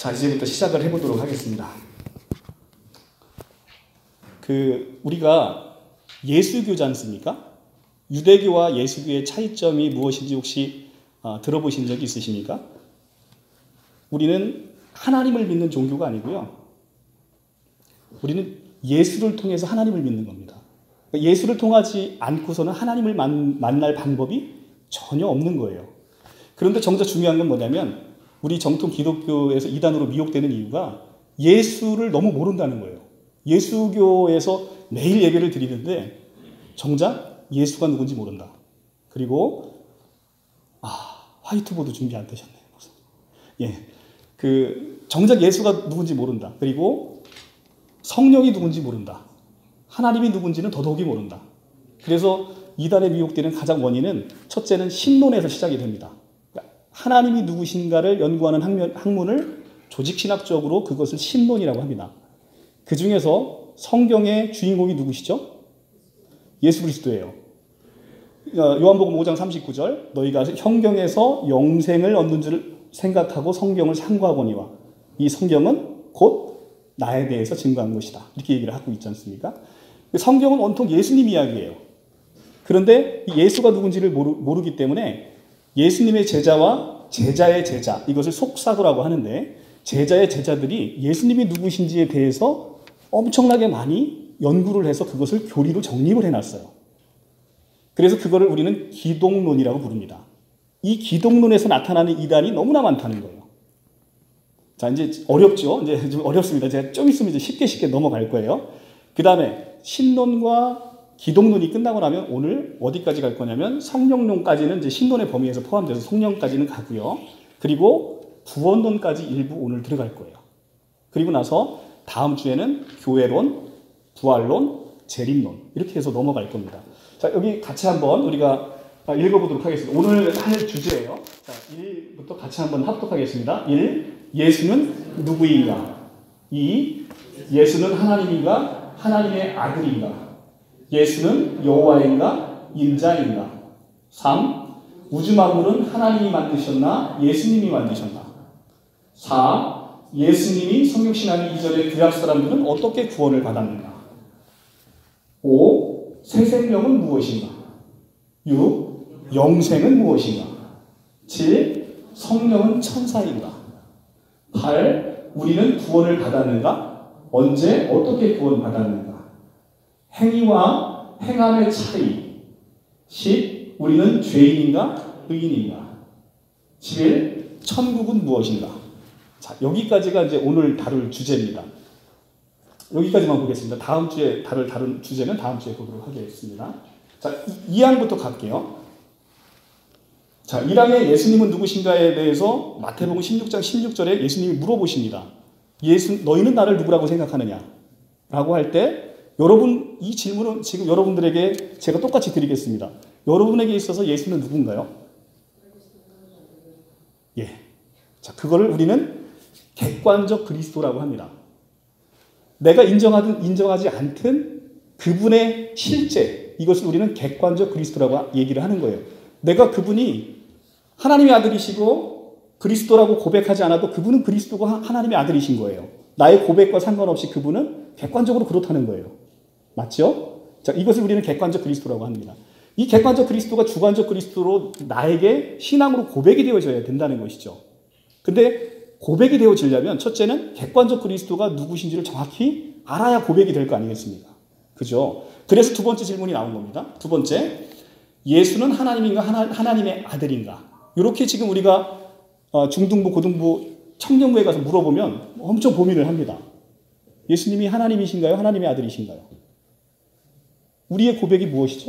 자, 이제부터 시작을 해보도록 하겠습니다. 우리가 예수교지 않습니까? 유대교와 예수교의 차이점이 무엇인지 혹시 들어보신 적이 있으십니까? 우리는 하나님을 믿는 종교가 아니고요. 우리는 예수를 통해서 하나님을 믿는 겁니다. 예수를 통하지 않고서는 하나님을 만날 방법이 전혀 없는 거예요. 그런데 정작 중요한 건 뭐냐면 우리 정통 기독교에서 이단으로 미혹되는 이유가 예수를 너무 모른다는 거예요. 예수교에서 매일 예배를 드리는데 정작 예수가 누군지 모른다. 그리고 화이트보드 준비 안 되셨네요. 정작 예수가 누군지 모른다. 그리고 성령이 누군지 모른다. 하나님이 누군지는 더더욱이 모른다. 그래서 이단에 미혹되는 가장 원인은 첫째는 신론에서 시작이 됩니다. 하나님이 누구신가를 연구하는 학문을 조직신학적으로 그것을 신론이라고 합니다. 그 중에서 성경의 주인공이 누구시죠? 예수 그리스도예요. 요한복음 5장 39절 너희가 성경에서 영생을 얻는 줄 생각하고 성경을 상고하거니와 이 성경은 곧 나에 대해서 증거한 것이다. 이렇게 얘기를 하고 있지 않습니까? 성경은 온통 예수님 이야기예요. 그런데 예수가 누군지를 모르기 때문에 예수님의 제자와 제자의 제자, 이것을 속사도라고 하는데 제자의 제자들이 예수님이 누구신지에 대해서 엄청나게 많이 연구를 해서 그것을 교리로 정립을 해놨어요. 그래서 그거를 우리는 기독론이라고 부릅니다. 이 기독론에서 나타나는 이단이 너무나 많다는 거예요. 자, 이제 어렵죠? 이제 좀 어렵습니다. 제가 좀 있으면 이제 쉽게 넘어갈 거예요. 그 다음에 신론과 기독론이 끝나고 나면 오늘 어디까지 갈 거냐면 성령론까지는 이제 신론의 범위에서 포함돼서 성령까지는 가고요. 그리고 구원론까지 일부 오늘 들어갈 거예요. 그리고 나서 다음 주에는 교회론, 부활론, 재림론 이렇게 해서 넘어갈 겁니다. 자, 여기 같이 한번 우리가 읽어보도록 하겠습니다. 오늘 할 주제예요. 자, 1부터 같이 한번 합독하겠습니다. 1. 예수는 누구인가? 2. 예수는 하나님인가? 하나님의 아들인가? 예수는 여호와인가? 인자인가? 3. 우주 만물은 하나님이 만드셨나? 예수님이 만드셨나? 4. 예수님이 성육신하기 이전의 구약 사람들은 어떻게 구원을 받았는가? 5. 새 생명은 무엇인가? 6. 영생은 무엇인가? 7. 성령은 천사인가? 8. 우리는 구원을 받았는가? 언제 어떻게 구원받았는가? 행위와 행함의 차이. 10. 우리는 죄인인가? 의인인가? 11. 천국은 무엇인가? 자, 여기까지가 이제 오늘 다룰 주제입니다. 여기까지만 보겠습니다. 다음 주에 다룰 주제는 다음 주에 보도록 하겠습니다. 자, 2항부터 갈게요. 자, 1항에 예수님은 누구신가에 대해서 마태복음 16장 16절에 예수님이 물어보십니다. 너희는 나를 누구라고 생각하느냐? 라고 할 때 여러분, 이 질문은 지금 여러분들에게 제가 똑같이 드리겠습니다. 여러분에게 있어서 예수는 누군가요? 예. 자, 그거를 우리는 객관적 그리스도라고 합니다. 내가 인정하든 인정하지 않든 그분의 실제, 이것을 우리는 객관적 그리스도라고 얘기를 하는 거예요. 내가 그분이 하나님의 아들이시고 그리스도라고 고백하지 않아도 그분은 그리스도가 하나님의 아들이신 거예요. 나의 고백과 상관없이 그분은 객관적으로 그렇다는 거예요. 맞죠? 자, 이것을 우리는 객관적 그리스도라고 합니다. 이 객관적 그리스도가 주관적 그리스도로 나에게 신앙으로 고백이 되어져야 된다는 것이죠. 근데 고백이 되어지려면 첫째는 객관적 그리스도가 누구신지를 정확히 알아야 고백이 될 거 아니겠습니까? 그죠? 그래서 두 번째 질문이 나온 겁니다. 두 번째, 예수는 하나님인가 하나님의 아들인가? 이렇게 지금 우리가 중등부, 고등부, 청년부에 가서 물어보면 엄청 고민을 합니다. 예수님이 하나님이신가요? 하나님의 아들이신가요? 우리의 고백이 무엇이죠?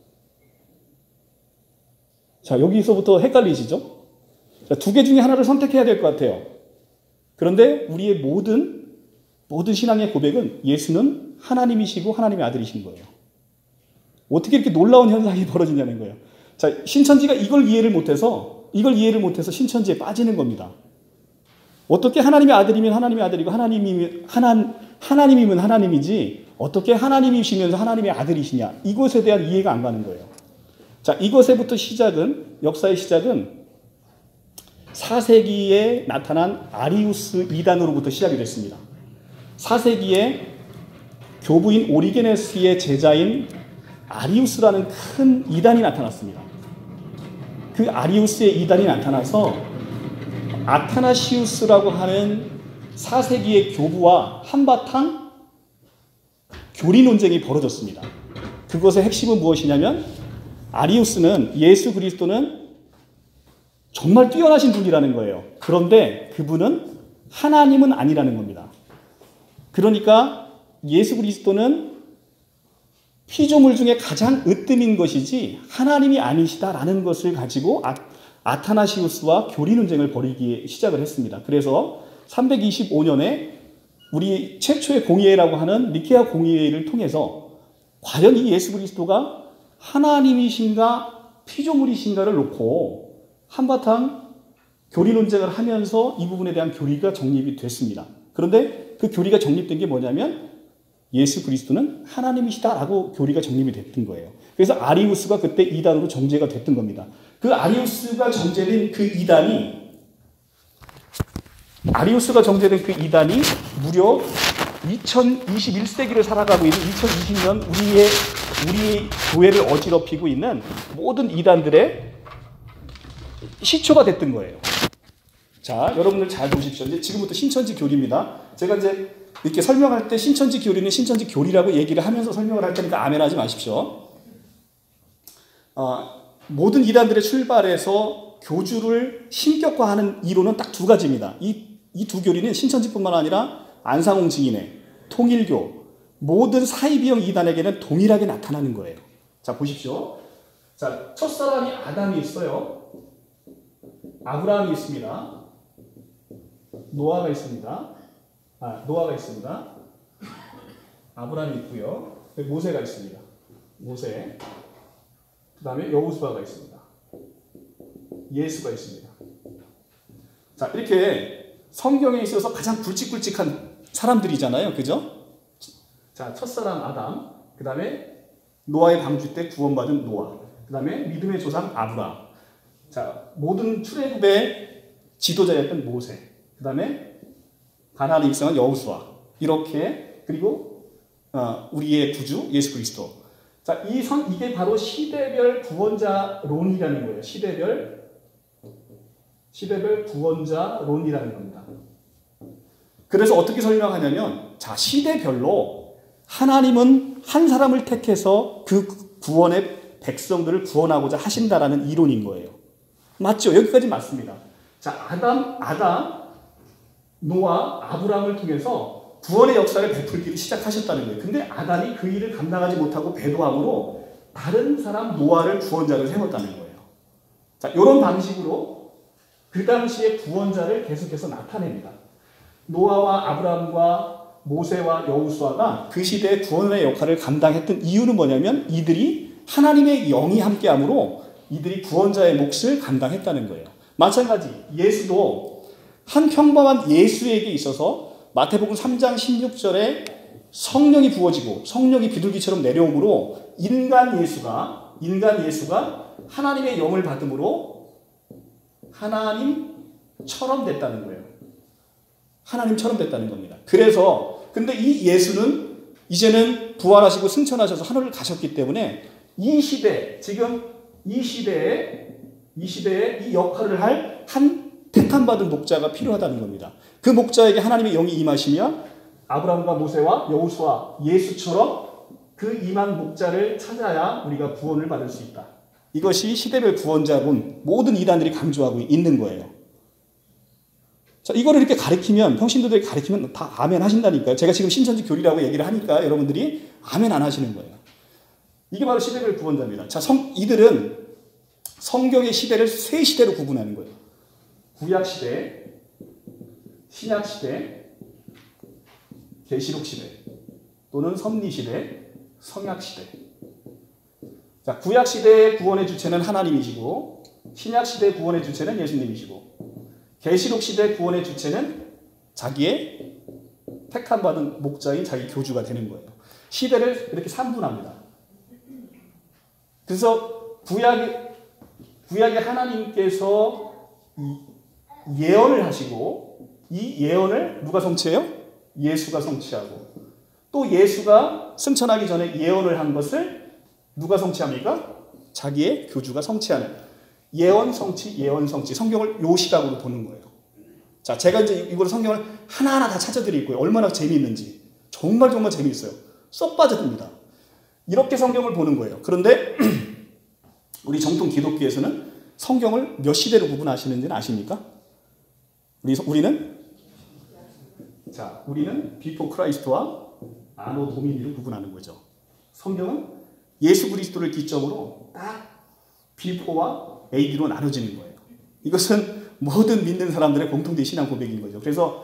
자, 여기서부터 헷갈리시죠? 두 개 중에 하나를 선택해야 될 것 같아요. 그런데 우리의 모든 신앙의 고백은 예수는 하나님이시고 하나님의 아들이신 거예요. 어떻게 이렇게 놀라운 현상이 벌어지냐는 거예요. 자, 신천지가 이걸 이해를 못해서 신천지에 빠지는 겁니다. 어떻게 하나님의 아들이면 하나님의 아들이고 하나님이면 하나님이지 어떻게 하나님이시면서 하나님의 아들이시냐, 이것에 대한 이해가 안 가는 거예요. 자, 이것에부터 역사의 시작은 4세기에 나타난 아리우스 이단으로부터 시작이 됐습니다. 4세기에 교부인 오리게네스의 제자인 아리우스라는 큰 이단이 나타났습니다. 그 아리우스의 이단이 나타나서 아타나시우스라고 하는 4세기의 교부와 한바탕 교리 논쟁이 벌어졌습니다. 그것의 핵심은 무엇이냐면 아리우스는 예수 그리스도는 정말 뛰어나신 분이라는 거예요. 그런데 그분은 하나님은 아니라는 겁니다. 그러니까 예수 그리스도는 피조물 중에 가장 으뜸인 것이지 하나님이 아니시다라는 것을 가지고 아타나시우스와 교리 논쟁을 벌이기 시작을 했습니다. 그래서 325년에 우리 최초의 공의회라고 하는 니케아 공의회를 통해서 과연 이 예수 그리스도가 하나님이신가 피조물이신가를 놓고 한바탕 교리 논쟁을 하면서 이 부분에 대한 교리가 정립이 됐습니다. 그런데 그 교리가 정립된 게 뭐냐면 예수 그리스도는 하나님이시다라고 교리가 정립이 됐던 거예요. 그래서 아리우스가 그때 이단으로 정죄가 됐던 겁니다. 그 아리우스가 정죄된 그 이단이 무려 2021세기를 살아가고 있는 2020년 우리 교회를 어지럽히고 있는 모든 이단들의 시초가 됐던 거예요. 자, 여러분들 잘 보십시오. 이제 지금부터 신천지 교리입니다. 제가 이제 이렇게 설명할 때 신천지 교리는 신천지 교리라고 얘기를 하면서 설명을 할 테니까 아멘 하지 마십시오. 모든 이단들의 출발에서 교주를 신격화하는 이론은 딱 두 가지입니다. 이 두 교리는 신천지뿐만 아니라 안상홍 증인회, 통일교, 모든 사이비형 이단에게는 동일하게 나타나는 거예요. 자, 보십시오. 자, 첫사람이 아담이 있어요. 아브라함이 있습니다. 노아가 있습니다. 아브라함이 있고요. 모세가 있습니다. 모세. 그 다음에 여호수아가 있습니다. 예수가 있습니다. 자, 이렇게 성경에 있어서 가장 굵직굵직한 사람들이잖아요. 그죠? 자, 첫사람 아담, 그 다음에 노아의 방주 때 구원받은 노아, 그 다음에 믿음의 조상 아브라함. 자, 모든 출애굽의 지도자였던 모세, 그 다음에 가나안에 입성한 여호수아, 이렇게, 그리고 우리의 구주 예수 그리스도. 자, 이게 바로 시대별 구원자론이라는 거예요. 시대별 구원자론이라는 겁니다. 그래서 어떻게 설명하냐면, 자, 시대별로 하나님은 한 사람을 택해서 그 구원의 백성들을 구원하고자 하신다라는 이론인 거예요. 맞죠? 여기까지 맞습니다. 자, 아담, 노아, 아브라함을 통해서 구원의 역사를 베풀기를 시작하셨다는 거예요. 근데 아담이 그 일을 감당하지 못하고 배도함으로 다른 사람 노아를 구원자를 세웠다는 거예요. 자, 이런 방식으로 그 당시에 구원자를 계속해서 나타냅니다. 노아와 아브라함과 모세와 여호수아가 그 시대의 구원의 역할을 감당했던 이유는 뭐냐면 이들이 하나님의 영이 함께함으로 이들이 구원자의 몫을 감당했다는 거예요. 마찬가지 예수도 한 평범한 예수에게 있어서 마태복음 3장 16절에 성령이 부어지고 성령이 비둘기처럼 내려오므로 인간 예수가 하나님의 영을 받음으로 하나님처럼 됐다는 거예요. 하나님처럼 됐다는 겁니다. 그래서 근데 이 예수는 이제는 부활하시고 승천하셔서 하늘을 가셨기 때문에 이 시대에 이 역할을 할 한 택함받은 목자가 필요하다는 겁니다. 그 목자에게 하나님의 영이 임하시며 아브라함과 모세와 여호수아, 예수처럼 그 임한 목자를 찾아야 우리가 구원을 받을 수 있다. 이것이 시대별 구원자론 모든 이단들이 강조하고 있는 거예요. 자, 이거를 이렇게 가르치면 평신도들이 가르치면 다 아멘 하신다니까요. 제가 지금 신천지 교리라고 얘기를 하니까 여러분들이 아멘 안 하시는 거예요. 이게 바로 시대별 구원자입니다. 자, 이들은 성경의 시대를 세 시대로 구분하는 거예요. 구약 시대, 신약 시대, 계시록 시대, 또는 섭리 시대, 성약 시대. 자, 구약 시대의 구원의 주체는 하나님이시고, 신약 시대의 구원의 주체는 예수님이시고, 계시록 시대의 구원의 주체는 자기의 택함 받은 목자인 자기 교주가 되는 거예요. 시대를 이렇게 3분합니다. 그래서 구약의 하나님께서 예언을 하시고 이 예언을 누가 성취해요? 예수가 성취하고 또 예수가 승천하기 전에 예언을 한 것을 누가 성취합니까? 자기의 교주가 성취하는 예언 성취, 예언 성취. 성경을 요 시각으로 보는 거예요. 자, 제가 이제 이걸 성경을 하나하나 다 찾아드리고요. 얼마나 재미있는지. 정말 재미있어요. 쏙 빠져듭니다. 이렇게 성경을 보는 거예요. 그런데 우리 정통 기독교에서는 성경을 몇 시대로 구분하시는지는 아십니까? 우리는 비포 크라이스트와 아노 도미니를 구분하는 거죠. 성경은 예수 그리스도를 기점으로 딱 비포와 AD로 나눠지는 거예요. 이것은 모든 믿는 사람들의 공통된 신앙 고백인 거죠. 그래서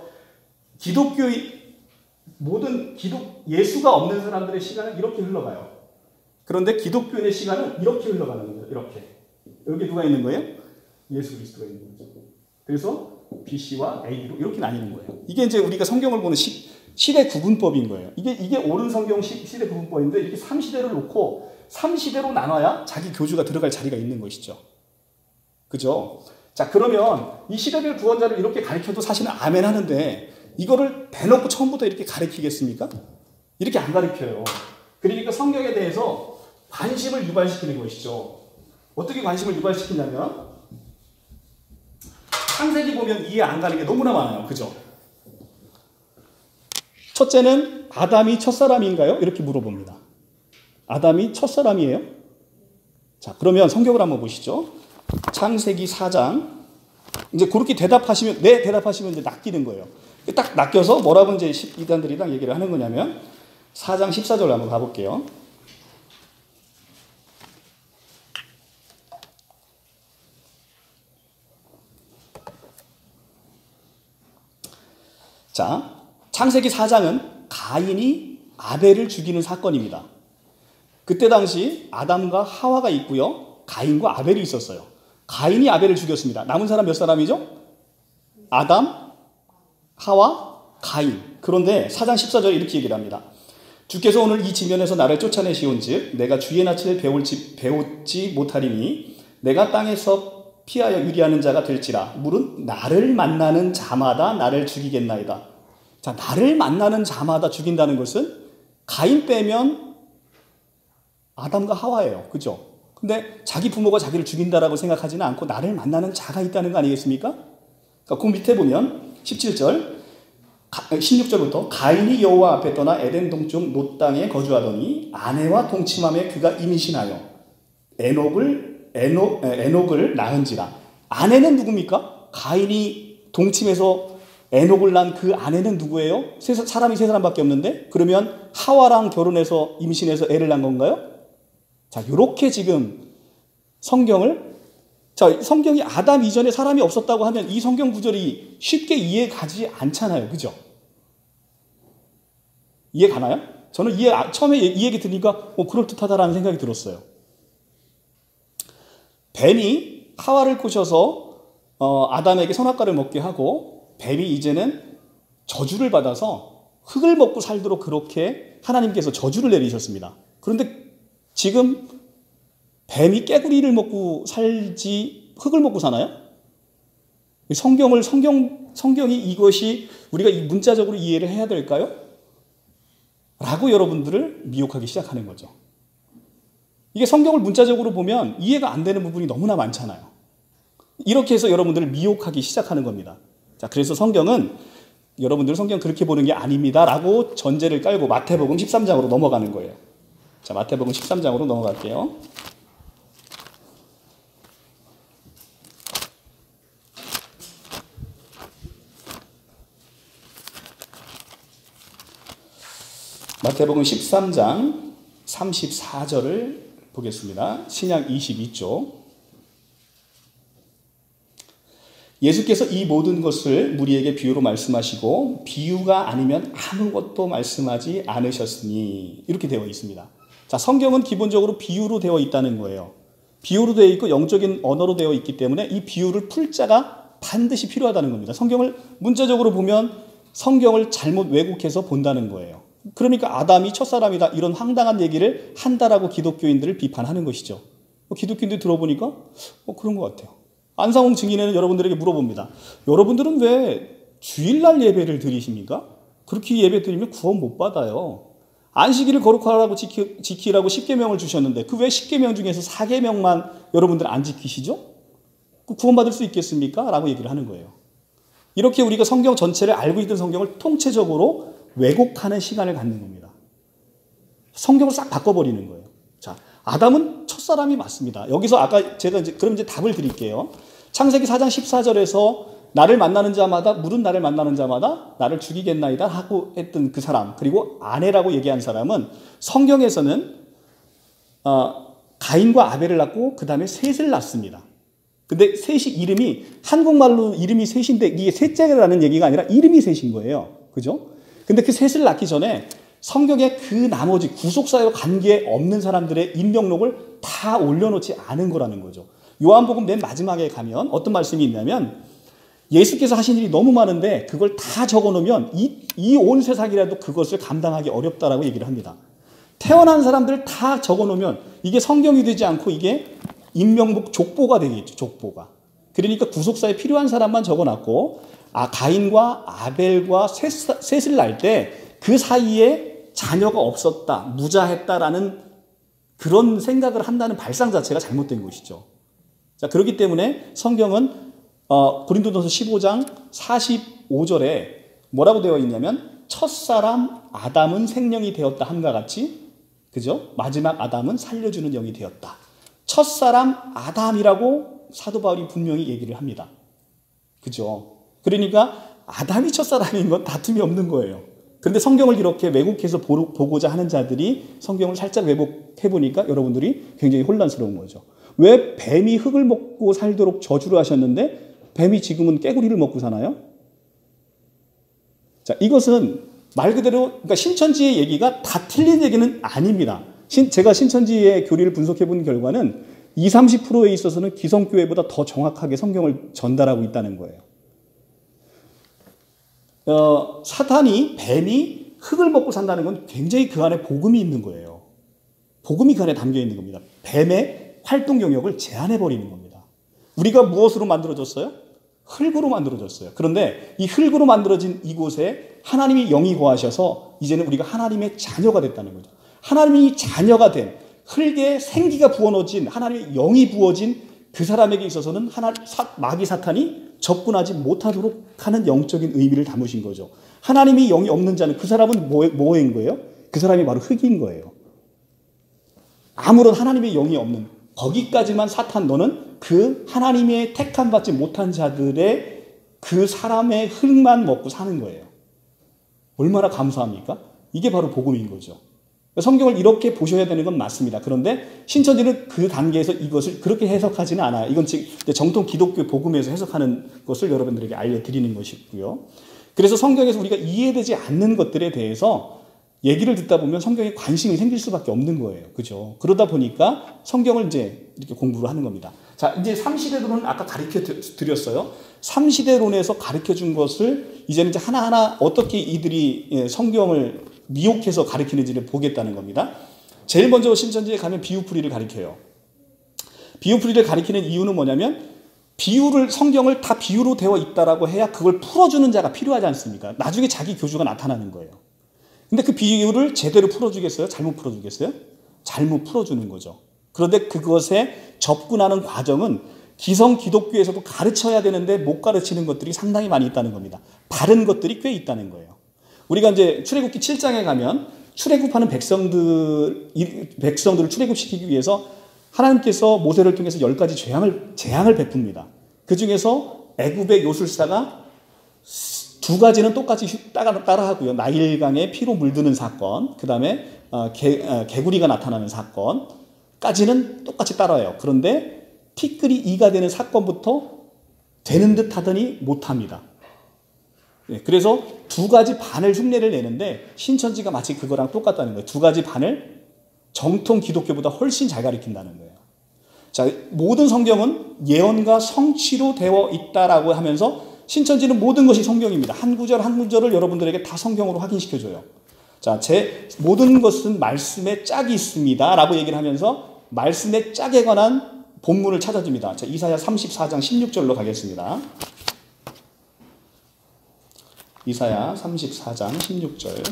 예수가 없는 사람들의 시간은 이렇게 흘러가요. 그런데 기독교인의 시간은 이렇게 흘러가는 거예요. 이렇게. 여기 누가 있는 거예요? 예수 그리스도가 있는 거죠. 그래서 BC와 AD로 이렇게 나뉘는 거예요. 이게 이제 우리가 성경을 보는 시대 구분법인 거예요. 이게 옳은 성경 시대 구분법인데 이렇게 3시대를 놓고 3시대로 나눠야 자기 교주가 들어갈 자리가 있는 것이죠. 그죠? 자, 그러면 이 시대별 구원자를 이렇게 가르쳐도 사실은 아멘 하는데 이거를 대놓고 처음부터 이렇게 가르치겠습니까? 이렇게 안 가르쳐요. 그러니까 성경에 대해서 관심을 유발시키는 것이죠. 어떻게 관심을 유발시키냐면 창세기 보면 이해 안 가는 게 너무나 많아요. 그죠? 첫째는 아담이 첫사람인가요? 이렇게 물어봅니다. 아담이 첫사람이에요? 자, 그러면 성경을 한번 보시죠. 창세기 4장. 이제 그렇게 대답하시면, 네, 대답하시면 이제 낚이는 거예요. 딱 낚여서 뭐라고 이제 이단들이랑 얘기를 하는 거냐면 4장 14절 한번 가볼게요. 자, 창세기 4장은 가인이 아벨을 죽이는 사건입니다. 그때 당시 아담과 하와가 있고요. 가인과 아벨이 있었어요. 가인이 아벨을 죽였습니다. 남은 사람 몇 사람이죠? 아담, 하와, 가인. 그런데 4장 14절에 이렇게 얘기를 합니다. 주께서 오늘 이 지면에서 나를 쫓아내시온즉 내가 주의 낯을 배우지 못하리니 내가 땅에서 피하여 유리하는 자가 될지라. 물은 나를 만나는 자마다 나를 죽이겠나이다. 자, 나를 만나는 자마다 죽인다는 것은 가인 빼면 아담과 하와예요. 그죠? 근데 자기 부모가 자기를 죽인다라고 생각하지는 않고 나를 만나는 자가 있다는 거 아니겠습니까? 그러니까 그 밑에 보면 17절, 16절부터 가인이 여호와 앞에 떠나 에덴 동쪽 놋 땅에 거주하더니 아내와 동침함에 그가 임신하여 에녹을 낳은지라. 아내는 누굽니까? 가인이 동침해서 에녹을 낳은 그 아내는 누구예요? 사람이 세 사람밖에 없는데 그러면 하와랑 결혼해서 임신해서 애를 낳은 건가요? 자, 이렇게 지금 성경이 아담 이전에 사람이 없었다고 하면 이 성경 구절이 쉽게 이해 가지 않잖아요. 그죠? 이해 가나요? 저는 처음에 이 얘기 들으니까 그럴듯하다라는 생각이 들었어요. 뱀이 하와를 꼬셔서 아담에게 선악과를 먹게 하고 뱀이 이제는 저주를 받아서 흙을 먹고 살도록 그렇게 하나님께서 저주를 내리셨습니다. 그런데 지금 뱀이 깨구리를 먹고 살지 흙을 먹고 사나요? 성경이 이것이 우리가 문자적으로 이해를 해야 될까요? 라고 여러분들을 미혹하기 시작하는 거죠. 이게 성경을 문자적으로 보면 이해가 안 되는 부분이 너무나 많잖아요. 이렇게 해서 여러분들을 미혹하기 시작하는 겁니다. 자, 그래서 여러분들 성경 그렇게 보는 게 아닙니다. 라고 전제를 깔고 마태복음 13장으로 넘어가는 거예요. 자, 마태복음 13장으로 넘어갈게요. 마태복음 13장 34절을 보겠습니다. 신약 22쪽. 예수께서 이 모든 것을 무리에게 비유로 말씀하시고 비유가 아니면 아무것도 말씀하지 않으셨으니 이렇게 되어 있습니다. 자, 성경은 기본적으로 비유로 되어 있다는 거예요. 비유로 되어 있고 영적인 언어로 되어 있기 때문에 이 비유를 풀 자가 반드시 필요하다는 겁니다. 성경을 문자적으로 보면 성경을 잘못 왜곡해서 본다는 거예요. 그러니까 아담이 첫사람이다 이런 황당한 얘기를 한다라고 기독교인들을 비판하는 것이죠. 기독교인들 들어보니까 그런 것 같아요. 안상홍 증인은 여러분들에게 물어봅니다. 여러분들은 왜 주일날 예배를 드리십니까? 그렇게 예배 드리면 구원 못 받아요. 안식일을 거룩하라고 지키라고 10계명을 주셨는데 그 왜 10계명 중에서 4계명만 여러분들 안 지키시죠? 구원받을 수 있겠습니까? 라고 얘기를 하는 거예요. 이렇게 우리가 성경 전체를 알고 있던 성경을 통째적으로 왜곡하는 시간을 갖는 겁니다. 성경을 싹 바꿔버리는 거예요. 자, 아담은 첫사람이 맞습니다. 여기서 아까 제가 그럼 이제 답을 드릴게요. 창세기 4장 14절에서 나를 만나는 자마다 물은 나를 만나는 자마다 나를 죽이겠나이다 하고 했던 그 사람, 그리고 아내라고 얘기한 사람은 성경에서는 가인과 아벨을 낳고 그 다음에 셋을 낳습니다. 근데 셋이 이름이 한국말로 이름이 셋인데 이게 셋째라는 얘기가 아니라 이름이 셋인 거예요. 그죠? 근데 그 셋을 낳기 전에 성경에 그 나머지 구속사와 관계 없는 사람들의 인명록을 다 올려놓지 않은 거라는 거죠. 요한복음 맨 마지막에 가면 어떤 말씀이 있냐면 예수께서 하신 일이 너무 많은데 그걸 다 적어놓으면 이 온 세상이라도 그것을 감당하기 어렵다라고 얘기를 합니다. 태어난 사람들을 다 적어놓으면 이게 성경이 되지 않고 이게 인명록 족보가 되겠죠. 족보가. 그러니까 구속사에 필요한 사람만 적어놨고 가인과 아벨과 셋을 낳을 때 그 사이에 자녀가 없었다, 무자했다라는 그런 생각을 한다는 발상 자체가 잘못된 것이죠. 자, 그렇기 때문에 성경은 고린도전서 15장 45절에 뭐라고 되어 있냐면 첫사람 아담은 생명이 되었다 함과 같이, 그죠? 마지막 아담은 살려주는 영이 되었다. 첫사람 아담이라고 사도 바울이 분명히 얘기를 합니다. 그죠? 그러니까 아담이 첫사람인 건 다툼이 없는 거예요. 그런데 성경을 이렇게 왜곡해서 보고자 하는 자들이 성경을 살짝 왜곡해보니까 여러분들이 굉장히 혼란스러운 거죠. 왜 뱀이 흙을 먹고 살도록 저주를 하셨는데 뱀이 지금은 깨구리를 먹고 사나요? 자, 이것은 말 그대로 그러니까 신천지의 얘기가 다 틀린 얘기는 아닙니다. 제가 신천지의 교리를 분석해 본 결과는 20-30%에 있어서는 기성교회보다 더 정확하게 성경을 전달하고 있다는 거예요. 뱀이 흙을 먹고 산다는 건 굉장히 그 안에 복음이 있는 거예요. 복음이 그 안에 담겨 있는 겁니다. 뱀의 활동 영역을 제한해 버리는 겁니다. 우리가 무엇으로 만들어졌어요? 흙으로 만들어졌어요. 그런데 이 흙으로 만들어진 이곳에 하나님이 영이 거하셔서 이제는 우리가 하나님의 자녀가 됐다는 거죠. 하나님이 자녀가 된 흙에 생기가 부어넣어진 하나님의 영이 부어진 그 사람에게 있어서는 마귀 사탄이 접근하지 못하도록 하는 영적인 의미를 담으신 거죠. 하나님이 영이 없는 자는 그 사람은 뭐인 거예요? 그 사람이 바로 흙인 거예요. 아무런 하나님의 영이 없는 거기까지만 사탄 너는 그 하나님의 택함 받지 못한 자들의 그 사람의 흙만 먹고 사는 거예요. 얼마나 감사합니까? 이게 바로 복음인 거죠. 성경을 이렇게 보셔야 되는 건 맞습니다. 그런데 신천지는 그 단계에서 이것을 그렇게 해석하지는 않아요. 이건 정통 기독교 복음에서 해석하는 것을 여러분들에게 알려드리는 것이고요. 그래서 성경에서 우리가 이해되지 않는 것들에 대해서 얘기를 듣다 보면 성경에 관심이 생길 수밖에 없는 거예요. 그죠? 그러다 보니까 성경을 이제 이렇게 공부를 하는 겁니다. 자, 이제 3시대론은 아까 가르쳐 드렸어요. 3시대론에서 가르쳐 준 것을 이제는 이제 하나하나 어떻게 이들이 성경을 미혹해서 가르치는지를 보겠다는 겁니다. 제일 먼저 신천지에 가면 비유풀이를 가르쳐요. 비유풀이를 가르치는 이유는 뭐냐면 성경을 다 비유로 되어 있다라고 해야 그걸 풀어주는 자가 필요하지 않습니까? 나중에 자기 교주가 나타나는 거예요. 근데 그 비유를 제대로 풀어주겠어요? 잘못 풀어주겠어요? 잘못 풀어주는 거죠. 그런데 그것에 접근하는 과정은 기성 기독교에서도 가르쳐야 되는데 못 가르치는 것들이 상당히 많이 있다는 겁니다. 바른 것들이 꽤 있다는 거예요. 우리가 이제 출애굽기 7장에 가면 출애굽하는 백성들을 출애굽시키기 위해서 하나님께서 모세를 통해서 10가지 재앙을 베풉니다. 그 중에서 애굽의 요술사가 2가지는 똑같이 따라하고요. 나일강에 피로 물드는 사건, 그 다음에 개구리가 나타나는 사건까지는 똑같이 따라해요. 그런데 티끌이 2가 되는 사건부터 되는 듯 하더니 못합니다. 그래서 2가지 반을 흉내를 내는데 신천지가 마치 그거랑 똑같다는 거예요. 2가지 반을 정통 기독교보다 훨씬 잘 가르친다는 거예요. 자, 모든 성경은 예언과 성취로 되어 있다라고 하면서 신천지는 모든 것이 성경입니다. 한 구절 한 구절을 여러분들에게 다 성경으로 확인시켜줘요. 자, 모든 것은 말씀에 짝이 있습니다 라고 얘기를 하면서 말씀의 짝에 관한 본문을 찾아줍니다. 자, 이사야 34장 16절로 가겠습니다. 이사야 34장 16절.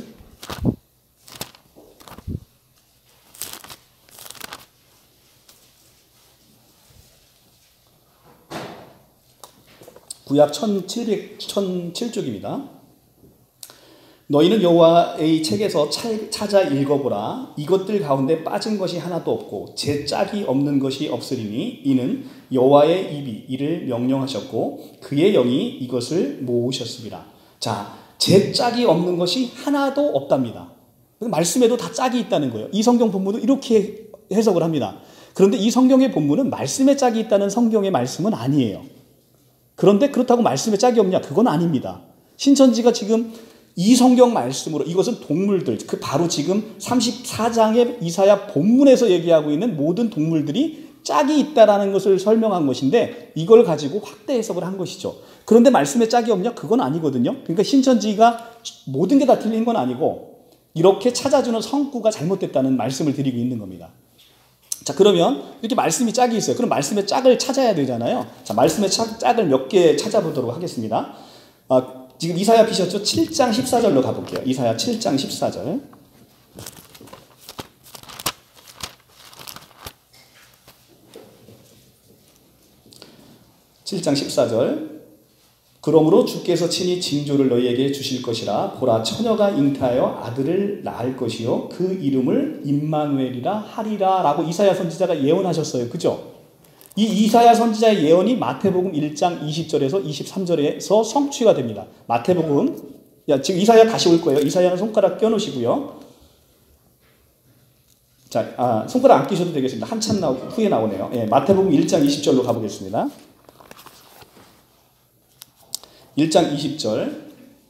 구약 1007쪽입니다. 너희는 여호와의 책에서 찾아 읽어보라. 이것들 가운데 빠진 것이 하나도 없고 제 짝이 없는 것이 없으리니 이는 여호와의 입이 이를 명령하셨고 그의 영이 이것을 모으셨습니다. 자, 제 짝이 없는 것이 하나도 없답니다. 말씀에도 다 짝이 있다는 거예요. 이 성경 본문도 이렇게 해석을 합니다. 그런데 이 성경의 본문은 말씀에 짝이 있다는 성경의 말씀은 아니에요. 그런데 그렇다고 말씀에 짝이 없냐? 그건 아닙니다. 신천지가 지금 이 성경 말씀으로 이것은 동물들, 그 바로 지금 34장의 이사야 본문에서 얘기하고 있는 모든 동물들이 짝이 있다라는 것을 설명한 것인데 이걸 가지고 확대 해석을 한 것이죠. 그런데 말씀에 짝이 없냐? 그건 아니거든요. 그러니까 신천지가 모든 게 다 틀린 건 아니고 이렇게 찾아주는 성구가 잘못됐다는 말씀을 드리고 있는 겁니다. 자, 그러면 이렇게 말씀이 짝이 있어요. 그럼 말씀의 짝을 찾아야 되잖아요. 자, 말씀의 짝을 몇 개 찾아보도록 하겠습니다. 지금 이사야 피셨죠? 7장 14절로 가볼게요. 이사야 7장 14절. 7장 14절. 그러므로 주께서 친히 징조를 너희에게 주실 것이라. 보라, 처녀가 잉태하여 아들을 낳을 것이요 그 이름을 임마누엘이라 하리라 라고 이사야 선지자가 예언하셨어요. 그죠? 이 이사야 선지자의 예언이 마태복음 1장 20절에서 23절에서 성취가 됩니다. 마태복음, 지금 이사야 다시 올 거예요. 이사야는 손가락 껴놓으시고요. 자, 손가락 안 끼셔도 되겠습니다. 한참 후에 나오네요. 예, 마태복음 1장 20절로 가보겠습니다. 1장 20절,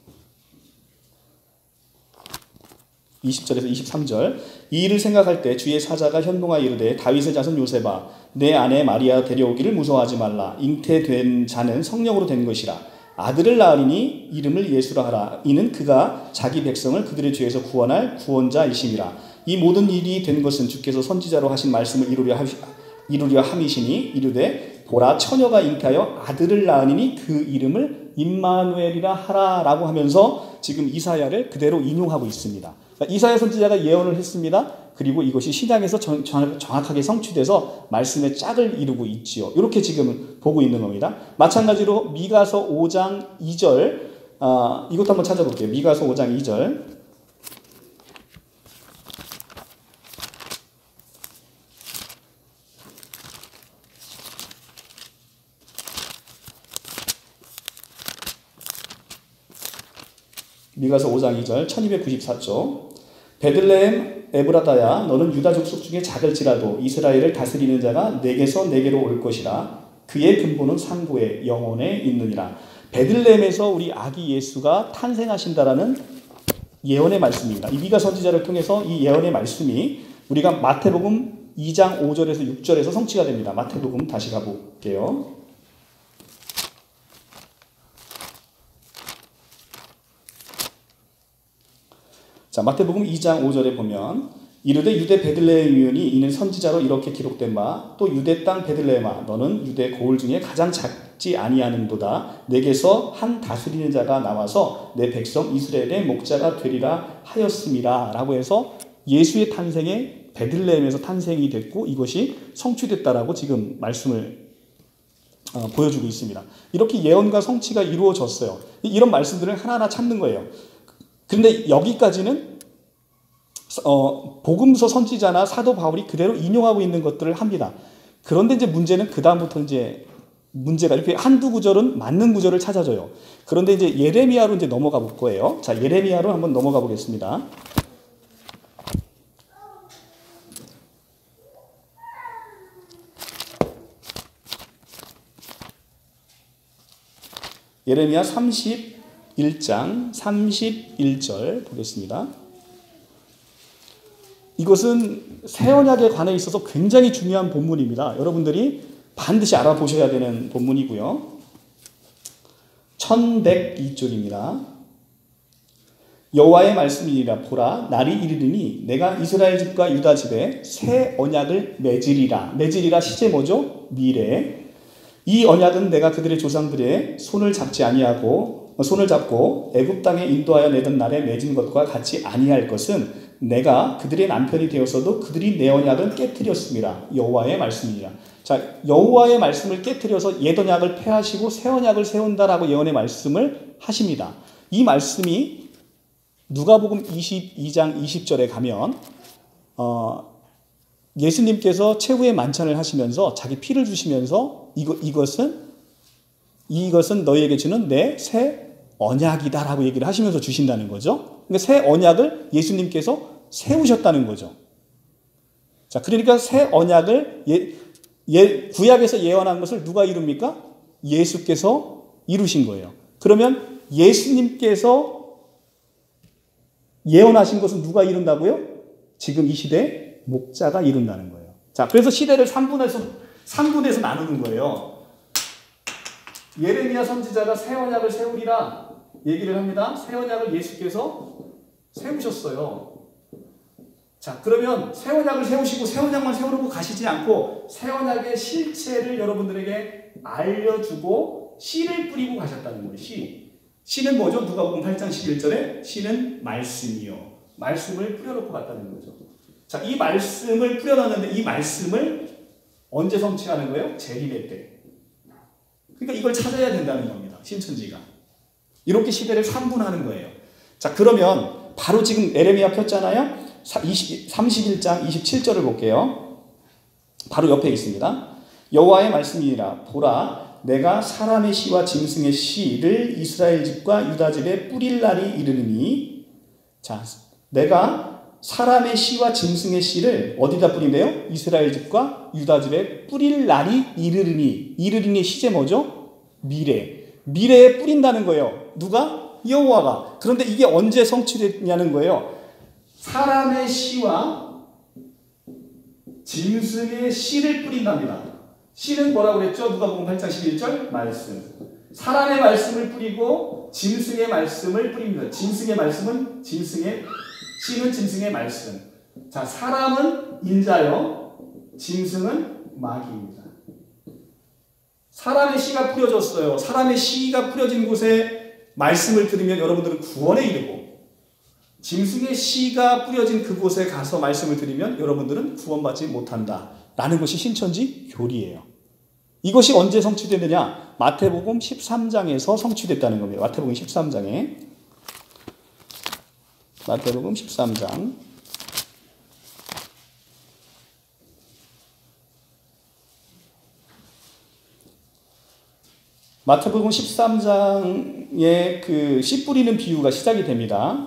20절에서 23절. 이 일을 생각할 때 주의 사자가 현몽하여 이르되 다윗의 자손 요셉아 내 아내 마리아 데려오기를 무서워하지 말라. 잉태된 자는 성령으로 된 것이라. 아들을 낳으리니 이름을 예수라 하라. 이는 그가 자기 백성을 그들의 죄에서 구원할 구원자이심이라. 이 모든 일이 된 것은 주께서 선지자로 하신 말씀을 이루려 함이시니 이르되 보라, 처녀가 잉태하여 아들을 낳으니 그 이름을 임마누엘이라 하라 라고 하면서 지금 이사야를 그대로 인용하고 있습니다. 그러니까 이사야 선지자가 예언을 했습니다. 그리고 이것이 신약에서 정확하게 성취돼서 말씀의 짝을 이루고 있지요. 이렇게 지금 보고 있는 겁니다. 마찬가지로 미가서 5장 2절, 이것도 한번 찾아볼게요. 미가서 5장 2절. 미가서 5장 2절 1294쪽. 베들레헴 에브라다야 너는 유다 족속 중에 작을지라도 이스라엘을 다스리는 자가 내게서 내게로 올 것이라. 그의 근본은 상고에 영원에 있느니라. 베들레헴에서 우리 아기 예수가 탄생하신다라는 예언의 말씀입니다. 이 미가 선지자를 통해서 이 예언의 말씀이 우리가 마태복음 2장 5절에서 6절에서 성취가 됩니다. 마태복음 다시 가볼게요. 자, 마태복음 2장 5절에 보면 이르되 유대 베들레헴이오니 이는 선지자로 이렇게 기록된 바 또 유대 땅 베들레헴아 너는 유대 고을 중에 가장 작지 아니하는도다. 내게서 한 다스리는 자가 나와서 내 백성 이스라엘의 목자가 되리라 하였음이라 라고 해서 예수의 탄생에 베들레헴에서 탄생이 됐고 이것이 성취됐다라고 지금 말씀을 보여주고 있습니다. 이렇게 예언과 성취가 이루어졌어요. 이런 말씀들을 하나하나 찾는 거예요. 그런데 여기까지는 복음서 선지자나 사도 바울이 그대로 인용하고 있는 것들을 합니다. 그런데 이제 문제는 그 다음부터 이제 문제가 이렇게 한두 구절은 맞는 구절을 찾아줘요. 그런데 이제 예레미야로 이제 넘어가 볼 거예요. 자, 예레미야로 한번 넘어가 보겠습니다. 예레미야 31장 31절 보겠습니다. 이것은 새 언약에 관해 있어서 굉장히 중요한 본문입니다. 여러분들이 반드시 알아보셔야 되는 본문이고요. 1102쪽입니다. 여호와의 말씀이니라. 보라, 날이 이르리니 내가 이스라엘 집과 유다 집에 새 언약을 맺으리라. 맺으리라 시제 뭐죠? 미래. 이 언약은 내가 그들의 조상들의 손을 잡고 애굽 땅에 인도하여 내던 날에 맺은 것과 같이 아니할 것은 내가 그들의 남편이 되었어도 그들이 내 언약을 깨뜨렸습니다. 여호와의 말씀이니라. 자, 여호와의 말씀을 깨뜨려서 옛 언약을 폐하시고 새 언약을 세운다라고 예언의 말씀을 하십니다. 이 말씀이 누가복음 22장 20절에 가면 예수님께서 최후의 만찬을 하시면서 자기 피를 주시면서 이것은 너희에게 주는 내 새 언약이다라고 얘기를 하시면서 주신다는 거죠. 그러니까 새 언약을 예수님께서 세우셨다는 거죠. 자, 그러니까 새 언약을 구약에서 예언한 것을 누가 이룹니까? 예수께서 이루신 거예요. 그러면 예수님께서 예언하신 것은 누가 이룬다고요? 지금 이 시대에 목자가 이룬다는 거예요. 자, 그래서 시대를 3분에서 나누는 거예요. 예레미야 선지자가 새 언약을 세우리라 얘기를 합니다. 새 언약을 예수께서 세우셨어요. 자, 그러면 새 언약을 세우시고 새 언약만 세우려고 가시지 않고 새 언약의 실체를 여러분들에게 알려주고 씨를 뿌리고 가셨다는 거예요. 씨는 뭐죠? 누가복음 8장 11절에 씨는 말씀이요. 말씀을 뿌려놓고 갔다는 거죠. 자, 이 말씀을 뿌려놨는데 이 말씀을 언제 성취하는 거예요? 재림의 때. 그러니까 이걸 찾아야 된다는 겁니다. 신천지가. 이렇게 시대를 3분하는 거예요. 자, 그러면 바로 지금 에레미야 폈잖아요. 31장 27절을 볼게요. 바로 옆에 있습니다. 여호와의 말씀이니라. 보라, 내가 사람의 씨와 짐승의 씨를 이스라엘 집과 유다 집에 뿌릴 날이 이르리니. 자, 내가 사람의 씨와 짐승의 씨를 어디다 뿌린대요? 이스라엘 집과 유다 집에 뿌릴 날이 이르리니. 이르리니 시제 뭐죠? 미래에 뿌린다는 거예요. 누가? 여호와가. 그런데 이게 언제 성취됐냐는 거예요. 사람의 씨와 짐승의 씨를 뿌린답니다. 씨는 뭐라고 그랬죠? 누가복음 8장 11절 말씀. 사람의 말씀을 뿌리고 짐승의 말씀을 뿌립니다. 짐승의 말씀은 씨는 짐승의 말씀. 자, 사람은 인자요, 짐승은 마귀입니다. 사람의 씨가 뿌려졌어요. 사람의 씨가 뿌려진 곳에 말씀을 들으면 여러분들은 구원에 이르고, 짐승의 씨가 뿌려진 그곳에 가서 말씀을 들으면 여러분들은 구원받지 못한다 라는 것이 신천지 교리예요. 이것이 언제 성취되느냐? 마태복음 13장에서 성취됐다는 겁니다. 마태복음 13장 마태복음 13장에 그 씨 뿌리는 비유가 시작이 됩니다.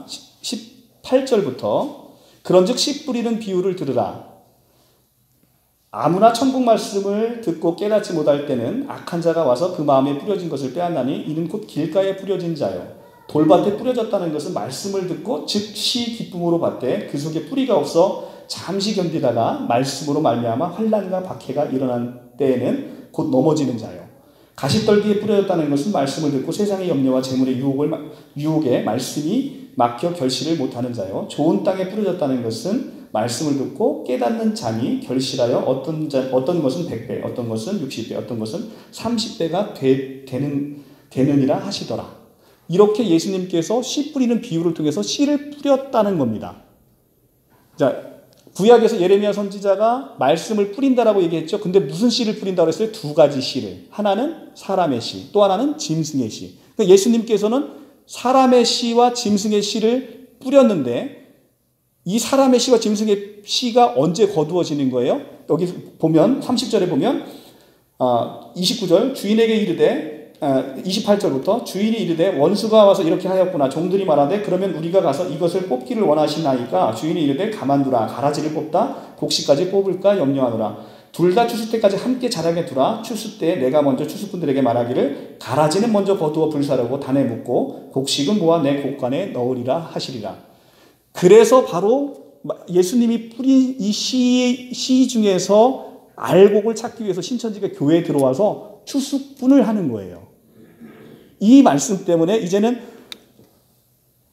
18절부터 그런즉 씨 뿌리는 비유를 들으라. 아무나 천국 말씀을 듣고 깨닫지 못할 때는 악한 자가 와서 그 마음에 뿌려진 것을 빼앗나니 이는 곧 길가에 뿌려진 자요. 돌밭에 뿌려졌다는 것은 말씀을 듣고 즉시 기쁨으로 받되 그 속에 뿌리가 없어 잠시 견디다가 말씀으로 말미암아 환난과 박해가 일어난 때에는 곧 넘어지는 자요. 가시떨기에 뿌려졌다는 것은 말씀을 듣고 세상의 염려와 재물의 유혹에 말씀이 막혀 결실을 못하는 자요. 좋은 땅에 뿌려졌다는 것은 말씀을 듣고 깨닫는 자니 결실하여 어떤 것은 100배, 어떤 것은 60배, 어떤 것은 30배가 되느니라 하시더라. 이렇게 예수님께서 씨 뿌리는 비유를 통해서 씨를 뿌렸다는 겁니다. 자, 구약에서 예레미야 선지자가 말씀을 뿌린다라고 얘기했죠. 근데 무슨 씨를 뿌린다고 했어요? 두 가지 씨를. 하나는 사람의 씨, 또 하나는 짐승의 씨. 그러니까 예수님께서는 사람의 씨와 짐승의 씨를 뿌렸는데 이 사람의 씨와 짐승의 씨가 언제 거두어지는 거예요? 여기 보면 30절에 보면 29절 주인에게 이르되 28절부터 주인이 이르되 원수가 와서 이렇게 하였구나. 종들이 말하되 그러면 우리가 가서 이것을 뽑기를 원하시나이까. 주인이 이르되 가만두라. 가라지를 뽑다 곡식까지 뽑을까 염려하노라. 둘 다 추수 때까지 함께 자라게 두라. 추수 때 내가 먼저 추수꾼들에게 말하기를 가라지는 먼저 거두어 불사르고 단에 묻고 곡식은 모아 내 곡간에 넣으리라 하시리라. 그래서 바로 예수님이 뿌린 이 씨 중에서 알곡을 찾기 위해서 신천지가 교회에 들어와서 추수꾼을 하는 거예요. 이 말씀 때문에 이제는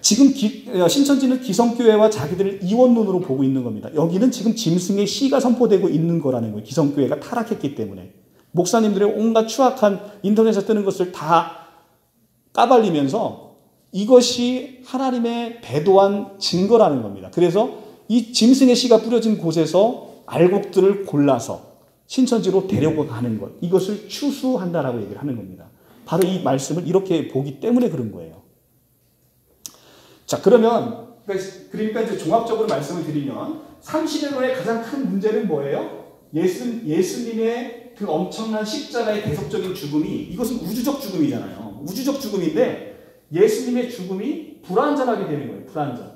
지금 신천지는 기성교회와 자기들을 이원론으로 보고 있는 겁니다. 여기는 지금 짐승의 씨가 선포되고 있는 거라는 거예요. 기성교회가 타락했기 때문에. 목사님들의 온갖 추악한 인터넷에 뜨는 것을 다 까발리면서 이것이 하나님의 배도한 증거라는 겁니다. 그래서 이 짐승의 씨가 뿌려진 곳에서 알곡들을 골라서 신천지로 데려고 가는 것, 이것을 추수한다라고 얘기를 하는 겁니다. 바로 이 말씀을 이렇게 보기 때문에 그런 거예요. 자, 그러니까 이제 종합적으로 말씀을 드리면 삼시대론의 가장 큰 문제는 뭐예요? 예수님의 그 엄청난 십자가의 대속적인 죽음이, 이것은 우주적 죽음이잖아요. 우주적 죽음인데 예수님의 죽음이 불완전하게 되는 거예요. 불완전.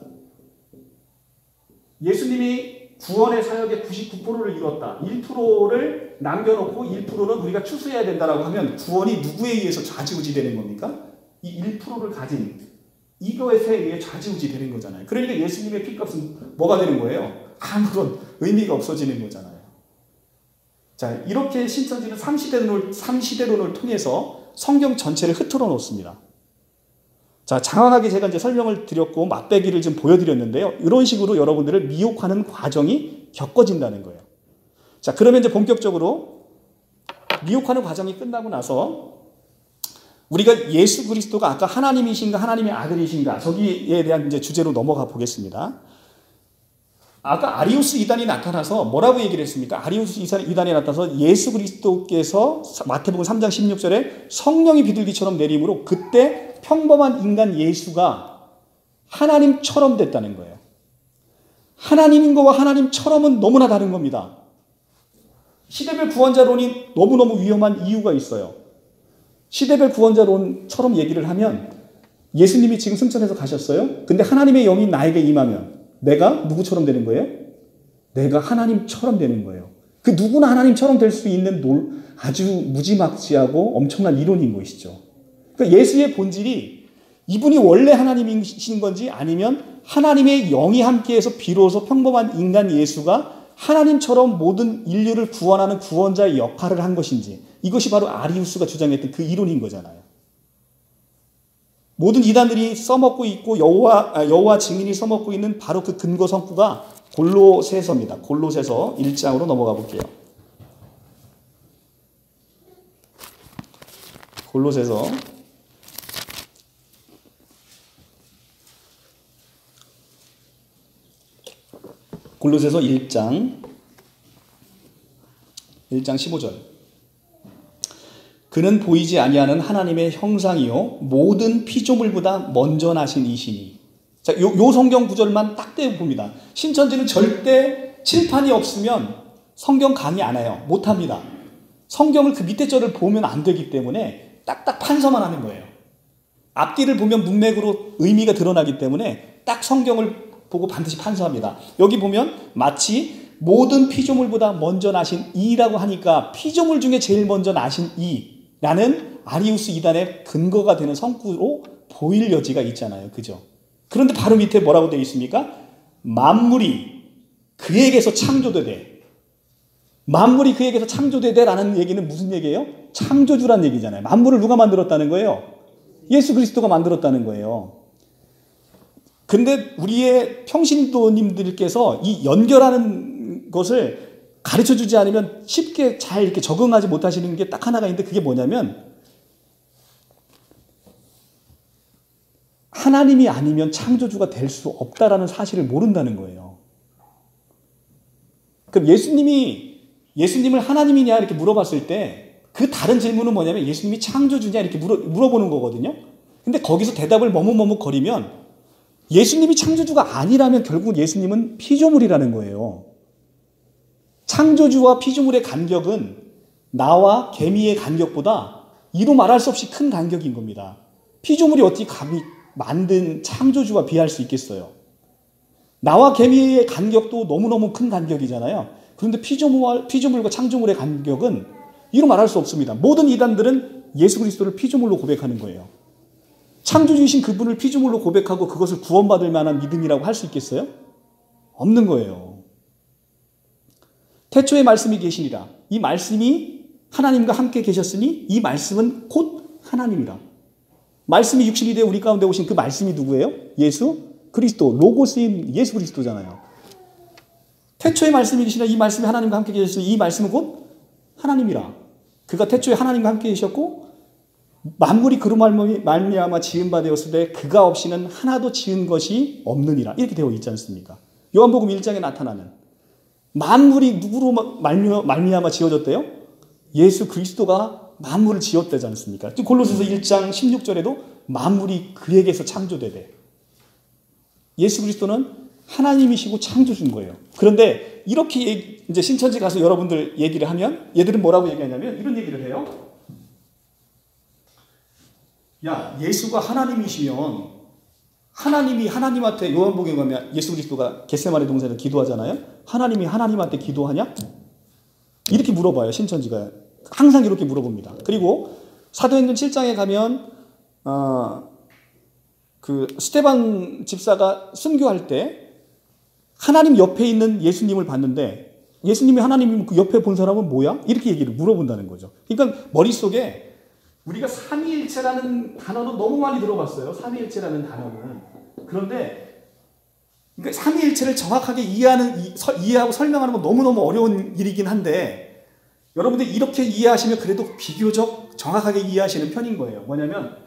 예수님이 구원의 사역의 99%를 이뤘다. 1%를 남겨놓고 1%는 우리가 추수해야 된다라고 하면 구원이 누구에 의해서 좌지우지 되는 겁니까? 이 1%를 가진 이것에 의해 좌지우지 되는 거잖아요. 그러니까 예수님의 피값은 뭐가 되는 거예요? 아무런 의미가 없어지는 거잖아요. 자, 이렇게 신천지는 삼시대론을 통해서 성경 전체를 흐트러 놓습니다. 자, 장황하게 제가 이제 설명을 드렸고 맛배기를 좀 보여드렸는데요. 이런 식으로 여러분들을 미혹하는 과정이 겪어진다는 거예요. 자, 그러면 이제 본격적으로 미혹하는 과정이 끝나고 나서 우리가 예수 그리스도가 아까 하나님이신가 하나님의 아들이신가 저기에 대한 이제 주제로 넘어가 보겠습니다. 아까 아리우스 이단이 나타나서 뭐라고 얘기를 했습니까? 아리우스 이단이 나타나서 예수 그리스도께서 마태복음 3장 16절에 성령이 비둘기처럼 내림으로 그때 평범한 인간 예수가 하나님처럼 됐다는 거예요. 하나님인 거와 하나님처럼은 너무나 다른 겁니다. 시대별 구원자론이 너무너무 위험한 이유가 있어요. 시대별 구원자론처럼 얘기를 하면 예수님이 지금 승천해서 가셨어요. 근데 하나님의 영이 나에게 임하면 내가 누구처럼 되는 거예요? 내가 하나님처럼 되는 거예요. 그 누구나 하나님처럼 될 수 있는 아주 무지막지하고 엄청난 이론인 것이죠. 그러니까 예수의 본질이 이분이 원래 하나님이신 건지 아니면 하나님의 영이 함께해서 비로소 평범한 인간 예수가 하나님처럼 모든 인류를 구원하는 구원자의 역할을 한 것인지, 이것이 바로 아리우스가 주장했던 그 이론인 거잖아요. 모든 이단들이 써먹고 있고 여호와 증인이 써먹고 있는 바로 그 근거 성구가 골로새서입니다. 골로새서 1장으로 넘어가 볼게요. 골로새서 1장 15절. 그는 보이지 아니하는 하나님의 형상이요 모든 피조물보다 먼저 나신 이시니. 자, 요 성경 구절만 딱 떼어 봅니다. 신천지는 절대 칠판이 없으면 성경 강의 안 해요. 못 합니다. 성경을 그 밑에 절을 보면 안 되기 때문에 딱딱 판서만 하는 거예요. 앞뒤를 보면 문맥으로 의미가 드러나기 때문에 딱 성경을 보고 반드시 판서합니다. 여기 보면 마치 모든 피조물보다 먼저 나신 이라고 하니까 피조물 중에 제일 먼저 나신 이라는 아리우스 이단의 근거가 되는 성구로 보일 여지가 있잖아요. 그죠? 그런데 바로 밑에 뭐라고 되어 있습니까? 만물이 그에게서 창조되되. 만물이 그에게서 창조되되라는 얘기는 무슨 얘기예요? 창조주란 얘기잖아요. 만물을 누가 만들었다는 거예요? 예수 그리스도가 만들었다는 거예요. 근데 우리의 평신도님들께서 이 연결하는 것을 가르쳐 주지 않으면 쉽게 잘 이렇게 적응하지 못하시는 게 딱 하나가 있는데, 그게 뭐냐면 하나님이 아니면 창조주가 될 수 없다라는 사실을 모른다는 거예요. 그럼 예수님을 하나님이냐 이렇게 물어봤을 때 그 다른 질문은 뭐냐면 예수님이 창조주냐 이렇게 물어보는 거거든요. 근데 거기서 대답을 머뭇머뭇거리면 예수님이 창조주가 아니라면 결국 예수님은 피조물이라는 거예요. 창조주와 피조물의 간격은 나와 개미의 간격보다 이루 말할 수 없이 큰 간격인 겁니다. 피조물이 어떻게 감히 만든 창조주와 비할 수 있겠어요? 나와 개미의 간격도 너무너무 큰 간격이잖아요. 그런데 피조물과 창조물의 간격은 이루 말할 수 없습니다. 모든 이단들은 예수 그리스도를 피조물로 고백하는 거예요. 창조주이신 그분을 피조물로 고백하고 그것을 구원받을 만한 믿음이라고 할 수 있겠어요? 없는 거예요. 태초에 말씀이 계시니라. 이 말씀이 하나님과 함께 계셨으니 이 말씀은 곧 하나님이라. 말씀이 육신이 되어 우리 가운데 오신 그 말씀이 누구예요? 예수 그리스도, 로고스인 예수 그리스도잖아요. 태초의 말씀이시라 이 말씀이 하나님과 함께 계셨으니 이 말씀은 곧 하나님이라. 그가 태초에 하나님과 함께 계셨고 만물이 그로 말미암아 지은 바 되었을 때 그가 없이는 하나도 지은 것이 없느니라. 이렇게 되어 있지 않습니까? 요한복음 1장에 나타나는 만물이 누구로 말미암아 지어졌대요? 예수 그리스도가 만물을 지었다지 않습니까? 골로새서 1장 16절에도 만물이 그에게서 창조되대. 예수 그리스도는 하나님이시고 창조주인 거예요. 그런데 이렇게 이제 신천지 가서 여러분들 얘기를 하면 얘들은 뭐라고 얘기하냐면 이런 얘기를 해요. 야, 예수가 하나님이시면 하나님이 하나님한테 요한복음에 가면 예수 그리스도가 겟세마네 동산에서 기도하잖아요. 하나님이 하나님한테 기도하냐? 이렇게 물어봐요. 신천지가 항상 이렇게 물어봅니다. 그리고 사도행전 7장에 가면 그 스테반 집사가 순교할 때 하나님 옆에 있는 예수님을 봤는데 예수님이 하나님이면 그 옆에 본 사람은 뭐야? 이렇게 얘기를 물어본다는 거죠. 그러니까 머릿속에 우리가 삼위일체라는 단어도 너무 많이 들어봤어요. 삼위일체라는 단어는. 그런데 그러니까 삼위일체를 정확하게 이해하고 설명하는 건 너무너무 어려운 일이긴 한데 여러분들 이렇게 이해하시면 그래도 비교적 정확하게 이해하시는 편인 거예요. 뭐냐면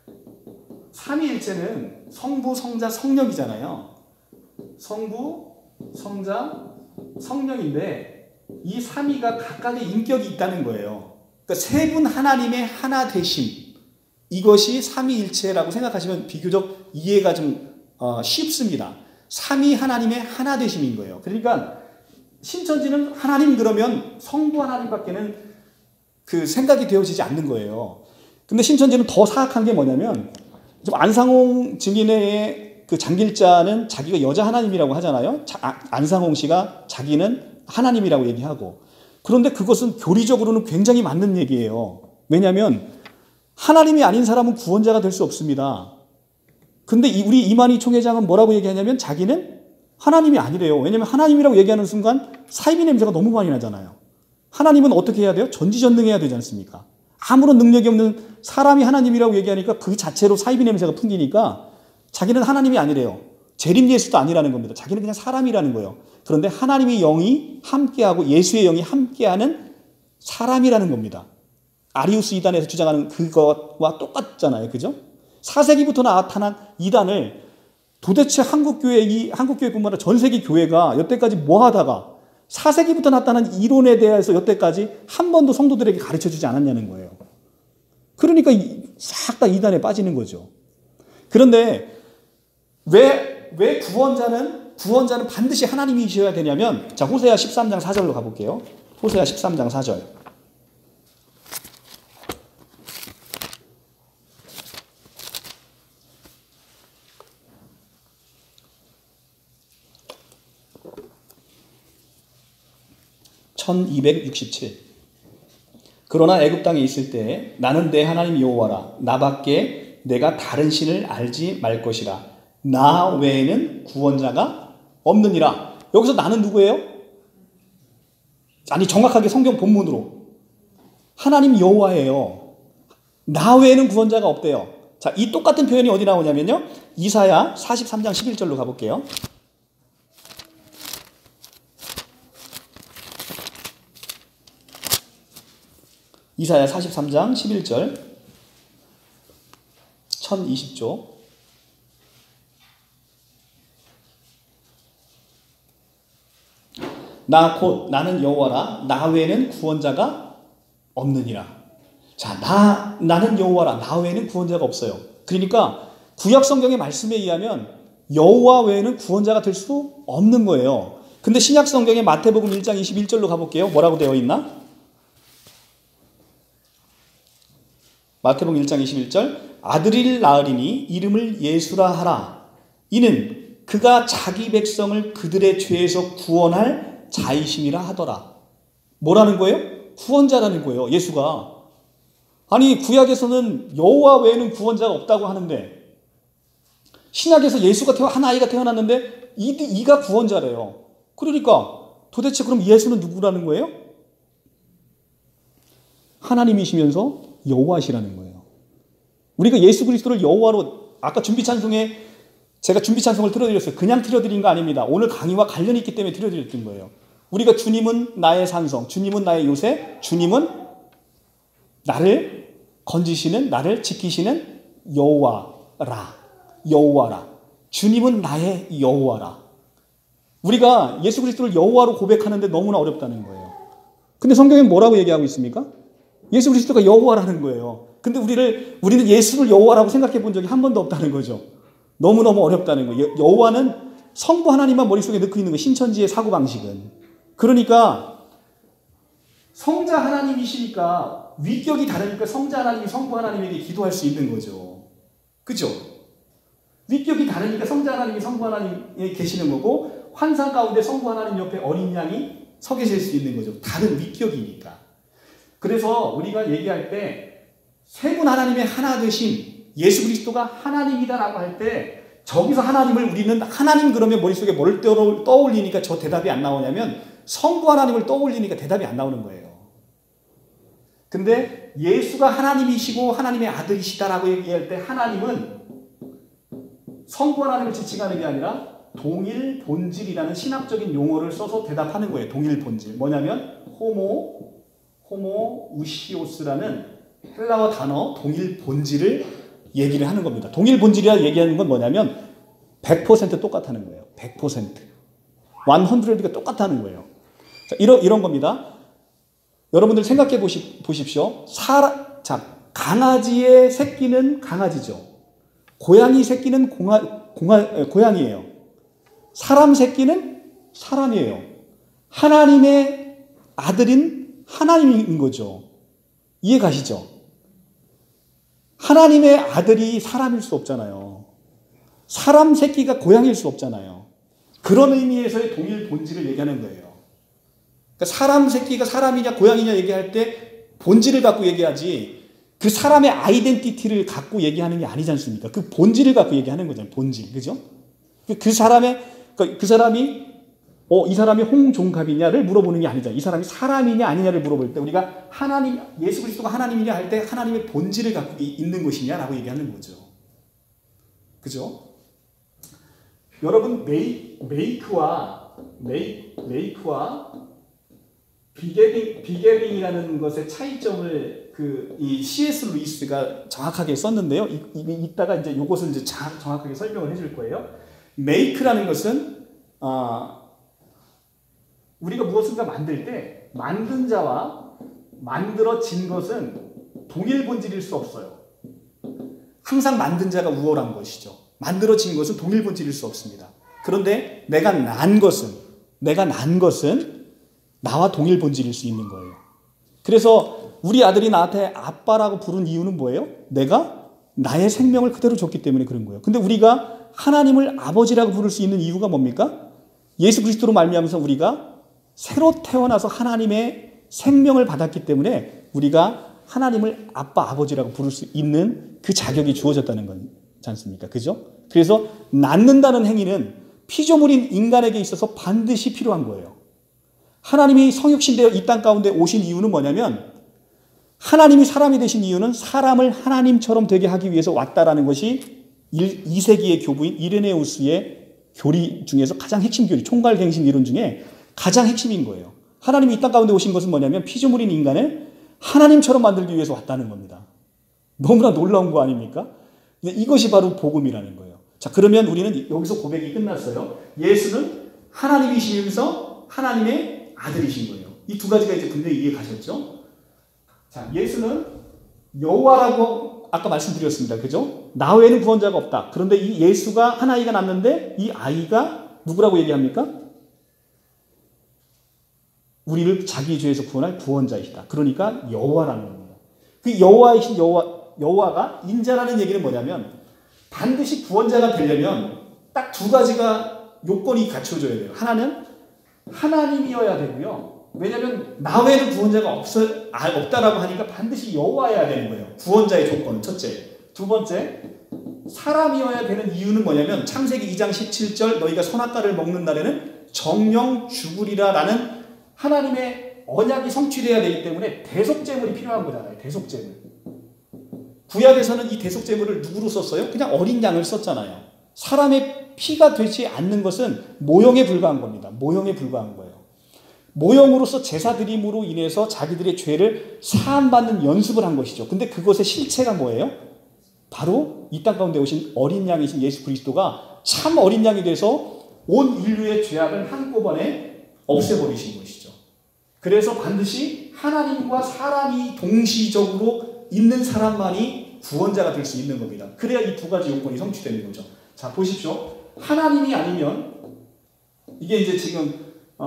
삼위일체는 성부, 성자, 성령이잖아요. 성부, 성자, 성령인데 이 삼위가 각각의 인격이 있다는 거예요. 그러니까 세 분 하나님의 하나 되심, 이것이 삼위일체라고 생각하시면 비교적 이해가 좀 쉽습니다. 삼위 하나님의 하나 되심인 거예요. 그러니까 신천지는 하나님 그러면 성부 하나님밖에는 그 생각이 되어지지 않는 거예요. 근데 신천지는 더 사악한 게 뭐냐면 좀 안상홍 증인의 그 장길자는 자기가 여자 하나님이라고 하잖아요. 안상홍 씨가 자기는 하나님이라고 얘기하고. 그런데 그것은 교리적으로는 굉장히 맞는 얘기예요. 왜냐하면 하나님이 아닌 사람은 구원자가 될 수 없습니다. 근데 우리 이만희 총회장은 뭐라고 얘기하냐면 자기는 하나님이 아니래요. 왜냐하면 하나님이라고 얘기하는 순간 사이비 냄새가 너무 많이 나잖아요. 하나님은 어떻게 해야 돼요? 전지전능해야 되지 않습니까? 아무런 능력이 없는 사람이 하나님이라고 얘기하니까 그 자체로 사이비 냄새가 풍기니까 자기는 하나님이 아니래요. 재림 예수도 아니라는 겁니다. 자기는 그냥 사람이라는 거예요. 그런데 하나님의 영이 함께하고 예수의 영이 함께하는 사람이라는 겁니다. 아리우스 이단에서 주장하는 그것과 똑같잖아요. 그죠? 4세기부터 나타난 이단을 도대체 한국교회뿐만 아니라 전 세계 교회가 여태까지 뭐 하다가 4세기부터 나타난 이론에 대해서 여태까지 한 번도 성도들에게 가르쳐주지 않았냐는 거예요. 그러니까 싹 다 이단에 빠지는 거죠. 그런데 왜 구원자는 반드시 하나님이셔야 되냐면, 자, 호세아 13장 4절로 가볼게요. 호세아 13장 4절. (1267) 그러나 애굽 땅에 있을 때 나는 내 하나님 여호와라. 나밖에 내가 다른 신을 알지 말 것이라. 나 외에는 구원자가 없느니라. 여기서 나는 누구예요? 아니, 정확하게 성경 본문으로 하나님 여호와예요. 나 외에는 구원자가 없대요. 자, 이 똑같은 표현이 어디 나오냐면요, 이사야 43장 11절로 가볼게요. 이사야 43장 11절 1020조. 나 곧 나는 여호와라. 나 외에는 구원자가 없느니라. 자, 나는 여호와라. 나 외에는 구원자가 없어요. 그러니까 구약 성경의 말씀에 의하면 여호와 외에는 구원자가 될 수 없는 거예요. 근데 신약 성경의 마태복음 1장 21절로 가볼게요. 뭐라고 되어 있나? 마태복음 1장 21절. 아들을 낳으리니 이름을 예수라 하라. 이는 그가 자기 백성을 그들의 죄에서 구원할 자이심이라 하더라. 뭐라는 거예요? 구원자라는 거예요. 예수가. 아니, 구약에서는 여호와 외에는 구원자가 없다고 하는데 신약에서 예수가 한 아이가 태어났는데 이가 구원자래요. 그러니까 도대체 그럼 예수는 누구라는 거예요? 하나님이시면서 여호와시라는 거예요. 우리가 예수 그리스도를 여호와로 아까 준비 찬송에 제가 준비 찬송을 틀어드렸어요. 그냥 틀어드린 거 아닙니다. 오늘 강의와 관련이 있기 때문에 틀어드렸던 거예요. 우리가 주님은 나의 산성, 주님은 나의 요새, 주님은 나를 건지시는, 나를 지키시는 여호와라. 여호와라. 주님은 나의 여호와라. 우리가 예수 그리스도를 여호와로 고백하는데 너무나 어렵다는 거예요. 근데 성경에 뭐라고 얘기하고 있습니까? 예수 그리스도가 여호와라는 거예요. 근데 우리는 예수를 여호와라고 생각해 본 적이 한 번도 없다는 거죠. 너무너무 어렵다는 거예요. 여호와는 성부 하나님만 머릿속에 넣고 있는 거예요. 신천지의 사고방식은. 그러니까 성자 하나님이시니까 위격이 다르니까 성자 하나님이 성부 하나님에게 기도할 수 있는 거죠. 그죠? 위격이 다르니까 성자 하나님이 성부 하나님에 계시는 거고 환상 가운데 성부 하나님 옆에 어린 양이 서 계실 수 있는 거죠. 다른 위격이니까. 그래서 우리가 얘기할 때 세 분 하나님의 하나 되신 예수 그리스도가 하나님이다라고 할 때 저기서 하나님을 우리는 하나님 그러면 머릿속에 뭘 떠올리니까 저 대답이 안 나오냐면 성부 하나님을 떠올리니까 대답이 안 나오는 거예요. 근데 예수가 하나님이시고 하나님의 아들이시다라고 얘기할 때 하나님은 성부 하나님을 지칭하는 게 아니라 동일 본질이라는 신학적인 용어를 써서 대답하는 거예요. 동일 본질. 뭐냐면 호모 우시오스라는 헬라어 단어 동일 본질을 얘기를 하는 겁니다. 동일 본질이라 얘기하는 건 뭐냐면 100% 똑같다는 거예요. 100%. 100가 똑같다는 거예요. 자, 이런 겁니다. 여러분들 생각해 보십시오. 강아지의 새끼는 강아지죠. 고양이 새끼는 고양이에요. 사람 새끼는 사람이에요. 하나님의 아들인 하나님인 거죠. 이해 가시죠? 하나님의 아들이 사람일 수 없잖아요. 사람 새끼가 고양이일 수 없잖아요. 그런 의미에서의 동일 본질을 얘기하는 거예요. 그러니까 사람 새끼가 사람이냐 고양이냐 얘기할 때 본질을 갖고 얘기하지 그 사람의 아이덴티티를 갖고 얘기하는 게 아니지 않습니까? 그 본질을 갖고 얘기하는 거잖아요. 본질. 그죠? 그 사람이 이 사람이 홍종갑이냐를 물어보는 게 아니잖아요. 이 사람이 사람이냐 아니냐를 물어볼 때 우리가 예수 그리스도가 하나님이냐 할 때 하나님의 본질을 갖고 있는 것이냐라고 얘기하는 거죠. 그죠? 여러분 메이크와 비게빙이라는 것의 차이점을 이 C.S. 루이스가 정확하게 썼는데요. 이따가 이제 이것을 이제 정확하게 설명을 해줄 거예요. 메이크라는 것은 우리가 무엇인가 만들 때 만든 자와 만들어진 것은 동일 본질일 수 없어요. 항상 만든 자가 우월한 것이죠. 만들어진 것은 동일 본질일 수 없습니다. 그런데 내가 난 것은 나와 동일 본질일 수 있는 거예요. 그래서 우리 아들이 나한테 아빠라고 부른 이유는 뭐예요? 내가 나의 생명을 그대로 줬기 때문에 그런 거예요. 근데 우리가 하나님을 아버지라고 부를 수 있는 이유가 뭡니까? 예수 그리스도로 말미암아서 우리가 새로 태어나서 하나님의 생명을 받았기 때문에 우리가 하나님을 아빠, 아버지라고 부를 수 있는 그 자격이 주어졌다는 거지 않습니까? 그죠? 그래서 낳는다는 행위는 피조물인 인간에게 있어서 반드시 필요한 거예요. 하나님이 성육신되어 이 땅 가운데 오신 이유는 뭐냐면 하나님이 사람이 되신 이유는 사람을 하나님처럼 되게 하기 위해서 왔다라는 것이 2세기의 교부인 이레네우스의 교리 중에서 가장 핵심 교리, 총괄갱신 이론 중에 가장 핵심인 거예요. 하나님이 이 땅 가운데 오신 것은 뭐냐면 피조물인 인간을 하나님처럼 만들기 위해서 왔다는 겁니다. 너무나 놀라운 거 아닙니까? 이것이 바로 복음이라는 거예요. 자, 그러면 우리는 여기서 고백이 끝났어요. 예수는 하나님이시면서 하나님의 아들이신 거예요. 이 두 가지가 이제 분명히 이해 가셨죠? 자, 예수는 여호와라고 아까 말씀드렸습니다. 그죠? 나 외에는 구원자가 없다. 그런데 이 예수가 한 아이가 낳는데 이 아이가 누구라고 얘기합니까? 우리를 자기 죄에서 구원할 구원자이시다. 그러니까 여호와라는 겁니다. 그 여호와이신 여호와가 인자라는 얘기는 뭐냐면 반드시 구원자가 되려면 딱 두 가지가 요건이 갖춰져야 돼요. 하나는 하나님이어야 되고요. 왜냐하면 나 외에는 구원자가 없다라고 하니까 반드시 여호와여야 되는 거예요. 구원자의 조건은 첫째. 두 번째, 사람이어야 되는 이유는 뭐냐면 창세기 2장 17절 너희가 선악과를 먹는 날에는 정령 죽으리라라는 하나님의 언약이 성취되어야 되기 때문에 대속제물이 필요한 거잖아요. 대속제물. 구약에서는 이 대속제물을 누구로 썼어요? 그냥 어린 양을 썼잖아요. 사람의 피가 되지 않는 것은 모형에 불과한 겁니다. 모형에 불과한 거예요. 모형으로서 제사 드림으로 인해서 자기들의 죄를 사함받는 연습을 한 것이죠. 근데 그것의 실체가 뭐예요? 바로 이 땅 가운데 오신 어린 양이신 예수 그리스도가 참 어린 양이 돼서 온 인류의 죄악을 한꺼번에 없애버리신 것이죠. 그래서 반드시 하나님과 사람이 동시적으로 있는 사람만이 구원자가 될 수 있는 겁니다. 그래야 이 두 가지 요건이 성취되는 거죠. 자, 보십시오. 하나님이 아니면 이게 이제 지금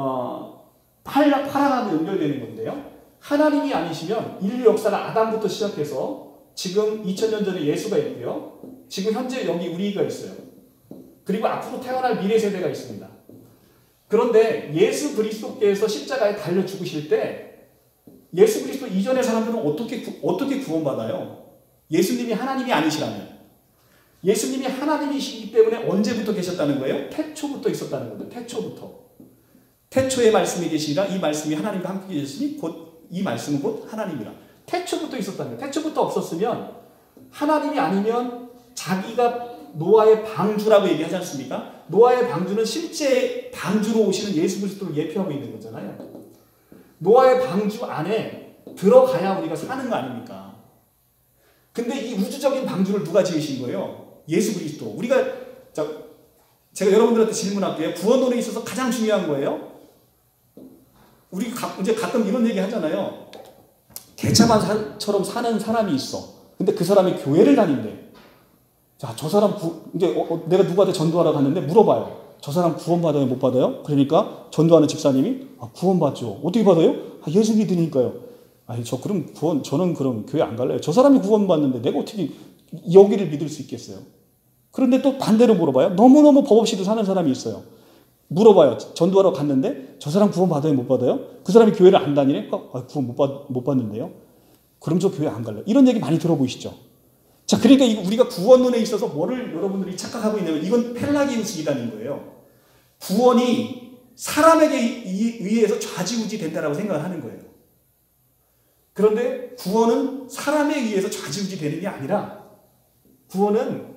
파랑하고 연결되는 건데요. 하나님이 아니시면 인류 역사가 아담부터 시작해서 지금 2000년 전에 예수가 있고요. 지금 현재 여기 우리가 있어요. 그리고 앞으로 태어날 미래 세대가 있습니다. 그런데 예수 그리스도께서 십자가에 달려 죽으실 때 예수 그리스도 이전의 사람들은 어떻게 구원받아요? 예수님이 하나님이 아니시라면. 예수님이 하나님이시기 때문에 언제부터 계셨다는 거예요? 태초부터 있었다는 거죠. 태초부터. 태초에 말씀이 계시니라 이 말씀이 하나님과 함께 계셨으니 곧 이 말씀은 곧 하나님이라. 태초부터 있었다는 거예요. 태초부터 없었으면 하나님이 아니면 자기가 노아의 방주라고 얘기하지 않습니까? 노아의 방주는 실제 방주로 오시는 예수 그리스도를 예표하고 있는 거잖아요. 노아의 방주 안에 들어가야 우리가 사는 거 아닙니까? 근데 이 우주적인 방주를 누가 지으신 거예요? 예수 그리스도. 제가 여러분들한테 질문할게요. 구원론에 있어서 가장 중요한 거예요. 우리 이제 가끔 이런 얘기 하잖아요. 개차반처럼 사는 사람이 있어. 근데 그 사람이 교회를 다닌대. 자, 저 사람 이제 내가 누구한테 전도하러 갔는데 물어봐요. 저 사람 구원받아요? 못 받아요? 그러니까 전도하는 집사님이 구원받죠. 어떻게 받아요? 예수 믿으니까요. 아니, 저는 그럼 교회 안 갈래요. 저 사람이 구원받는데 내가 어떻게 여기를 믿을 수 있겠어요? 그런데 또 반대로 물어봐요. 너무너무 법 없이도 사는 사람이 있어요. 물어봐요. 전도하러 갔는데 저 사람 구원 받아요? 못 받아요? 그 사람이 교회를 안 다니네? 구원 못 받는데요? 그럼 저 교회 안 갈래요. 이런 얘기 많이 들어보시죠? 자, 그러니까 우리가 구원론에 있어서 뭐를 여러분들이 착각하고 있냐면 이건 펠라기우스 이단인 거예요. 구원이 사람에게 의해서 좌지우지 된다라고 생각을 하는 거예요. 그런데 구원은 사람에 의해서 좌지우지 되는 게 아니라 구원은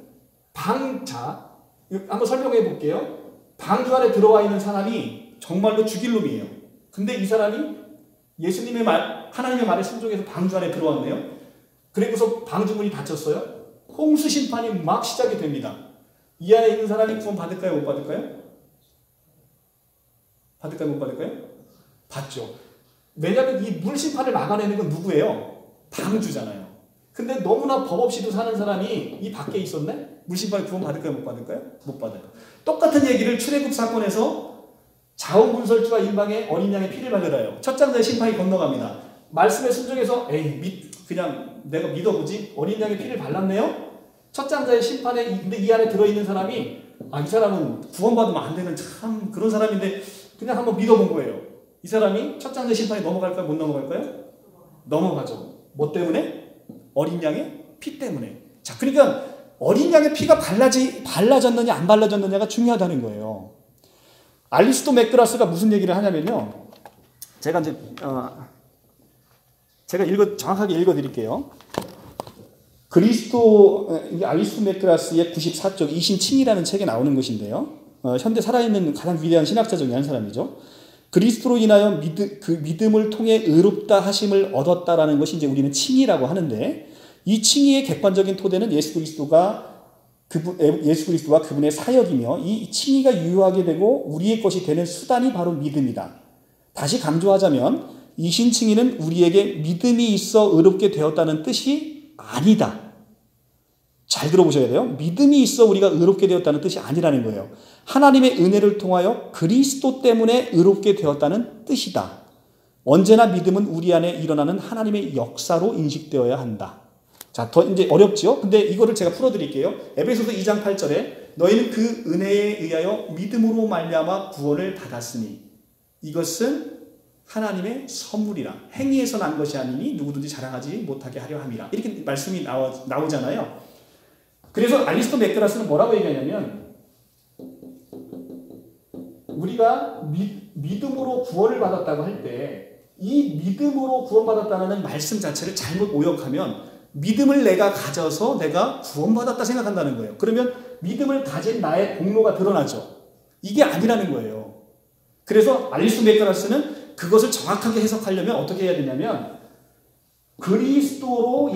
한번 설명해 볼게요. 방주 안에 들어와 있는 사람이 정말로 죽일 놈이에요. 근데 이 사람이 예수님의 하나님의 말에 순종해서 방주 안에 들어왔네요. 그리고서 방주문이 닫혔어요. 홍수 심판이 막 시작이 됩니다. 이 안에 있는 사람이 구원 받을까요? 못 받을까요? 받을까요? 못 받을까요? 받죠. 왜냐하면 이 물 심판을 막아내는 건 누구예요? 방주잖아요. 근데 너무나 법 없이도 사는 사람이 이 밖에 있었네? 물 심판에 구원 받을까요? 못 받을까요? 못 받아요. 똑같은 얘기를 출애굽 사건에서 자원군설주와 인방의 어린 양의 피를 바르라요. 첫 장자의 심판이 건너갑니다. 말씀에 순종해서 그냥 내가 믿어보지? 어린 양의 피를 발랐네요? 첫 장자의 심판에 근데 이 안에 들어있는 사람이 이 사람은 구원받으면 안 되는 참 그런 사람인데 그냥 한번 믿어본 거예요. 이 사람이 첫 장자의 심판에 넘어갈까요? 못 넘어갈까요? 넘어가죠. 뭐 때문에? 어린 양의 피 때문에. 자, 그러니까 어린 양의 피가 발라졌느냐 안 발라졌느냐가 중요하다는 거예요. 알리스토 맥그라스가 무슨 얘기를 하냐면요. 제가 정확하게 읽어드릴게요. 알리스토 맥그라스의 94쪽 이신칭이라는 책에 나오는 것인데요. 현대 살아있는 가장 위대한 신학자 중에 한 사람이죠. 그리스도로 인하여 그 믿음을 통해 의롭다 하심을 얻었다라는 것이 이제 우리는 칭의라고 하는데 이 칭의의 객관적인 토대는 예수 그리스도와 그분의 사역이며 이 칭의가 유효하게 되고 우리의 것이 되는 수단이 바로 믿음이다. 다시 강조하자면 이 신칭의는 우리에게 믿음이 있어 의롭게 되었다는 뜻이 아니다. 잘 들어보셔야 돼요. 믿음이 있어 우리가 의롭게 되었다는 뜻이 아니라는 거예요. 하나님의 은혜를 통하여 그리스도 때문에 의롭게 되었다는 뜻이다. 언제나 믿음은 우리 안에 일어나는 하나님의 역사로 인식되어야 한다. 자, 더 이제 어렵죠? 근데 이거를 제가 풀어드릴게요. 에베소서 2장 8절에 너희는 그 은혜에 의하여 믿음으로 말미암아 구원을 받았으니 이것은 하나님의 선물이라 행위에서 난 것이 아니니 누구든지 자랑하지 못하게 하려 함이라. 이렇게 말씀이 나오잖아요. 그래서 알리스토 맥그라스는 뭐라고 얘기하냐면 우리가 믿음으로 구원을 받았다고 할 때 이 믿음으로 구원받았다는 말씀 자체를 잘못 오역하면 믿음을 내가 가져서 내가 구원받았다 생각한다는 거예요. 그러면 믿음을 가진 나의 공로가 드러나죠. 이게 아니라는 거예요. 그래서 알리스 맥도날스는 그것을 정확하게 해석하려면 어떻게 해야 되냐면 그리스도로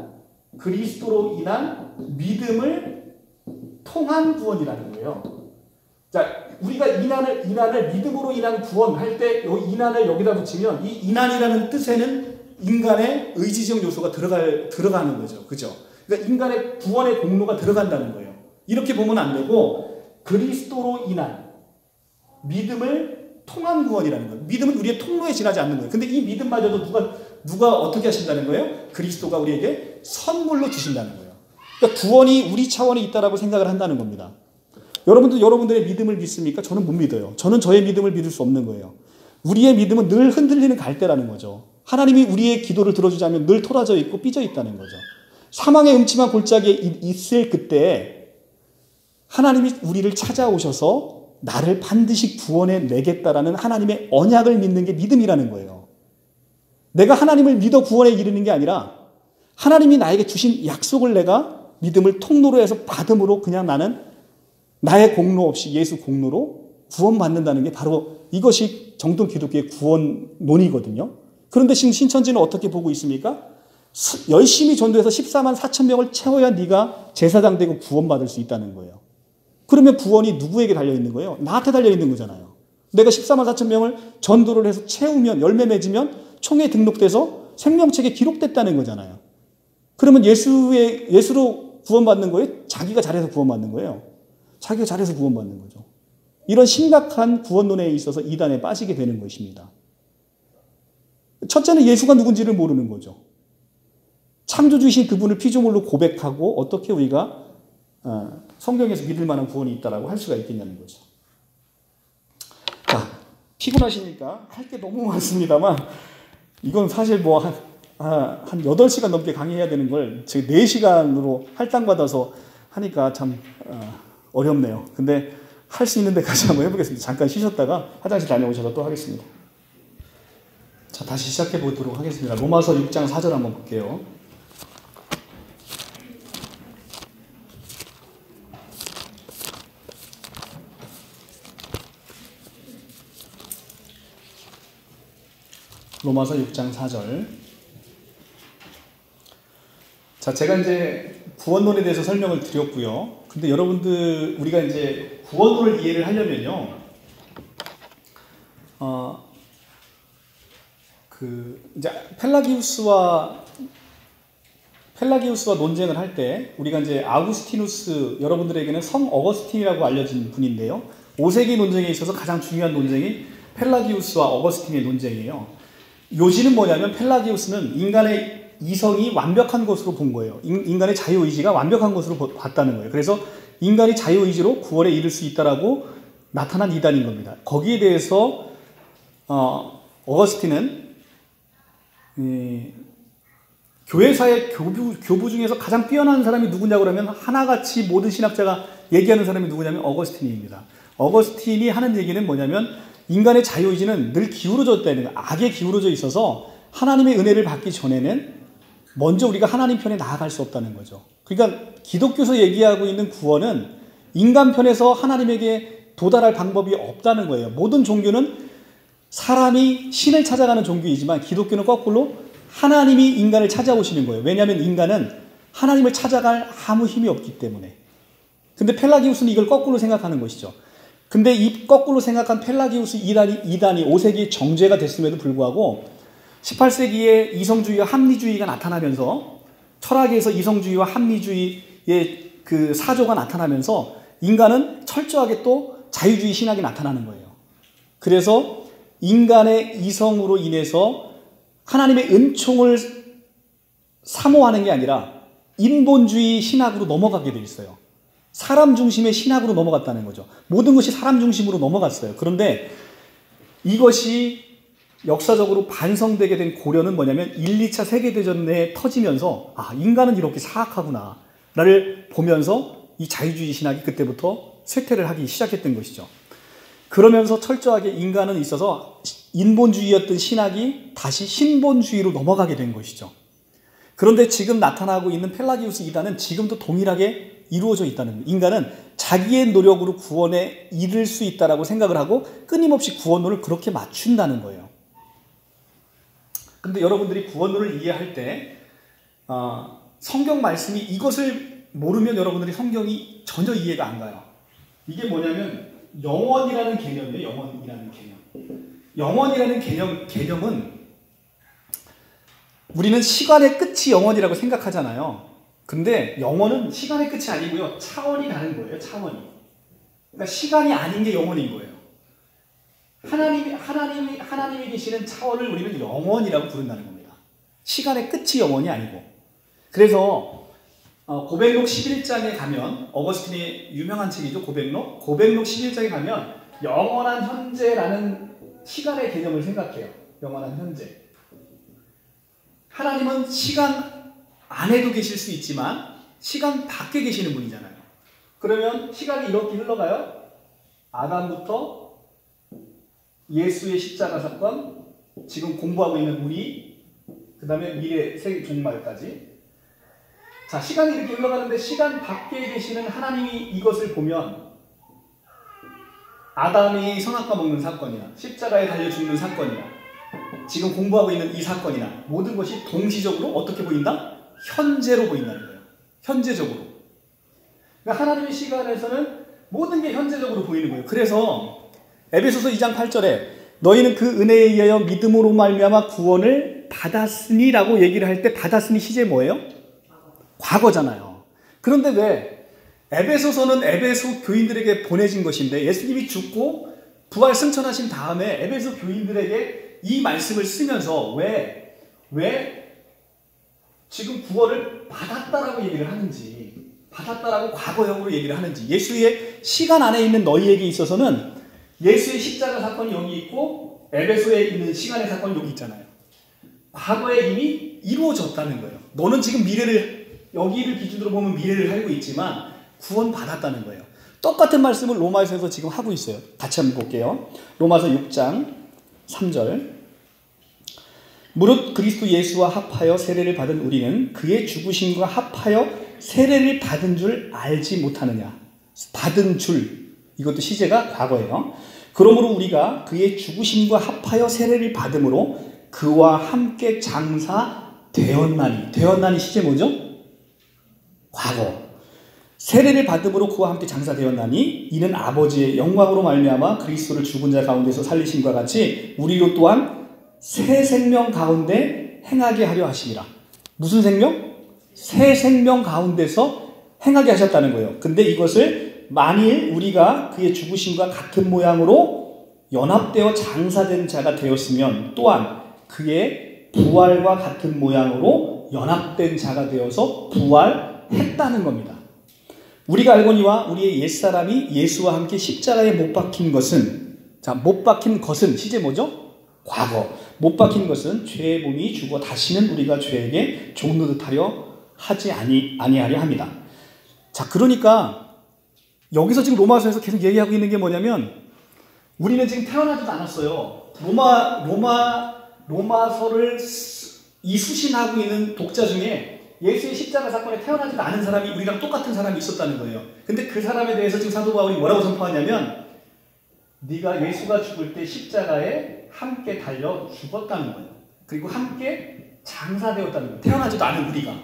인한 믿음을 통한 구원이라는 거예요. 자, 우리가 이난을 믿음으로 인한 구원할 때 이 이난을 여기다 붙이면 이 이난이라는 뜻에는 인간의 의지적 요소가 들어가는 거죠. 그죠? 그러니까 인간의 구원의 공로가 들어간다는 거예요. 이렇게 보면 안 되고 그리스도로 인한 믿음을 통한 구원이라는 거예요. 믿음은 우리의 통로에 지나지 않는 거예요. 근데 이 믿음마저도 누가 어떻게 하신다는 거예요? 그리스도가 우리에게 선물로 주신다는 거예요. 그러니까 구원이 우리 차원에 있다라고 생각을 한다는 겁니다. 여러분들의 믿음을 믿습니까? 저는 못 믿어요. 저는 저의 믿음을 믿을 수 없는 거예요. 우리의 믿음은 늘 흔들리는 갈대라는 거죠. 하나님이 우리의 기도를 들어주지 않으면 늘 토라져 있고 삐져 있다는 거죠. 사망의 음침한 골짜기에 있을 그때 하나님이 우리를 찾아오셔서 나를 반드시 구원해 내겠다라는 하나님의 언약을 믿는 게 믿음이라는 거예요. 내가 하나님을 믿어 구원에 이르는 게 아니라 하나님이 나에게 주신 약속을 내가 믿음을 통로로 해서 받음으로 그냥 나는 나의 공로 없이 예수 공로로 구원받는다는 게 바로 이것이 정통 기독교의 구원론이거든요. 그런데 지금 신천지는 어떻게 보고 있습니까? 열심히 전도해서 14만 4천 명을 채워야 네가 제사장 되고 구원받을 수 있다는 거예요. 그러면 구원이 누구에게 달려있는 거예요? 나한테 달려있는 거잖아요. 내가 14만 4천 명을 전도를 해서 채우면 열매 맺으면 총회에 등록돼서 생명책에 기록됐다는 거잖아요. 그러면 예수로 구원받는 거예요? 자기가 잘해서 구원받는 거예요? 자기가 잘해서 구원받는 거죠. 이런 심각한 구원론에 있어서 이단에 빠지게 되는 것입니다. 첫째는 예수가 누군지를 모르는 거죠. 창조주이신 그분을 피조물로 고백하고 어떻게 우리가 성경에서 믿을 만한 구원이 있다라고 할 수가 있겠냐는 거죠. 자, 피곤하시니까 할 게 너무 많습니다만 이건 사실 뭐 한 8시간 넘게 강의해야 되는 걸 지금 4시간으로 할당받아서 하니까 참 어렵네요. 근데 할 수 있는 데까지 한번 해보겠습니다. 잠깐 쉬셨다가 화장실 다녀오셔서 또 하겠습니다. 자, 다시 시작해 보도록 하겠습니다. 로마서 6장 4절 한번 볼게요. 로마서 6장 4절. 자, 제가 이제 구원론에 대해서 설명을 드렸고요. 근데 여러분들, 우리가 이제 구원론을 이해를 하려면요. 이제 펠라기우스와 논쟁을 할 때, 우리가 이제 아우구스티누스, 여러분들에게는 성 어거스틴이라고 알려진 분인데요. 5세기 논쟁에 있어서 가장 중요한 논쟁이 펠라기우스와 어거스틴의 논쟁이에요. 요지는 뭐냐면 펠라기우스는 인간의 이성이 완벽한 것으로 본 거예요. 인간의 자유의지가 완벽한 것으로 봤다는 거예요. 그래서 인간이 자유의지로 구원에 이를 수 있다라고 나타난 이단인 겁니다. 거기에 대해서 어거스틴은 교회사의 교부 중에서 가장 뛰어난 사람이 누구냐고 그러면 하나같이 모든 신학자가 얘기하는 사람이 누구냐면 어거스틴입니다. 어거스틴이 하는 얘기는 뭐냐면 인간의 자유의지는 늘 기울어져 있다는 거예요. 악에 기울어져 있어서 하나님의 은혜를 받기 전에는 먼저 우리가 하나님 편에 나아갈 수 없다는 거죠. 그러니까 기독교에서 얘기하고 있는 구원은 인간 편에서 하나님에게 도달할 방법이 없다는 거예요. 모든 종교는 사람이 신을 찾아가는 종교이지만 기독교는 거꾸로 하나님이 인간을 찾아오시는 거예요. 왜냐하면 인간은 하나님을 찾아갈 아무 힘이 없기 때문에. 근데 펠라기우스는 이걸 거꾸로 생각하는 것이죠. 근데 이 거꾸로 생각한 펠라기우스 이단이 5세기에 정죄가 됐음에도 불구하고 18세기에 이성주의와 합리주의가 나타나면서 철학에서 이성주의와 합리주의의 그 사조가 나타나면서 인간은 철저하게 또 자유주의 신학이 나타나는 거예요. 그래서 인간의 이성으로 인해서 하나님의 은총을 사모하는 게 아니라 인본주의 신학으로 넘어가게 돼 있어요. 사람 중심의 신학으로 넘어갔다는 거죠. 모든 것이 사람 중심으로 넘어갔어요. 그런데 이것이 역사적으로 반성되게 된 고려는 뭐냐면 1, 2차 세계대전에 터지면서 인간은 이렇게 사악하구나 를 보면서 이 자유주의 신학이 그때부터 쇠퇴를 하기 시작했던 것이죠. 그러면서 철저하게 인간은 있어서 인본주의였던 신학이 다시 신본주의로 넘어가게 된 것이죠. 그런데 지금 나타나고 있는 펠라기우스 이단은 지금도 동일하게 이루어져 있다는 거예요. 인간은 자기의 노력으로 구원에 이를 수 있다라고 생각을 하고 끊임없이 구원론을 그렇게 맞춘다는 거예요. 그런데 여러분들이 구원론을 이해할 때 성경 말씀이 이것을 모르면 여러분들이 성경이 전혀 이해가 안 가요. 이게 뭐냐면 영원이라는 개념이에요. 영원이라는 개념. 영원이라는 개념은 우리는 시간의 끝이 영원이라고 생각하잖아요. 근데 영원은 시간의 끝이 아니고요. 차원이 다른 거예요. 차원이. 그러니까 시간이 아닌 게 영원인 거예요. 하나님이 계시는 차원을 우리는 영원이라고 부른다는 겁니다. 시간의 끝이 영원이 아니고. 그래서 고백록 11장에 가면 어거스틴의 유명한 책이죠. 고백록 11장에 가면 영원한 현재라는 시간의 개념을 생각해요. 영원한 현재. 하나님은 시간 안에도 계실 수 있지만 시간 밖에 계시는 분이잖아요. 그러면 시간이 이렇게 흘러가요. 아담부터 예수의 십자가 사건, 지금 공부하고 있는 우리, 그 다음에 미래 세계 종말까지. 자, 시간이 이렇게 흘러가는데 시간 밖에 계시는 하나님이 이것을 보면 아담이 선악과 먹는 사건이나 십자가에 달려 죽는 사건이나 지금 공부하고 있는 이 사건이나 모든 것이 동시적으로 어떻게 보인다? 현재로 보인다는 거예요. 현재적으로. 그러니까 하나님의 시간에서는 모든 게 현재적으로 보이는 거예요. 그래서 에베소서 2장 8절에 너희는 그 은혜에 의하여 믿음으로 말미암아 구원을 받았으니라고 얘기를 할 때 받았으니 시제 뭐예요? 과거잖아요. 그런데 왜 에베소서는 에베소 교인들에게 보내진 것인데 예수님이 죽고 부활 승천하신 다음에 에베소 교인들에게 이 말씀을 쓰면서 왜 지금 구원을 받았다라고 얘기를 하는지, 받았다라고 과거형으로 얘기를 하는지, 예수의 시간 안에 있는 너희에게 있어서는 예수의 십자가 사건이 여기 있고 에베소에 있는 시간의 사건이 여기 있잖아요. 과거에 이미 이루어졌다는 거예요. 너는 지금 여기를 기준으로 보면 미래를 살고 있지만 구원 받았다는 거예요. 똑같은 말씀을 로마서에서 지금 하고 있어요. 같이 한번 볼게요. 로마서 6장 3절. 무릇 그리스도 예수와 합하여 세례를 받은 우리는 그의 죽으심과 합하여 세례를 받은 줄 알지 못하느냐. 받은 줄. 이것도 시제가 과거예요. 그러므로 우리가 그의 죽으심과 합하여 세례를 받음으로 그와 함께 장사되었나니. 되었나니 시제 뭐죠? 과거. 세례를 받음으로 그와 함께 장사되었나니 이는 아버지의 영광으로 말미암아 그리스도를 죽은 자 가운데서 살리심과 같이 우리로 또한 새 생명 가운데 행하게 하려 하심이라. 무슨 생명? 새 생명 가운데서 행하게 하셨다는 거예요. 근데 이것을 만일 우리가 그의 죽으심과 같은 모양으로 연합되어 장사된 자가 되었으면 또한 그의 부활과 같은 모양으로 연합된 자가 되어서 부활했다는 겁니다. 우리가 알거니와 우리의 옛사람이 예수와 함께 십자가에 못 박힌 것은, 자, 못 박힌 것은 시제 뭐죠? 과거. 못 박힌 것은 죄의 몸이 죽어 다시는 우리가 죄에게 종노릇하려 하지 아니하려 합니다. 자, 그러니까 여기서 지금 로마서에서 계속 얘기하고 있는 게 뭐냐면 우리는 지금 태어나지도 않았어요. 로마서를 수신하고 있는 독자 중에 예수의 십자가 사건에 태어나지도 않은 사람이 우리랑 똑같은 사람이 있었다는 거예요. 근데 그 사람에 대해서 지금 사도 바울이 뭐라고 선포하냐면 네가 예수가 죽을 때 십자가에 함께 달려 죽었다는 거예요. 그리고 함께 장사되었다는 거예요. 태어나지도 않은 우리가.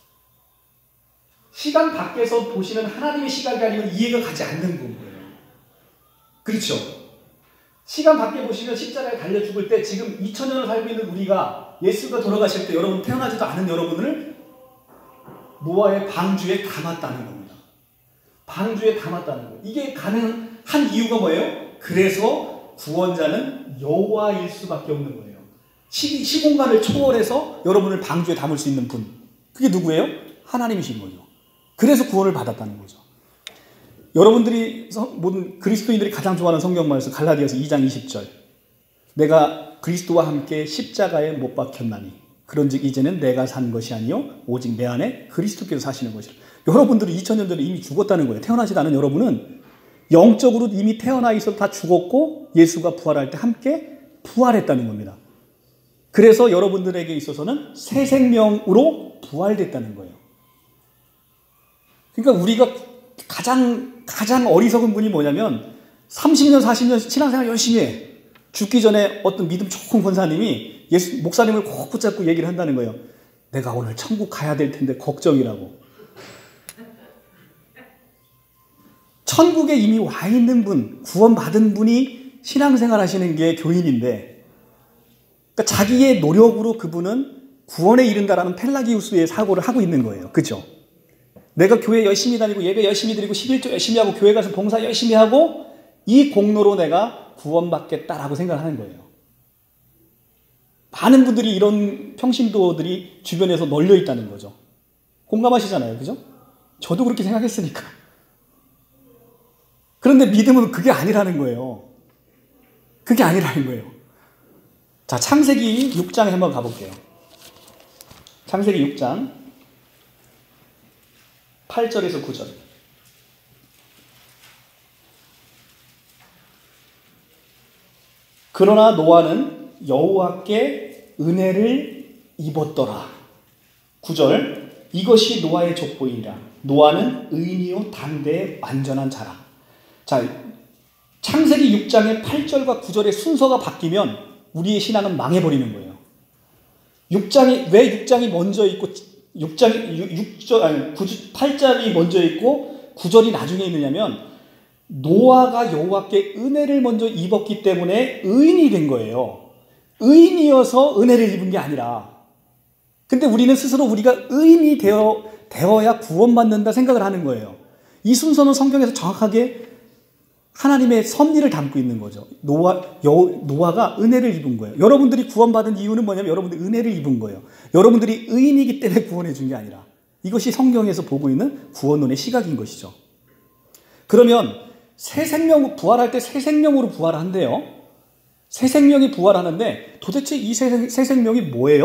시간 밖에서 보시는 하나님의 시각이 아니면 이해가 가지 않는 거예요. 그렇죠? 시간 밖에 보시면 십자가에 달려 죽을 때 지금 2000년을 살고 있는 우리가 예수가 돌아가실 때 여러분 태어나지도 않은 여러분을 노아의 방주에 담았다는 겁니다. 방주에 담았다는 거예요. 이게 가능한 이유가 뭐예요? 그래서 구원자는 여호와일 수밖에 없는 거예요. 시공간을 초월해서 여러분을 방주에 담을 수 있는 분. 그게 누구예요? 하나님이신 거죠. 그래서 구원을 받았다는 거죠. 여러분들이 모든 그리스도인들이 가장 좋아하는 성경 말씀 갈라디아서 2장 20절. 내가 그리스도와 함께 십자가에 못 박혔나니 그런즉 이제는 내가 산 것이 아니요 오직 내 안에 그리스도께서 사시는 것이라. 여러분들은 2000년 전에 이미 죽었다는 거예요. 태어나지 않은 여러분은 영적으로 이미 태어나 있어도 다 죽었고 예수가 부활할 때 함께 부활했다는 겁니다. 그래서 여러분들에게 있어서는 새 생명으로 부활됐다는 거예요. 그러니까 우리가 가장 어리석은 분이 뭐냐면 30년, 40년 신앙생활 열심히 해. 죽기 전에 어떤 믿음 좋은 권사님이 목사님을 꼭 붙잡고 얘기를 한다는 거예요. 내가 오늘 천국 가야 될 텐데 걱정이라고. 천국에 이미 와 있는 분, 구원받은 분이 신앙생활 하시는 게 교인인데, 그러니까 자기의 노력으로 그분은 구원에 이른다라는 펠라기우스의 사고를 하고 있는 거예요. 그죠? 내가 교회 열심히 다니고 예배 열심히 드리고 11조 열심히 하고 교회 가서 봉사 열심히 하고 이 공로로 내가 구원받겠다라고 생각하는 거예요. 많은 분들이 이런 평신도들이 주변에서 널려 있다는 거죠. 공감하시잖아요. 그죠? 저도 그렇게 생각했으니까. 그런데 믿음은 그게 아니라는 거예요. 그게 아니라는 거예요. 자, 창세기 6장에 한번 가볼게요. 창세기 6장 8절에서 9절. 그러나 노아는 여호와께 은혜를 입었더라. 9절. 이것이 노아의 족보이니라. 노아는 의인이요 당대의 완전한 자라. 자, 창세기 6장의 8절과 9절의 순서가 바뀌면 우리의 신앙은 망해버리는 거예요. 6장이 왜 6장이 먼저 있고 8절이 먼저 있고 9절이 나중에 있느냐면 노아가 여호와께 은혜를 먼저 입었기 때문에 의인이 된 거예요. 의인이어서 은혜를 입은 게 아니라. 근데 우리는 스스로 우리가 의인이 되어야 구원받는다 생각을 하는 거예요. 이 순서는 성경에서 정확하게 하나님의 섭리를 담고 있는 거죠. 노아가 은혜를 입은 거예요. 여러분들이 구원받은 이유는 뭐냐면 여러분들이 은혜를 입은 거예요. 여러분들이 의인이기 때문에 구원해 준 게 아니라 이것이 성경에서 보고 있는 구원론의 시각인 것이죠. 그러면 새 생명 부활할 때 새 생명으로 부활한대요. 새 생명이 부활하는데 도대체 이 새 생명이 뭐예요?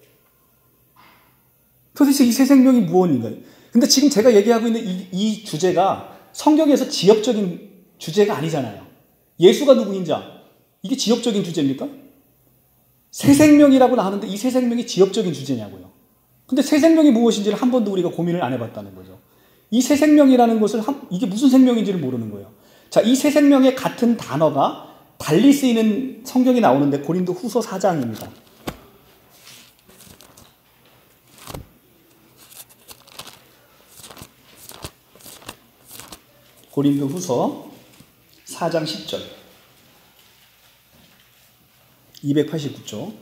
도대체 이 새 생명이 무엇인가요? 근데 지금 제가 얘기하고 있는 이 주제가 성경에서 지역적인 주제가 아니잖아요. 예수가 누구인 자. 이게 지역적인 주제입니까? 새 생명이라고 나오는데 이 새 생명이 지역적인 주제냐고요. 근데 새 생명이 무엇인지를 한 번도 우리가 고민을 안 해봤다는 거죠. 이 새 생명이라는 것을 이게 무슨 생명인지를 모르는 거예요. 자, 이 새 생명의 같은 단어가 달리 쓰이는 성경이 나오는데 고린도 후서 4장입니다. 고린도 후서 4장 10절 289쪽.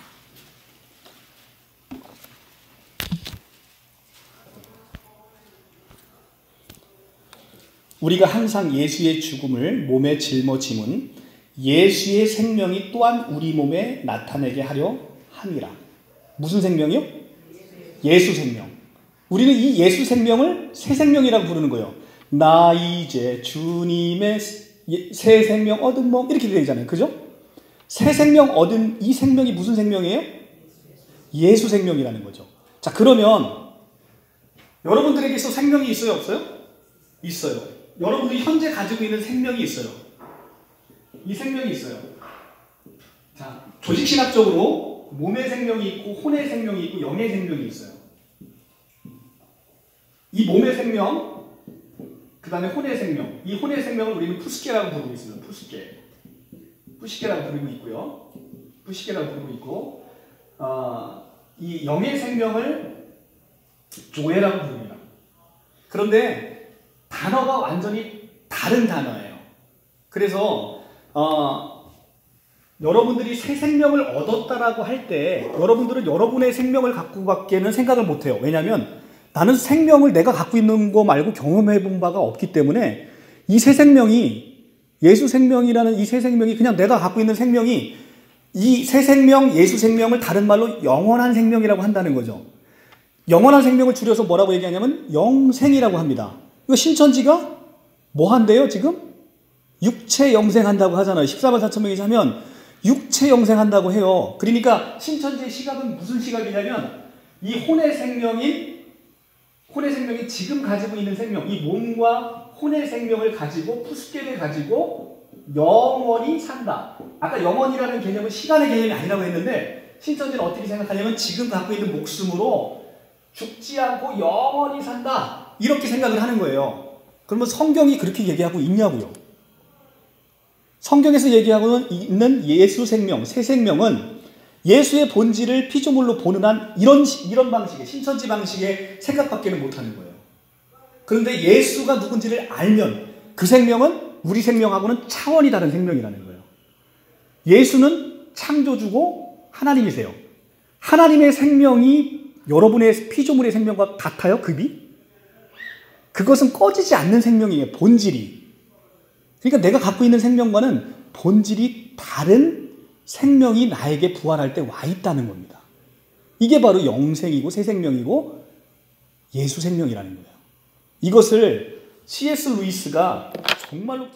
우리가 항상 예수의 죽음을 몸에 짊어짐은 예수의 생명이 또한 우리 몸에 나타내게 하려 함이라. 무슨 생명이요? 예수 생명. 우리는 이 예수 생명을 새 생명이라고 부르는 거예요. 나 이제 주님의 새 생명 얻은 몸 이렇게 되잖아요. 그죠? 새 생명 얻은 이 생명이 무슨 생명이에요? 예수 생명이라는 거죠. 자, 그러면 여러분들에게서 생명이 있어요? 없어요? 있어요. 여러분들이 현재 가지고 있는 생명이 있어요. 이 생명이 있어요. 자, 조직신학적으로 몸의 생명이 있고 혼의 생명이 있고 영의 생명이 있어요. 이 몸의 생명, 그 다음에 혼의 생명. 이 혼의 생명을 우리는 푸스케라고 부르고 있습니다. 푸시케라고 부르고 있고요. 푸시케라고 부르고 있고, 이 영의 생명을 조에라고 부릅니다. 그런데 단어가 완전히 다른 단어예요. 그래서 여러분들이 새 생명을 얻었다라고 할 때 여러분들은 여러분의 생명을 갖고 밖에는 생각을 못해요. 왜냐하면 나는 생명을 내가 갖고 있는 거 말고 경험해 본 바가 없기 때문에 이 새 생명이 예수 생명이라는 이 새 생명이 그냥 내가 갖고 있는 생명이 이 새 생명, 예수 생명을 다른 말로 영원한 생명이라고 한다는 거죠. 영원한 생명을 줄여서 뭐라고 얘기하냐면 영생이라고 합니다. 이거 신천지가 뭐 한대요 지금? 육체 영생한다고 하잖아요. 14만 4천 명이 하면 육체 영생한다고 해요. 그러니까 신천지의 시각은 무슨 시각이냐면 이 혼의 생명이 지금 가지고 있는 생명, 이 몸과 혼의 생명을 가지고 푸스케를 가지고 영원히 산다. 아까 영원이라는 개념은 시간의 개념이 아니라고 했는데 신천지는 어떻게 생각하냐면 지금 갖고 있는 목숨으로 죽지 않고 영원히 산다. 이렇게 생각을 하는 거예요. 그러면 성경이 그렇게 얘기하고 있냐고요. 성경에서 얘기하고 있는 예수 생명, 새 생명은 예수의 본질을 피조물로 보는 한 이런 방식의 신천지 방식의 생각밖에는 못하는 거예요. 그런데 예수가 누군지를 알면 그 생명은 우리 생명하고는 차원이 다른 생명이라는 거예요. 예수는 창조주고 하나님이세요. 하나님의 생명이 여러분의 피조물의 생명과 같아요? 급이? 그것은 꺼지지 않는 생명이에요. 본질이. 그러니까 내가 갖고 있는 생명과는 본질이 다른 생명이 나에게 부활할 때 와 있다는 겁니다. 이게 바로 영생이고 새 생명이고 예수 생명이라는 거예요. 이것을 C.S. 루이스가 정말로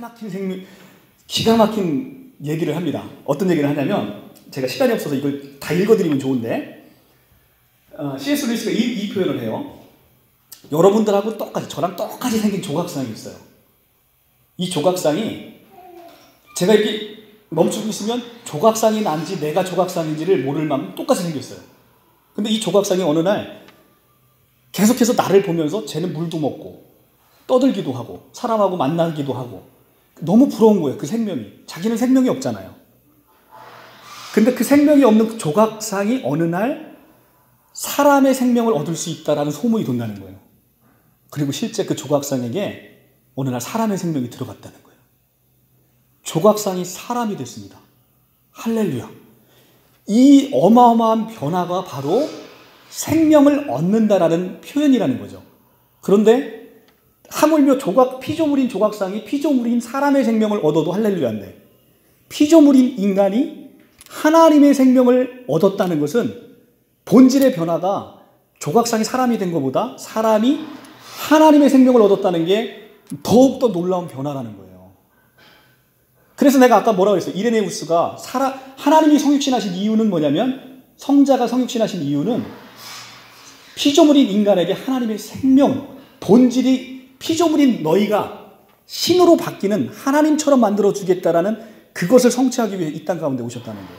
기가 막힌 얘기를 합니다. 어떤 얘기를 하냐면 제가 시간이 없어서 이걸 다 읽어드리면 좋은데 C.S. 루이스가 이 표현을 해요. 여러분들하고 똑같이 저랑 똑같이 생긴 조각상이 있어요. 이 조각상이 제가 이렇게 멈추고 있으면 조각상이 난지 내가 조각상인지를 모를 만큼 똑같이 생겼어요. 근데 이 조각상이 어느 날 계속해서 나를 보면서 쟤는 물도 먹고 떠들기도 하고 사람하고 만나기도 하고 너무 부러운 거예요. 그 생명이. 자기는 생명이 없잖아요. 근데 그 생명이 없는 그 조각상이 어느 날 사람의 생명을 얻을 수 있다라는 소문이 돈다는 거예요. 그리고 실제 그 조각상에게 어느 날 사람의 생명이 들어갔다는 거예요. 조각상이 사람이 됐습니다. 할렐루야. 이 어마어마한 변화가 바로 생명을 얻는다라는 표현이라는 거죠. 그런데 하물며 피조물인 조각상이 피조물인 사람의 생명을 얻어도 할렐루야인데 피조물인 인간이 하나님의 생명을 얻었다는 것은 본질의 변화가 조각상이 사람이 된 것보다 사람이 하나님의 생명을 얻었다는 게 더욱더 놀라운 변화라는 거예요. 그래서 내가 아까 뭐라고 했어요? 이레네우스가 하나님이 성육신하신 이유는 뭐냐면 성자가 성육신하신 이유는 피조물인 인간에게 하나님의 생명, 본질이 피조물인 너희가 신으로 바뀌는 하나님처럼 만들어주겠다라는 그것을 성취하기 위해 이 땅 가운데 오셨다는 거예요.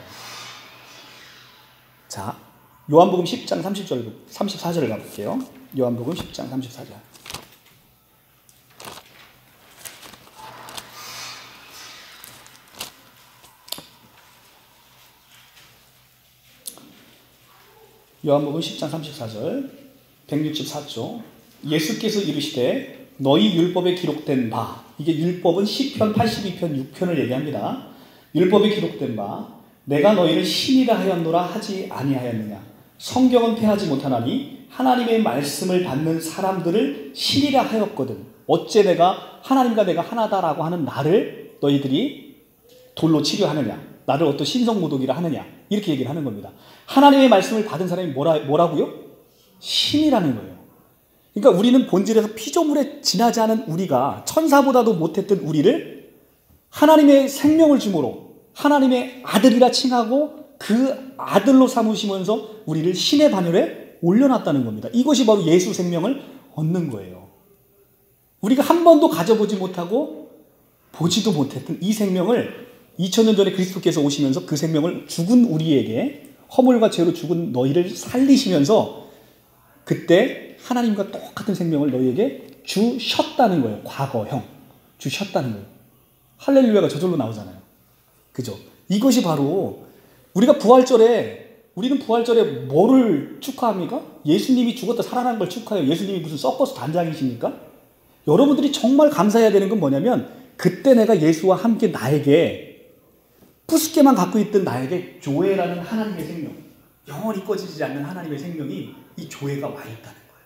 자, 요한복음 10장 34절을 가볼게요. 요한복음 10장 34절. 요한복음 10장 34절 164조 예수께서 이르시되 너희 율법에 기록된 바 이게 율법은 시편 82편 6편을 얘기합니다. 율법에 기록된 바 내가 너희를 신이라 하였노라 하지 아니하였느냐 성경은 패하지 못하나니 하나님의 말씀을 받는 사람들을 신이라 하였거든 어째 하나님과 내가 하나다라고 하는 나를 너희들이 돌로 치려 하느냐 나를 어떤 신성모독이라 하느냐 이렇게 얘기를 하는 겁니다. 하나님의 말씀을 받은 사람이 뭐라고요? 신이라는 거예요. 그러니까 우리는 본질에서 피조물에 지나지 않은 우리가 천사보다도 못했던 우리를 하나님의 생명을 주므로 하나님의 아들이라 칭하고 그 아들로 삼으시면서 우리를 신의 반열에 올려놨다는 겁니다. 이것이 바로 예수 생명을 얻는 거예요. 우리가 한 번도 가져보지 못하고 보지도 못했던 이 생명을 2000년 전에 그리스도께서 오시면서 그 생명을 죽은 우리에게 허물과 죄로 죽은 너희를 살리시면서 그때 하나님과 똑같은 생명을 너희에게 주셨다는 거예요. 과거형. 주셨다는 거예요. 할렐루야가 저절로 나오잖아요. 그죠? 이것이 바로 우리는 부활절에 뭐를 축하합니까? 예수님이 죽었다 살아난 걸 축하해요. 예수님이 무슨 서커스 단장이십니까? 여러분들이 정말 감사해야 되는 건 뭐냐면 그때 내가 예수와 함께 나에게 푸스케만 갖고 있던 나에게 조회라는 하나님의 생명, 영원히 꺼지지 않는 하나님의 생명이 이 조회가 와 있다는 거예요.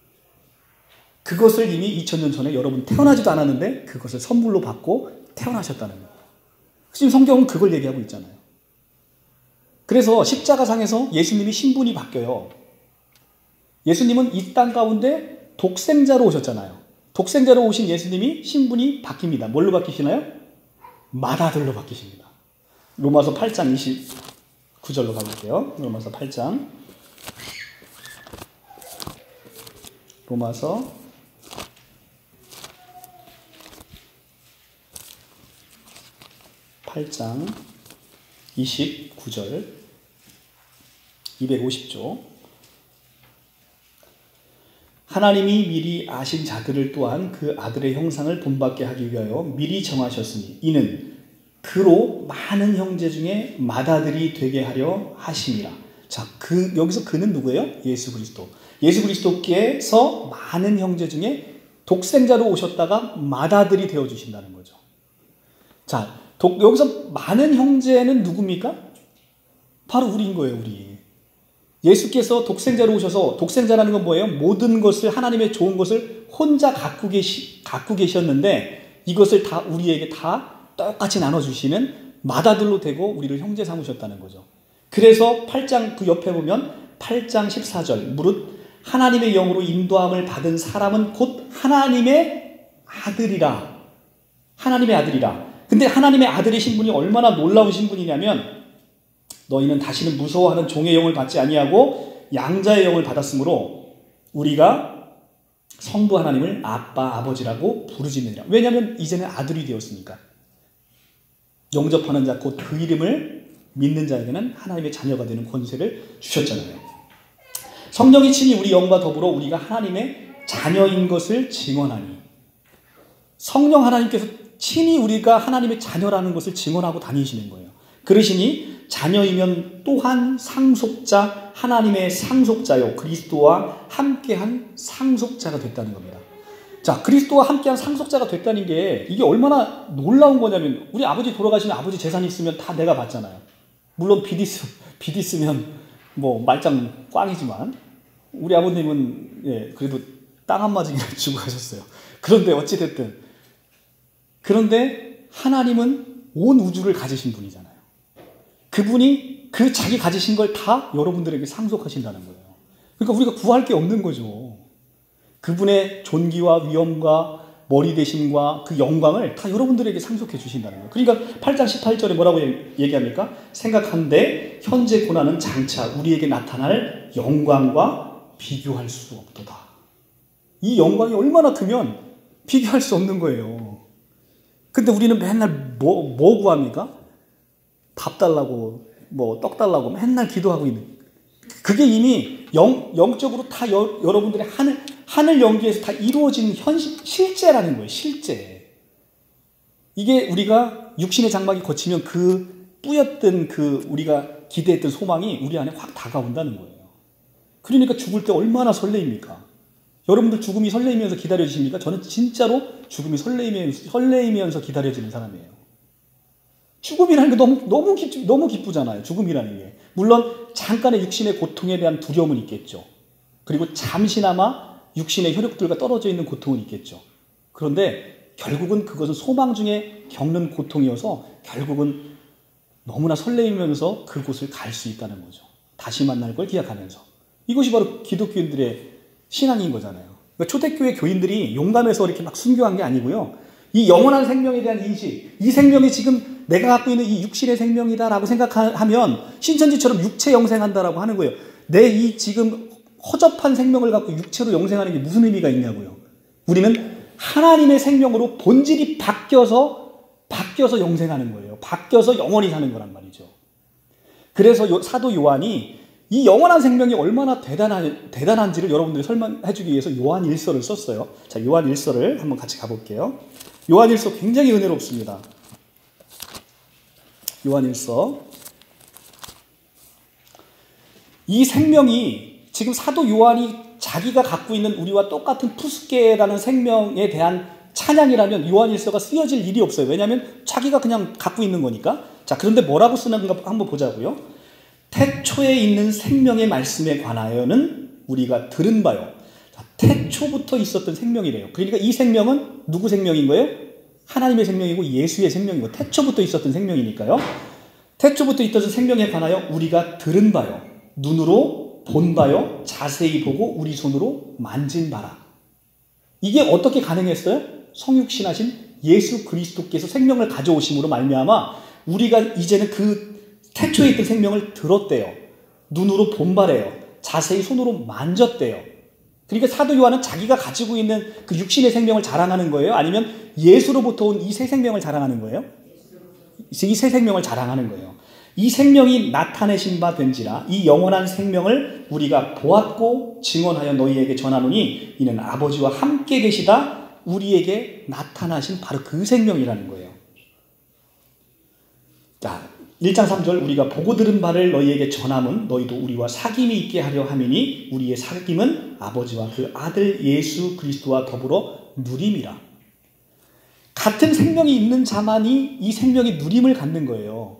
그것을 이미 2000년 전에 여러분 태어나지도 않았는데 그것을 선물로 받고 태어나셨다는 거예요. 지금 성경은 그걸 얘기하고 있잖아요. 그래서 십자가상에서 예수님이 신분이 바뀌어요. 예수님은 이 땅 가운데 독생자로 오셨잖아요. 독생자로 오신 예수님이 신분이 바뀝니다. 뭘로 바뀌시나요? 맏아들로 바뀌십니다. 로마서 8장 29절로 가볼게요. 로마서 8장. 로마서 8장 29절. 250조. 하나님이 미리 아신 자들을 또한 그 아들의 형상을 본받게 하기 위하여 미리 정하셨으니 이는 그로 많은 형제 중에 맏아들이 되게 하려 하심이라. 자, 여기서 그는 누구예요? 예수 그리스도. 예수 그리스도께서 많은 형제 중에 독생자로 오셨다가 맏아들이 되어주신다는 거죠. 자, 여기서 많은 형제는 누굽니까? 바로 우리인 거예요, 우리. 예수께서 독생자로 오셔서, 독생자라는 건 뭐예요? 모든 것을, 하나님의 좋은 것을 혼자 갖고 계셨는데 이것을 다 우리에게 다 똑같이 나눠주시는 맏아들로 되고 우리를 형제 삼으셨다는 거죠. 그래서 8장 그 옆에 보면 8장 14절 무릇 하나님의 영으로 인도함을 받은 사람은 곧 하나님의 아들이라. 하나님의 아들이라. 근데 하나님의 아들의 신분이 얼마나 놀라운 신분이냐면 너희는 다시는 무서워하는 종의 영을 받지 아니하고 양자의 영을 받았으므로 우리가 성부 하나님을 아빠 아버지라고 부르짖느니라. 왜냐하면 이제는 아들이 되었으니까. 영접하는 자 곧 그 이름을 믿는 자에게는 하나님의 자녀가 되는 권세를 주셨잖아요. 성령이 친히 우리 영과 더불어 우리가 하나님의 자녀인 것을 증언하니. 성령 하나님께서 친히 우리가 하나님의 자녀라는 것을 증언하고 다니시는 거예요. 그러시니 자녀이면 또한 상속자, 하나님의 상속자요 그리스도와 함께한 상속자가 됐다는 겁니다. 자, 그리스도와 함께한 상속자가 됐다는 게 이게 얼마나 놀라운 거냐면 우리 아버지 돌아가시면 아버지 재산이 있으면 다 내가 받잖아요. 물론 빚 있으면 뭐 말짱 꽝이지만 우리 아버님은 예, 그래도 땅 한마디를 주고 가셨어요. 그런데 어찌됐든 그런데 하나님은 온 우주를 가지신 분이잖아요. 그분이 그 자기 가지신 걸 다 여러분들에게 상속하신다는 거예요. 그러니까 우리가 구할 게 없는 거죠. 그분의 존귀와 위엄과 머리 되심과 그 영광을 다 여러분들에게 상속해 주신다는 거예요. 그러니까 8장 18절에 뭐라고 얘기합니까? 생각한데 현재 고난은 장차 우리에게 나타날 영광과 비교할 수 없도다. 이 영광이 얼마나 크면 비교할 수 없는 거예요. 근데 우리는 맨날 뭐 구합니까? 밥 달라고 뭐 떡 달라고 맨날 기도하고 있는. 그게 이미 영적으로 다 여러분들의 하늘 영계에서 다 이루어진 실제라는 거예요. 실제. 이게 우리가 육신의 장막이 거치면 그 뿌였던 그 우리가 기대했던 소망이 우리 안에 확 다가온다는 거예요. 그러니까 죽을 때 얼마나 설레입니까? 여러분들 죽음이 설레이면서 기다려지십니까? 저는 진짜로 죽음이 설레이면서 기다려지는 사람이에요. 죽음이라는 게 너무 기쁘잖아요. 죽음이라는 게. 물론 잠깐의 육신의 고통에 대한 두려움은 있겠죠. 그리고 잠시나마 육신의 혈육들과 떨어져 있는 고통은 있겠죠. 그런데 결국은 그것은 소망 중에 겪는 고통이어서 결국은 너무나 설레이면서 그곳을 갈 수 있다는 거죠. 다시 만날 걸 기약하면서. 이것이 바로 기독교인들의 신앙인 거잖아요. 그러니까 초대교회 교인들이 용감해서 이렇게 막 순교한 게 아니고요. 이 영원한 생명에 대한 인식, 이 생명이 지금 내가 갖고 있는 이 육신의 생명이다라고 생각하면 신천지처럼 육체 영생한다라고 하는 거예요. 내 이 지금 허접한 생명을 갖고 육체로 영생하는 게 무슨 의미가 있냐고요. 우리는 하나님의 생명으로 본질이 바뀌어서 영생하는 거예요. 바뀌어서 영원히 사는 거란 말이죠. 그래서 사도 요한이 이 영원한 생명이 얼마나 대단한지를 여러분들이 설명해 주기 위해서 요한 1서를 썼어요. 자, 요한 1서를 한번 같이 가볼게요. 요한 1서 굉장히 은혜롭습니다. 요한 1서. 이 생명이 지금 사도 요한이 자기가 갖고 있는 우리와 똑같은 푸스케라는 생명에 대한 찬양이라면 요한 1서가 쓰여질 일이 없어요. 왜냐하면 자기가 그냥 갖고 있는 거니까. 자, 그런데 뭐라고 쓰는가 한번 보자고요. 태초에 있는 생명의 말씀에 관하여는 우리가 들은 바요. 자, 태초부터 있었던 생명이래요. 그러니까 이 생명은 누구 생명인 거예요? 하나님의 생명이고 예수의 생명이고 태초부터 있었던 생명이니까요. 태초부터 있었던 생명에 관하여 우리가 들은 바요. 눈으로 본 바요. 자세히 보고 우리 손으로 만진 바라. 이게 어떻게 가능했어요? 성육신하신 예수 그리스도께서 생명을 가져오심으로 말미암아 우리가 이제는 그 태초에 있던 생명을 들었대요. 눈으로 본 바래요. 자세히 손으로 만졌대요. 그러니까 사도 요한은 자기가 가지고 있는 그 육신의 생명을 자랑하는 거예요? 아니면 예수로부터 온 이 새 생명을 자랑하는 거예요? 이 새 생명을 자랑하는 거예요. 이 생명이 나타내신 바 된지라 이 영원한 생명을 우리가 보았고 증언하여 너희에게 전하노니 이는 아버지와 함께 계시다 우리에게 나타나신 바로 그 생명이라는 거예요. 자, 1장 3절 우리가 보고 들은 바를 너희에게 전함은 너희도 우리와 사귐이 있게 하려 함이니 우리의 사귐은 아버지와 그 아들 예수 그리스도와 더불어 누림이라. 같은 생명이 있는 자만이 이 생명의 누림을 갖는 거예요.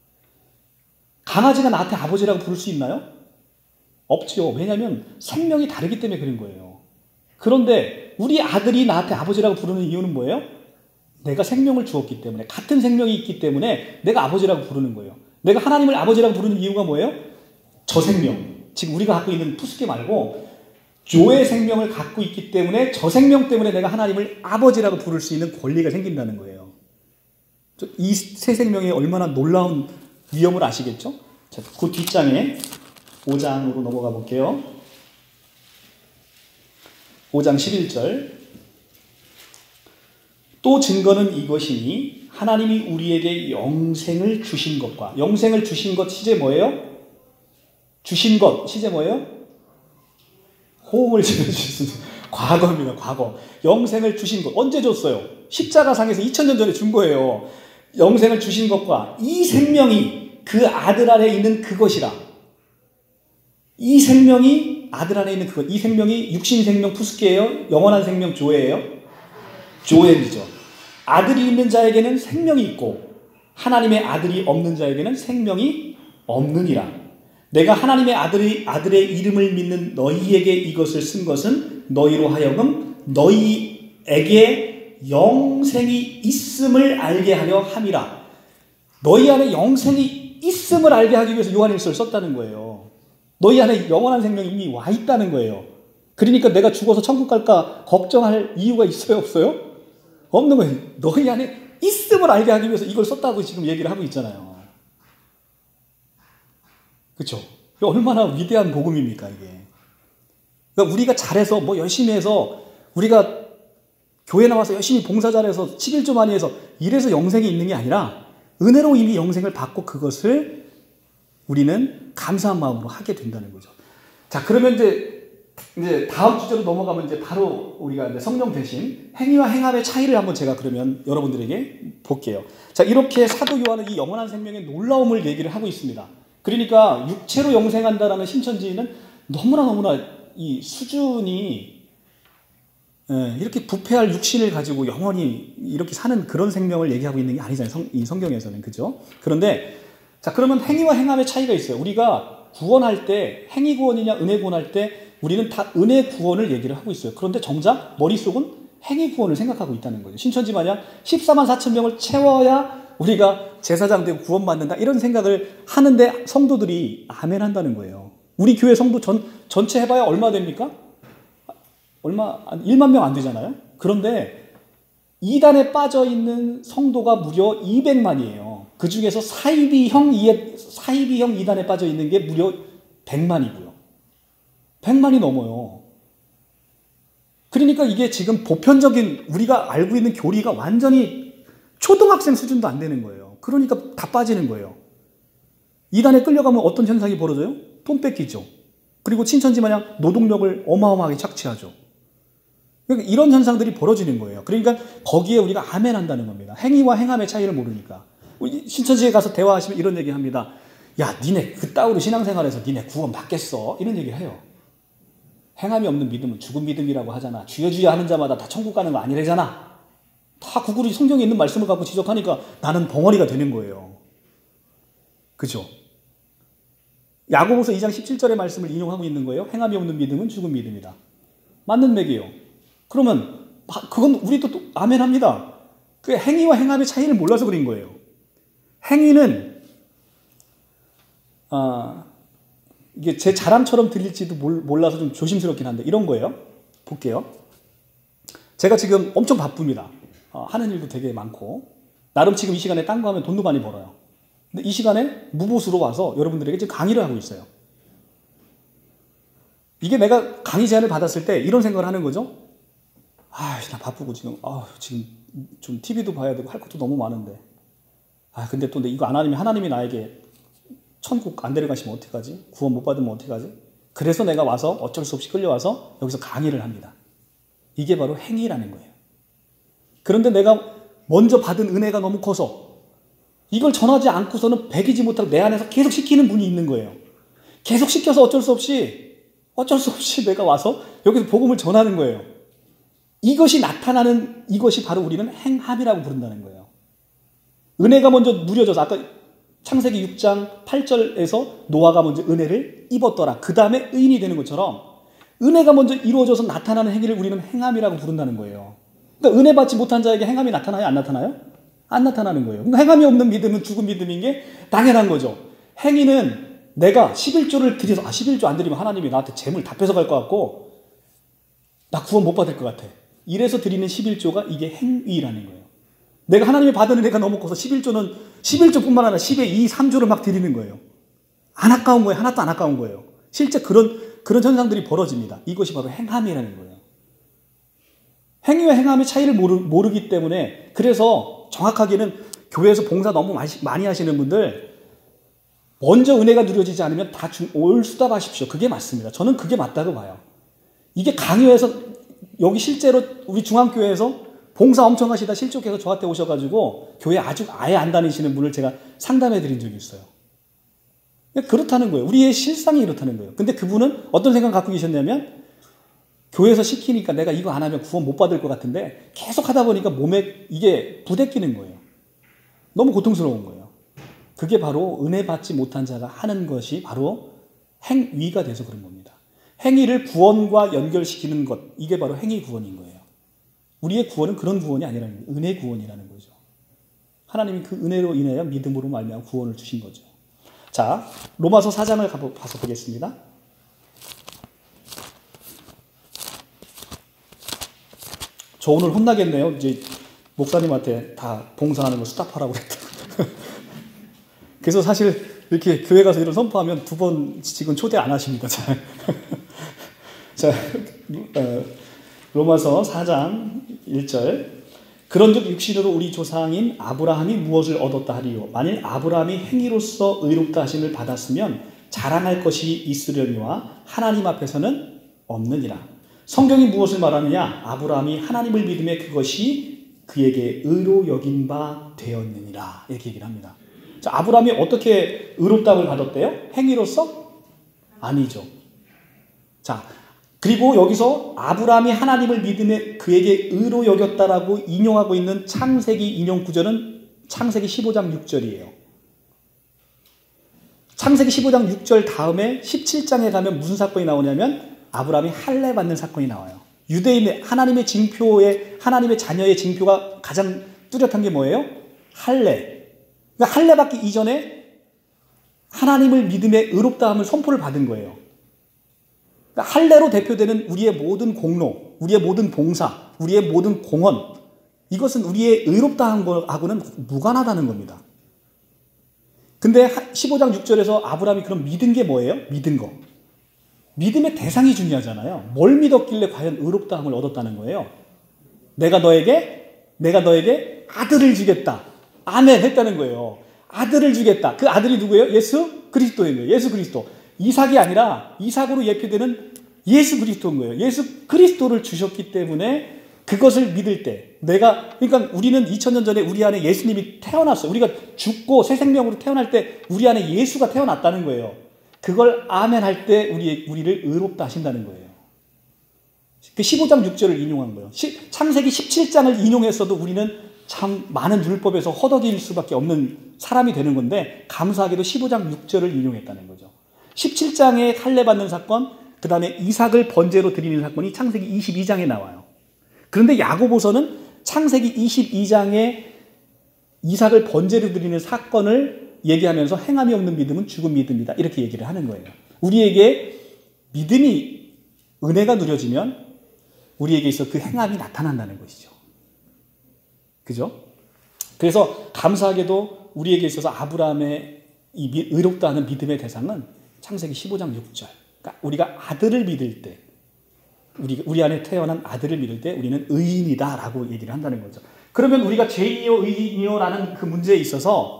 강아지가 나한테 아버지라고 부를 수 있나요? 없죠. 왜냐하면 생명이 다르기 때문에 그런 거예요. 그런데 우리 아들이 나한테 아버지라고 부르는 이유는 뭐예요? 내가 생명을 주었기 때문에, 같은 생명이 있기 때문에 내가 아버지라고 부르는 거예요. 내가 하나님을 아버지라고 부르는 이유가 뭐예요? 저 생명, 지금 우리가 갖고 있는 푸스케 말고 조의 생명을 갖고 있기 때문에 저 생명 때문에 내가 하나님을 아버지라고 부를 수 있는 권리가 생긴다는 거예요. 이 새 생명이 얼마나 놀라운 위엄을 아시겠죠? 자, 그 뒷장에 5장으로 넘어가 볼게요. 5장 11절 또 증거는 이것이니 하나님이 우리에게 영생을 주신 것과 영생을 주신 것 시제 뭐예요? 주신 것 시제 뭐예요? 호응을 지어주신 과거입니다. 과거. 영생을 주신 것 언제 줬어요? 십자가상에서 2000년 전에 준 거예요. 영생을 주신 것과 이 생명이 그 아들 안에 있는 그것이라. 이 생명이 아들 안에 있는 그것. 이 생명이 육신 생명 푸스케예요? 영원한 생명 조예요? 조엘이죠. 아들이 있는 자에게는 생명이 있고 하나님의 아들이 없는 자에게는 생명이 없느니라. 내가 하나님의 아들의 이름을 믿는 너희에게 이것을 쓴 것은 너희로 하여금 너희에게 영생이 있음을 알게 하려 함이라. 너희 안에 영생이 있음을 알게 하기 위해서 요한일서를 썼다는 거예요. 너희 안에 영원한 생명이 이미 와 있다는 거예요. 그러니까 내가 죽어서 천국 갈까 걱정할 이유가 있어요, 없어요? 없는 거예요. 너희 안에 있음을 알게 하기 위해서 이걸 썼다고 지금 얘기를 하고 있잖아요. 그렇죠? 얼마나 위대한 복음입니까, 이게. 그러니까 우리가 잘해서 뭐 열심히 해서 우리가 교회 나와서 열심히 봉사 잘해서 11조 많이 해서 이래서 영생이 있는 게 아니라 은혜로 이미 영생을 받고 그것을 우리는 감사한 마음으로 하게 된다는 거죠. 자, 그러면 이제 다음 주제로 넘어가면 이제 바로 우리가 이제 성령 대신 행위와 행함의 차이를 한번 제가 그러면 여러분들에게 볼게요. 자, 이렇게 사도 요한은 이 영원한 생명의 놀라움을 얘기를 하고 있습니다. 그러니까 육체로 영생한다라는 신천지는 너무나 이 수준이 이렇게 부패할 육신을 가지고 영원히 이렇게 사는 그런 생명을 얘기하고 있는 게 아니잖아요. 이 성경에서는. 그죠? 그런데 자, 그러면 행위와 행함의 차이가 있어요. 우리가 구원할 때 행위 구원이냐 은혜 구원할 때 우리는 다 은혜 구원을 얘기를 하고 있어요. 그런데 정작 머릿속은 행위 구원을 생각하고 있다는 거죠. 신천지 마냥 14만 4천 명을 채워야 우리가 제사장 되고 구원받는다 이런 생각을 하는데 성도들이 아멘 한다는 거예요. 우리 교회 성도 전체 해봐야 얼마 됩니까? 1만 명 안 되잖아요. 그런데 이단에 빠져있는 성도가 무려 200만이에요. 그 중에서 사이비형 이단에 빠져있는 게 무려 100만이고요. 100만이 넘어요. 그러니까 이게 지금 보편적인 우리가 알고 있는 교리가 완전히 초등학생 수준도 안 되는 거예요. 그러니까 다 빠지는 거예요. 이단에 끌려가면 어떤 현상이 벌어져요? 돈 뺏기죠. 그리고 친천지 마냥 노동력을 어마어마하게 착취하죠. 그러니까 이런 현상들이 벌어지는 거예요. 그러니까 거기에 우리가 아멘 한다는 겁니다. 행위와 행함의 차이를 모르니까. 신천지에 가서 대화하시면 이런 얘기 합니다. 야, 니네 그따위로 신앙생활에서 니네 구원 받겠어? 이런 얘기를 해요. 행함이 없는 믿음은 죽은 믿음이라고 하잖아. 주여 주여 하는 자마다 다 천국 가는 거 아니래잖아. 다 구글이 성경에 있는 말씀을 갖고 지적하니까 나는 벙어리가 되는 거예요. 그죠? 야고보서 2장 17절의 말씀을 인용하고 있는 거예요. 행함이 없는 믿음은 죽은 믿음이다. 맞는 맥이에요. 그러면 그건 우리도 또 아멘 합니다. 그 행위와 행함의 차이를 몰라서 그런 거예요. 행위는 이게 제 자랑처럼 들릴지도 몰라서 좀 조심스럽긴 한데 이런 거예요. 볼게요. 제가 지금 엄청 바쁩니다. 하는 일도 되게 많고 나름 지금 이 시간에 딴 거 하면 돈도 많이 벌어요. 근데 이 시간에 무보수로 와서 여러분들에게 지금 강의를 하고 있어요. 이게 내가 강의 제안을 받았을 때 이런 생각을 하는 거죠. 나 바쁘고 지금 좀 TV도 봐야 되고 할 것도 너무 많은데 근데 또 이거 안 하면 하나님이 나에게 천국 안 데려가시면 어떡하지? 구원 못 받으면 어떡하지? 그래서 내가 와서 어쩔 수 없이 끌려와서 여기서 강의를 합니다. 이게 바로 행위라는 거예요. 그런데 내가 먼저 받은 은혜가 너무 커서 이걸 전하지 않고서는 배기지 못하고 내 안에서 계속 시키는 분이 있는 거예요. 계속 시켜서 어쩔 수 없이 내가 와서 여기서 복음을 전하는 거예요. 이것이 나타나는 이것이 바로 우리는 행함이라고 부른다는 거예요. 은혜가 먼저 누려져서 아까 창세기 6장 8절에서 노아가 먼저 은혜를 입었더라. 그 다음에 의인이 되는 것처럼 은혜가 먼저 이루어져서 나타나는 행위를 우리는 행함이라고 부른다는 거예요. 그러니까 은혜 받지 못한 자에게 행함이 나타나요? 안 나타나요? 안 나타나는 거예요. 그러니까 행함이 없는 믿음은 죽은 믿음인 게 당연한 거죠. 행위는 내가 11조를 드려서 11조 안 드리면 하나님이 나한테 재물 다 뺏어갈 것 같고 나 구원 못 받을 것 같아. 이래서 드리는 11조가 이게 행위라는 거예요. 내가 하나님이 받은 은혜가 너무 커서 11조뿐만 아니라 10의 2, 3조를 막 드리는 거예요. 안 아까운 거예요. 하나도 안 아까운 거예요. 실제 그런 현상들이 벌어집니다. 이것이 바로 행함이라는 거예요. 행위와 행함의 차이를 모르기 때문에 그래서 정확하게는 교회에서 봉사 너무 많이 하시는 분들 먼저 은혜가 누려지지 않으면 다 올수답하십시오. 그게 맞습니다. 저는 그게 맞다고 봐요. 이게 강요해서 여기 실제로 우리 중앙교회에서 봉사 엄청 하시다 실족해서 저한테 오셔가지고 교회 아예 안 다니시는 분을 제가 상담해 드린 적이 있어요. 그렇다는 거예요. 우리의 실상이 이렇다는 거예요. 근데 그분은 어떤 생각 갖고 계셨냐면 교회에서 시키니까 내가 이거 안 하면 구원 못 받을 것 같은데 계속 하다 보니까 몸에 이게 부대끼는 거예요. 너무 고통스러운 거예요. 그게 바로 은혜 받지 못한 자가 하는 것이 바로 행위가 돼서 그런 겁니다. 행위를 구원과 연결시키는 것, 이게 바로 행위 구원인 거예요. 우리의 구원은 그런 구원이 아니라는 거예요. 은혜 구원이라는 거죠. 하나님이 그 은혜로 인하여 믿음으로 말미암아 구원을 주신 거죠. 자, 로마서 4장을 가서 보겠습니다. 저 오늘 혼나겠네요. 이제 목사님한테 다 봉사하는 거 스탑하라고 그랬다. 그래서 사실 이렇게 교회 가서 이런 선포하면 2번 지금 초대 안 하십니다. 자, 로마서 4장 1절. 그런즉 육신으로 우리 조상인 아브라함이 무엇을 얻었다 하리요? 만일 아브라함이 행위로서 의롭다 하심을 받았으면 자랑할 것이 있으려니와 하나님 앞에서는 없느니라. 성경이 무엇을 말하느냐? 아브라함이 하나님을 믿음에 그것이 그에게 의로 여긴 바 되었느니라. 이렇게 얘기를 합니다. 자, 아브라함이 어떻게 의롭다함을 받았대요? 행위로서? 아니죠. 자, 그리고 여기서 아브라함이 하나님을 믿음에 그에게 의로 여겼다라고 인용하고 있는 창세기 인용 구절은 창세기 15장 6절이에요. 창세기 15장 6절 다음에 17장에 가면 무슨 사건이 나오냐면 아브라함이 할례 받는 사건이 나와요. 유대인의 하나님의 징표에 하나님의 자녀의 징표가 가장 뚜렷한 게 뭐예요? 할례. 그러니까 할례 받기 이전에 하나님을 믿음에 의롭다함을 선포를 받은 거예요. 그러니까 할례로 대표되는 우리의 모든 공로, 우리의 모든 봉사, 우리의 모든 공헌, 이것은 우리의 의롭다함하고는 무관하다는 겁니다. 근데 15장 6절에서 아브라함이 그럼 믿은 게 뭐예요? 믿은 거. 믿음의 대상이 중요하잖아요. 뭘 믿었길래 과연 의롭다함을 얻었다는 거예요? 내가 너에게 아들을 주겠다. 아멘 했다는 거예요. 아들을 주겠다. 그 아들이 누구예요? 예수 그리스도인 거예요. 예수 그리스도. 이삭이 아니라 이삭으로 예표되는 예수 그리스도인 거예요. 예수 그리스도를 주셨기 때문에 그것을 믿을 때 그러니까 우리는 2000년 전에 우리 안에 예수님이 태어났어요. 우리가 죽고 새 생명으로 태어날 때 우리 안에 예수가 태어났다는 거예요. 그걸 아멘 할 때 우리를 의롭다 하신다는 거예요. 그 15장 6절을 인용한 거예요. 창세기 17장을 인용했어도 우리는 참 많은 율법에서 허덕일 수밖에 없는 사람이 되는 건데 감사하게도 15장 6절을 인용했다는 거죠. 17장에 할례 받는 사건, 그 다음에 이삭을 번제로 드리는 사건이 창세기 22장에 나와요. 그런데 야고보서는 창세기 22장에 이삭을 번제로 드리는 사건을 얘기하면서 행함이 없는 믿음은 죽은 믿음이다. 이렇게 얘기를 하는 거예요. 우리에게 믿음이, 은혜가 누려지면 우리에게 있어 그 행함이 나타난다는 것이죠. 그죠? 그래서 감사하게도 우리에게 있어서 아브라함의 이 의롭다 하는 믿음의 대상은 창세기 15장 6절. 그러니까 우리가 아들을 믿을 때, 우리 안에 태어난 아들을 믿을 때 우리는 의인이다라고 얘기를 한다는 거죠. 그러면 우리가 죄인이요 의인이요라는 그 문제에 있어서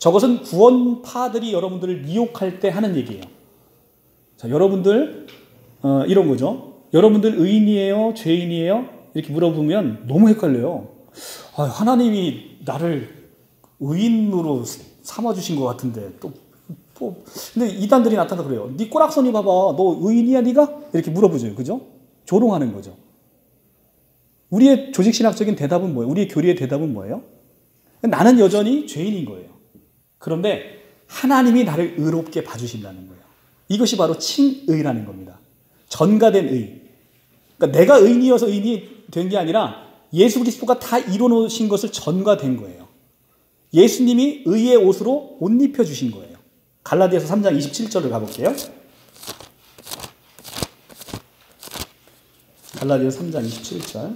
저것은 구원파들이 여러분들을 미혹할 때 하는 얘기예요. 자, 여러분들 이런 거죠. 여러분들 의인이에요? 죄인이에요? 이렇게 물어보면 너무 헷갈려요. 하나님이 나를 의인으로 삼아주신 것 같은데 근데 이단들이 나타나서 그래요. 네 꼬락서니 봐봐. 너 의인이야 네가? 이렇게 물어보죠. 그죠? 조롱하는 거죠. 우리의 조직신학적인 대답은 뭐예요? 우리의 교리의 대답은 뭐예요? 나는 여전히 죄인인 거예요. 그런데 하나님이 나를 의롭게 봐주신다는 거예요. 이것이 바로 칭의라는 겁니다. 전가된 의. 그러니까 내가 의인이어서 의인이 된 게 아니라 예수 그리스도가 다 이뤄놓으신 것을 전가된 거예요. 예수님이 의의 옷으로 옷 입혀주신 거예요. 갈라디아서 3장 27절을 가볼게요. 갈라디아서 3장 27절.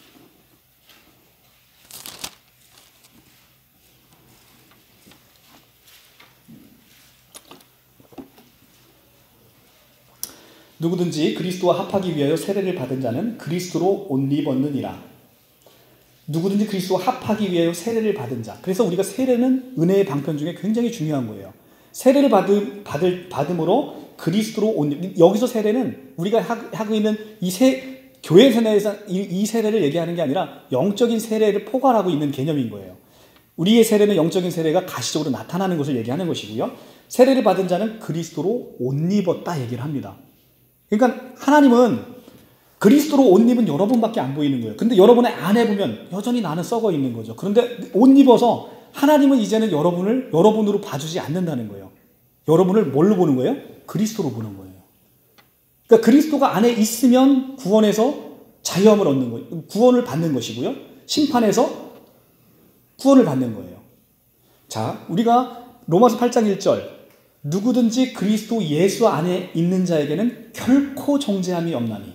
누구든지 그리스도와 합하기 위하여 세례를 받은 자는 그리스도로 옷 입었느니라. 누구든지 그리스도와 합하기 위하여 세례를 받은 자. 그래서 우리가 세례는 은혜의 방편 중에 굉장히 중요한 거예요. 세례를 받음으로 그리스도로 옷 입. 여기서 세례는 우리가 하고 있는 교회 세례에서 이 세례를 얘기하는 게 아니라 영적인 세례를 포괄하고 있는 개념인 거예요. 우리의 세례는 영적인 세례가 가시적으로 나타나는 것을 얘기하는 것이고요. 세례를 받은 자는 그리스도로 옷 입었다 얘기를 합니다. 그러니까 하나님은 그리스도로 옷 입은 여러분밖에 안 보이는 거예요. 근데 여러분의 안에 보면 여전히 나는 썩어 있는 거죠. 그런데 옷 입어서 하나님은 이제는 여러분으로 봐주지 않는다는 거예요. 여러분을 뭘로 보는 거예요? 그리스도로 보는 거예요. 그러니까 그리스도가 안에 있으면 구원에서 자유함을 얻는 거예요. 구원을 받는 것이고요. 심판에서 구원을 받는 거예요. 자, 우리가 로마서 8장 1절 누구든지 그리스도 예수 안에 있는 자에게는 결코 정죄함이 없나니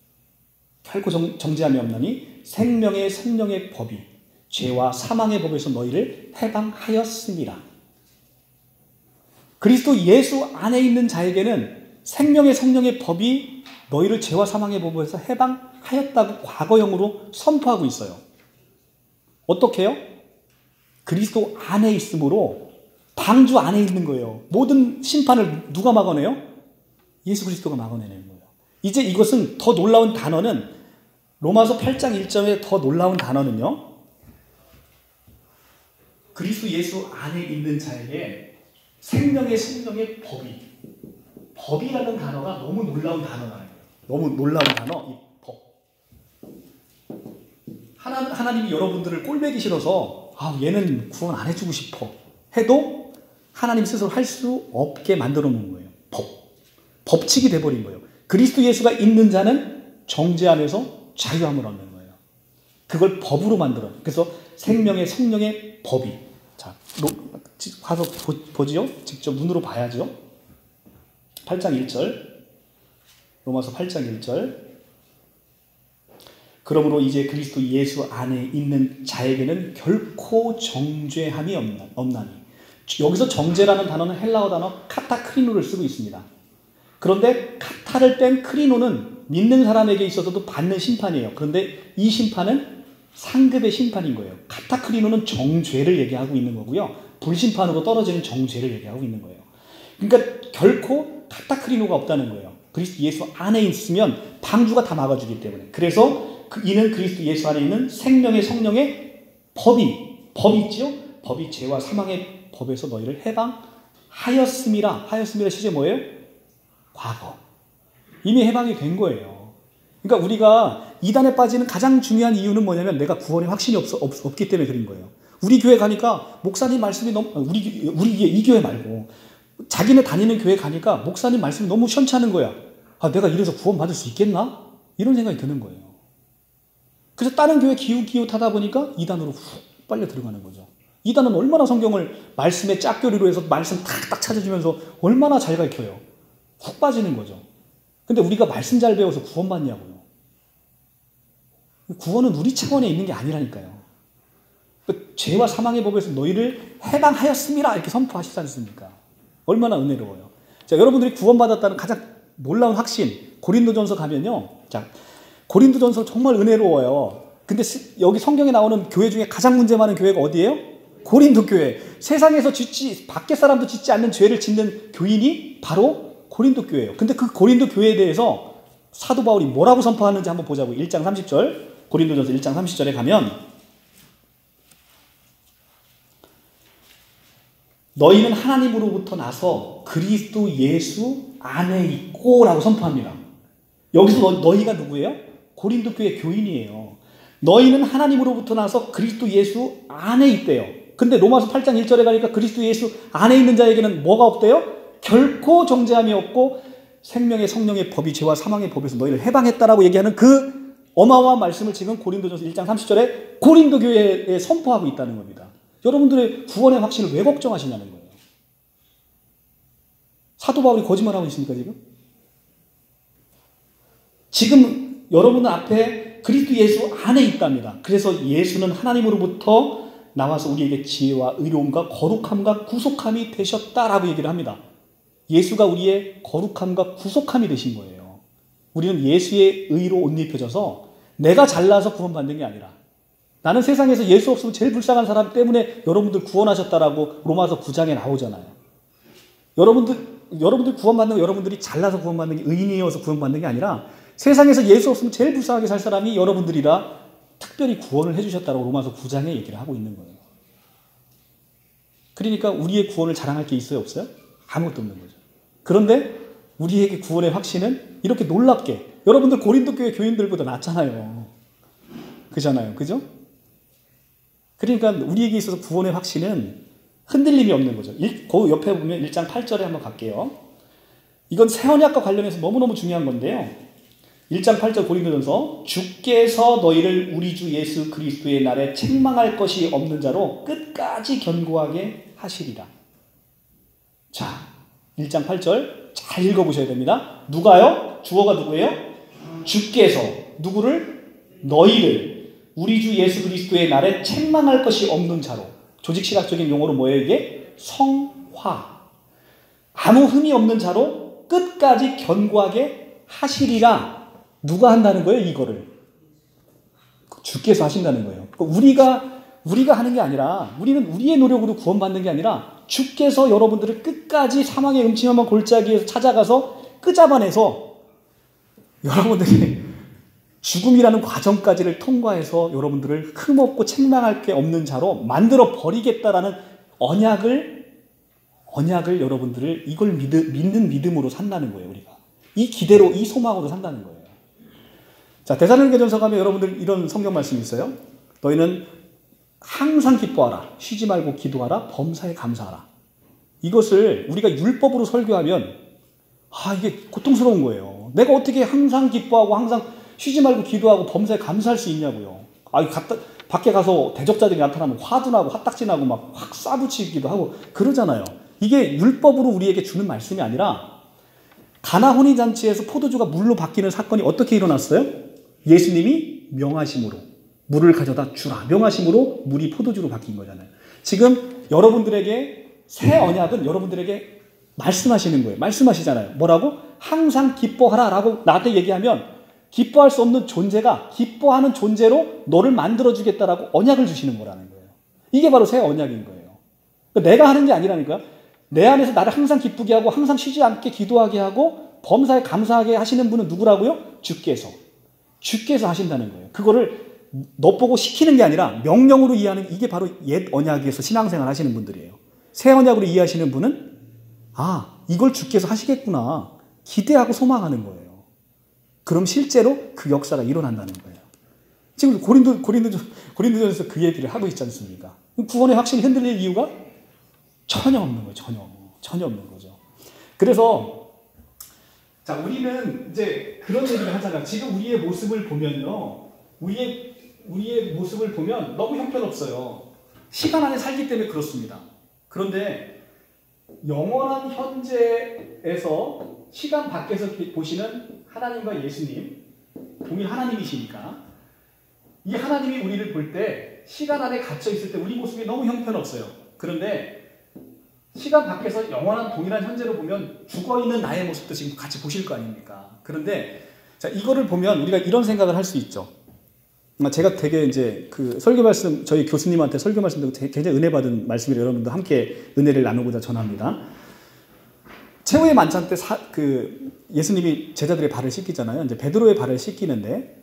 생명의 성령의 법이 죄와 사망의 법에서 너희를 해방하였습니다. 그리스도 예수 안에 있는 자에게는 생명의 성령의 법이 너희를 죄와 사망의 법에서 해방하였다고 과거형으로 선포하고 있어요. 어떻게 해요? 그리스도 안에 있으므로 방주 안에 있는 거예요. 모든 심판을 누가 막아내요? 예수 그리스도가 막아내는 거예요. 이제 이것은 더 놀라운 단어는 로마서 8장 1절에 더 놀라운 단어는요. 그리스도 예수 안에 있는 자에게 생명의 성령의 법이라는 단어가 너무 놀라운 단어예요. 너무 놀라운 단어, 이 법. 하나님이 여러분들을 꼴보기 싫어서 얘는 구원 안 해주고 싶어 해도 하나님 스스로 할 수 없게 만들어 놓은 거예요. 법칙이 돼버린 거예요. 그리스도 예수가 있는 자는 정죄함에서 자유함을 얻는 거예요. 그걸 법으로 만들어. 그래서 생명의 성령의 법이. 자, 가서 보지요? 직접 눈으로 봐야죠. 8장 1절. 로마서 8장 1절. 그러므로 이제 그리스도 예수 안에 있는 자에게는 결코 정죄함이 없나니. 여기서 정죄라는 단어는 헬라어 단어 카타크리노를 쓰고 있습니다. 그런데 카타를 뺀 크리노는 믿는 사람에게 있어서도 받는 심판이에요. 그런데 이 심판은 상급의 심판인 거예요. 카타크리노는 정죄를 얘기하고 있는 거고요. 불심판으로 떨어지는 정죄를 얘기하고 있는 거예요. 그러니까 결코 카타크리노가 없다는 거예요. 그리스도 예수 안에 있으면 방주가 다 막아주기 때문에. 그래서 이는 그리스도 예수 안에 있는 생명의 성령의 법이 있지요? 법이 죄와 사망의 법에서 너희를 해방하였음이라. 하였음이라 시제 뭐예요? 과거. 이미 해방이 된 거예요. 그러니까 우리가 이단에 빠지는 가장 중요한 이유는 뭐냐면 내가 구원의 확신이 없기 때문에 그런 거예요. 우리 교회 가니까 목사님 말씀이 너무 우리 이 교회 말고 자기네 다니는 교회 가니까 목사님 말씀이 너무 시원찮은 거야. 내가 이래서 구원 받을 수 있겠나? 이런 생각이 드는 거예요. 그래서 다른 교회 기웃기웃하다 보니까 이단으로 훅 빨려 들어가는 거죠. 이단은 얼마나 성경을 말씀의 짝교리로 해서 말씀 탁탁 찾아주면서 얼마나 잘 가르쳐요. 훅 빠지는 거죠. 근데 우리가 말씀 잘 배워서 구원받냐고요. 구원은 우리 차원에 있는 게 아니라니까요. 죄와 사망의 법에서 너희를 해방하였음이라 이렇게 선포하시지 않습니까? 얼마나 은혜로워요. 자, 여러분들이 구원받았다는 가장 놀라운 확신, 고린도전서 가면요. 자, 고린도전서 정말 은혜로워요. 근데 여기 성경에 나오는 교회 중에 가장 문제 많은 교회가 어디예요? 고린도 교회. 세상에서 밖에 사람도 짓지 않는 죄를 짓는 교인이 바로 고린도 교회예요. 근데 그 고린도 교회에 대해서 사도 바울이 뭐라고 선포하는지 한번 보자고요. 1장 30절, 고린도전서 1장 30절에 가면 너희는 하나님으로부터 나서 그리스도 예수 안에 있고 라고 선포합니다. 여기서 너희가 누구예요? 고린도 교회 교인이에요. 너희는 하나님으로부터 나서 그리스도 예수 안에 있대요. 근데 로마서 8장 1절에 가니까 그리스도 예수 안에 있는 자에게는 뭐가 없대요? 결코 정죄함이 없고 생명의 성령의 법이 죄와 사망의 법에서 너희를 해방했다라고 얘기하는 그 어마어마한 말씀을 지금 고린도전서 1장 30절에 고린도 교회에 선포하고 있다는 겁니다. 여러분들의 구원의 확신을 왜 걱정하시냐는 거예요. 사도 바울이 거짓말하고 있습니까 지금? 지금 여러분 앞에 그리스도 예수 안에 있답니다. 그래서 예수는 하나님으로부터 나와서 우리에게 지혜와 의로움과 거룩함과 구속함이 되셨다라고 얘기를 합니다. 예수가 우리의 거룩함과 구속함이 되신 거예요. 우리는 예수의 의로 옷 입혀져서 내가 잘나서 구원받는 게 아니라 나는 세상에서 예수 없으면 제일 불쌍한 사람 때문에 여러분들 구원하셨다라고 로마서 9장에 나오잖아요. 여러분들 구원받는 거 여러분들이 잘나서 구원받는 게 의인이어서 구원받는 게 아니라 세상에서 예수 없으면 제일 불쌍하게 살 사람이 여러분들이라 특별히 구원을 해주셨다고 로마서 9장에 얘기를 하고 있는 거예요. 그러니까 우리의 구원을 자랑할 게 있어요? 없어요? 아무것도 없는 거죠. 그런데 우리에게 구원의 확신은 이렇게 놀랍게 여러분들 고린도 교회 교인들보다 낫잖아요. 그잖아요. 그죠? 그러니까 우리에게 있어서 구원의 확신은 흔들림이 없는 거죠. 그 옆에 보면 1장 8절에 한번 갈게요. 이건 새 언약과 관련해서 너무너무 중요한 건데요. 1장 8절 고린도전서 주께서 너희를 우리 주 예수 그리스도의 날에 책망할 것이 없는 자로 끝까지 견고하게 하시리라. 자, 1장 8절 잘 읽어보셔야 됩니다. 누가요? 주어가 누구예요? 주께서 누구를? 너희를 우리 주 예수 그리스도의 날에 책망할 것이 없는 자로. 조직시각적인 용어로 뭐예요 이게? 성화. 아무 흠이 없는 자로 끝까지 견고하게 하시리라. 누가 한다는 거예요 이거를? 주께서 하신다는 거예요. 우리가 하는 게 아니라 우리는 우리의 노력으로 구원받는 게 아니라 주께서 여러분들을 끝까지 사망의 음침한 골짜기에서 찾아가서 끄잡아내서 여러분들이 죽음이라는 과정까지를 통과해서 여러분들을 흠없고 책망할 게 없는 자로 만들어 버리겠다라는 언약을 여러분들을 이걸 믿는 믿음으로 산다는 거예요. 우리가 이 기대로 이 소망으로 산다는 거예요. 자, 데살로니가전서 가면 여러분들 이런 성경 말씀이 있어요. 너희는 항상 기뻐하라. 쉬지 말고 기도하라. 범사에 감사하라. 이것을 우리가 율법으로 설교하면 이게 고통스러운 거예요. 내가 어떻게 항상 기뻐하고 항상 쉬지 말고 기도하고 범사에 감사할 수 있냐고요. 밖에 가서 대적자들이 나타나면 화도 나고 화딱지나고 막 확 쏴붙이기도 하고 그러잖아요. 이게 율법으로 우리에게 주는 말씀이 아니라 가나 혼인잔치에서 포도주가 물로 바뀌는 사건이 어떻게 일어났어요? 예수님이 명하심으로 물을 가져다 주라. 명하심으로 물이 포도주로 바뀐 거잖아요. 지금 여러분들에게 새 언약은 여러분들에게 말씀하시는 거예요. 말씀하시잖아요. 뭐라고? 항상 기뻐하라 라고 나한테 얘기하면 기뻐할 수 없는 존재가 기뻐하는 존재로 너를 만들어주겠다라고 언약을 주시는 거라는 거예요. 이게 바로 새 언약인 거예요. 그러니까 내가 하는 게 아니라니까요. 내 안에서 나를 항상 기쁘게 하고 항상 쉬지 않게 기도하게 하고 범사에 감사하게 하시는 분은 누구라고요? 주께서 하신다는 거예요. 그거를 너 보고 시키는 게 아니라 명령으로 이해하는 이게 바로 옛 언약에서 신앙생활 하시는 분들이에요. 새 언약으로 이해하시는 분은 이걸 주께서 하시겠구나 기대하고 소망하는 거예요. 그럼 실제로 그 역사가 일어난다는 거예요. 지금 고린도전에서 그 얘기를 하고 있지 않습니까? 구원의 확신이 흔들릴 이유가 전혀 없는 거예요. 전혀 없는 거죠. 그래서 자, 우리는 이제 그런 얘기를 하잖아요. 지금 우리의 모습을 보면요. 우리의 모습을 보면 너무 형편없어요. 시간 안에 살기 때문에 그렇습니다. 그런데 영원한 현재에서 시간 밖에서 보시는 하나님과 예수님, 동일 하나님이시니까 이 하나님이 우리를 볼 때 시간 안에 갇혀 있을 때 우리 모습이 너무 형편없어요. 그런데 시간 밖에서 영원한 동일한 현재로 보면 죽어있는 나의 모습도 지금 같이 보실 거 아닙니까? 그런데 자, 이거를 보면 우리가 이런 생각을 할 수 있죠. 제가 되게 이제 그 설교 말씀, 저희 교수님한테 설교 말씀 듣고 굉장히 은혜 받은 말씀을 여러분들 함께 은혜를 나누고자 전합니다. 최후의 만찬 때 예수님이 제자들의 발을 씻기잖아요. 이제 베드로의 발을 씻기는데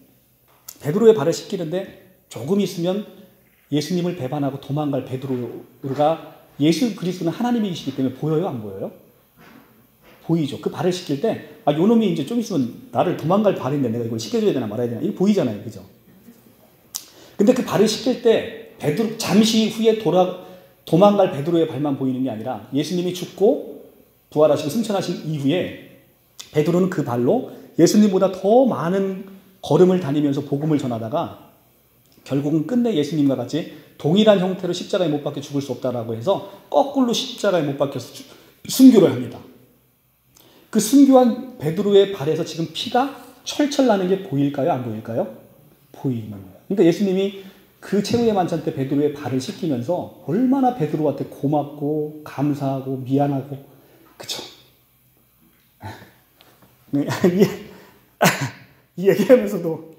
조금 있으면 예수님을 배반하고 도망갈 베드로가 예수 그리스도는 하나님이시기 때문에 보여요, 안 보여요? 보이죠. 그 발을 씻길 때, 요 놈이 이제 좀 있으면 나를 도망갈 발인데 내가 이걸 씻겨줘야 되나 말아야 되나, 이게 보이잖아요, 그죠? 근데 그 발을 씻길 때 잠시 후에 도망갈 베드로의 발만 보이는 게 아니라 예수님이 죽고 부활하시고 승천하신 이후에 베드로는 그 발로 예수님보다 더 많은 걸음을 다니면서 복음을 전하다가 결국은 끝내 예수님과 같이 동일한 형태로 십자가에 못 박혀 죽을 수 없다라고 해서 거꾸로 십자가에 못 박혀서 순교를 합니다. 그 순교한 베드로의 발에서 지금 피가 철철 나는 게 보일까요? 안 보일까요? 보이는 거예요. 그러니까 예수님이 그 최후의 만찬 때 베드로의 발을 씻기면서 얼마나 베드로한테 고맙고 감사하고 미안하고, 그쵸? 이 얘기하면서도